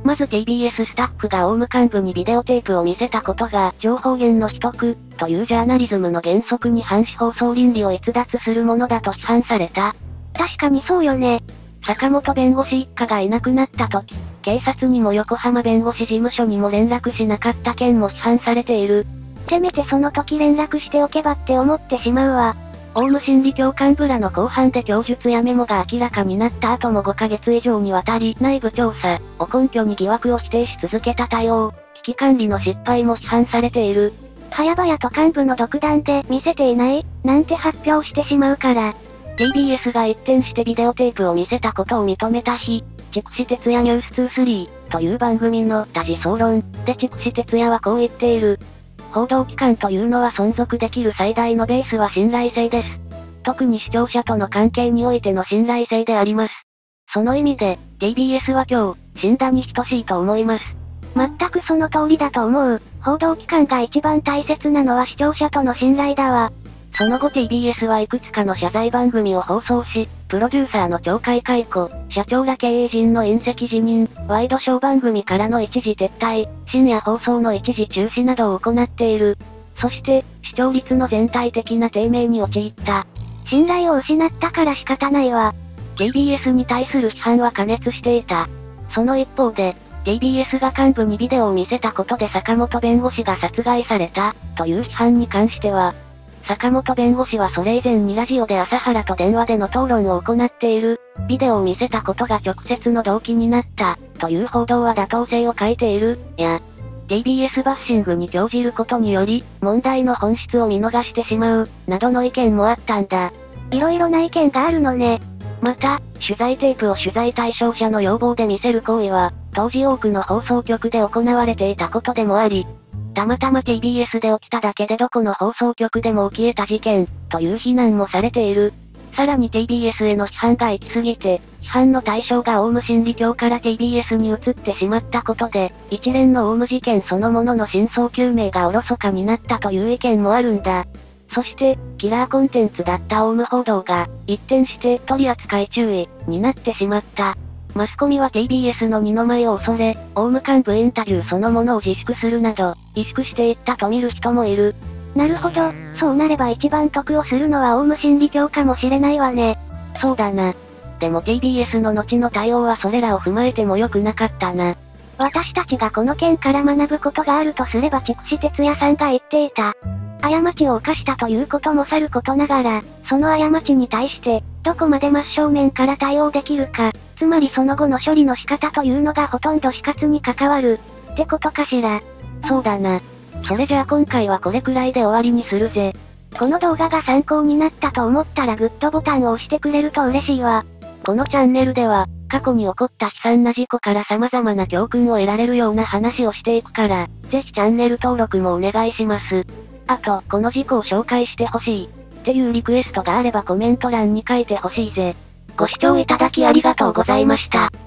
まず ティービーエス スタッフがオウム幹部にビデオテープを見せたことが、情報源の取得、というジャーナリズムの原則に反し放送倫理を逸脱するものだと批判された。 確かにそうよね。 坂本弁護士一家がいなくなった時、警察にも横浜弁護士事務所にも連絡しなかった件も批判されている。 せめてその時連絡しておけばって思ってしまうわ。 オウム真理教幹部らの公判で供述やメモが明らかになった後もごかげつ以上にわたり内部調査を根拠に疑惑を否定し続けた対応、危機管理の失敗も批判されている。 早々と幹部の独断で見せていない、なんて発表してしまうから。 ティービーエス が一転してビデオテープを見せたことを認めた日、筑紫哲也ニュースにじゅうさんという番組の多次総論で筑紫哲也はこう言っている。報道機関というのは存続できる最大のベースは信頼性です。特に視聴者との関係においての信頼性であります。その意味で、ティービーエス は今日、死んだに等しいと思います。 全くその通りだと思う。報道機関が一番大切なのは視聴者との信頼だわ。 その後 ティービーエス はいくつかの謝罪番組を放送し、プロデューサーの懲戒解雇、社長ら経営陣の引責辞任、ワイドショー番組からの一時撤退、深夜放送の一時中止などを行っている。そして、視聴率の全体的な低迷に陥った。 信頼を失ったから仕方ないわ。 ティービーエス に対する批判は過熱していた。その一方で、ティービーエス が幹部にビデオを見せたことで坂本弁護士が殺害された、という批判に関しては、坂本弁護士はそれ以前にラジオで朝原と電話での討論を行っている、ビデオを見せたことが直接の動機になった、という報道は妥当性を欠いている、や、ティービーエス バッシングに興じることにより、問題の本質を見逃してしまう、などの意見もあったんだ。 いろいろな意見があるのね。 また、取材テープを取材対象者の要望で見せる行為は、当時多くの放送局で行われていたことでもあり、たまたま ティービーエス で起きただけでどこの放送局でも起きえた事件、という非難もされている。さらに ティービーエス への批判が行き過ぎて、批判の対象がオウム真理教から ティービーエス に移ってしまったことで、一連のオウム事件そのものの真相究明がおろそかになったという意見もあるんだ。そして、キラーコンテンツだったオウム報道が、一転して取扱注意、になってしまった。マスコミは ティービーエス の二の舞を恐れ、オウム幹部インタビューそのものを自粛するなど、萎縮していったと見る人もいる。 なるほど、そうなれば一番得をするのはオウム真理教かもしれないわね。 そうだな。でも ティービーエス の後の対応はそれらを踏まえても良くなかったな。 私たちがこの件から学ぶことがあるとすれば筑紫哲也さんが言っていた。過ちを犯したということもさることながら、その過ちに対して、どこまで真正面から対応できるか、つまりその後の処理の仕方というのがほとんど死活に関わる、ってことかしら。 そうだな。それじゃあ今回はこれくらいで終わりにするぜ。 この動画が参考になったと思ったらグッドボタンを押してくれると嬉しいわ。 このチャンネルでは、過去に起こった悲惨な事故から様々な教訓を得られるような話をしていくから、ぜひチャンネル登録もお願いします。あと、この事故を紹介してほしい、っていうリクエストがあればコメント欄に書いてほしいぜ。ご視聴いただきありがとうございました。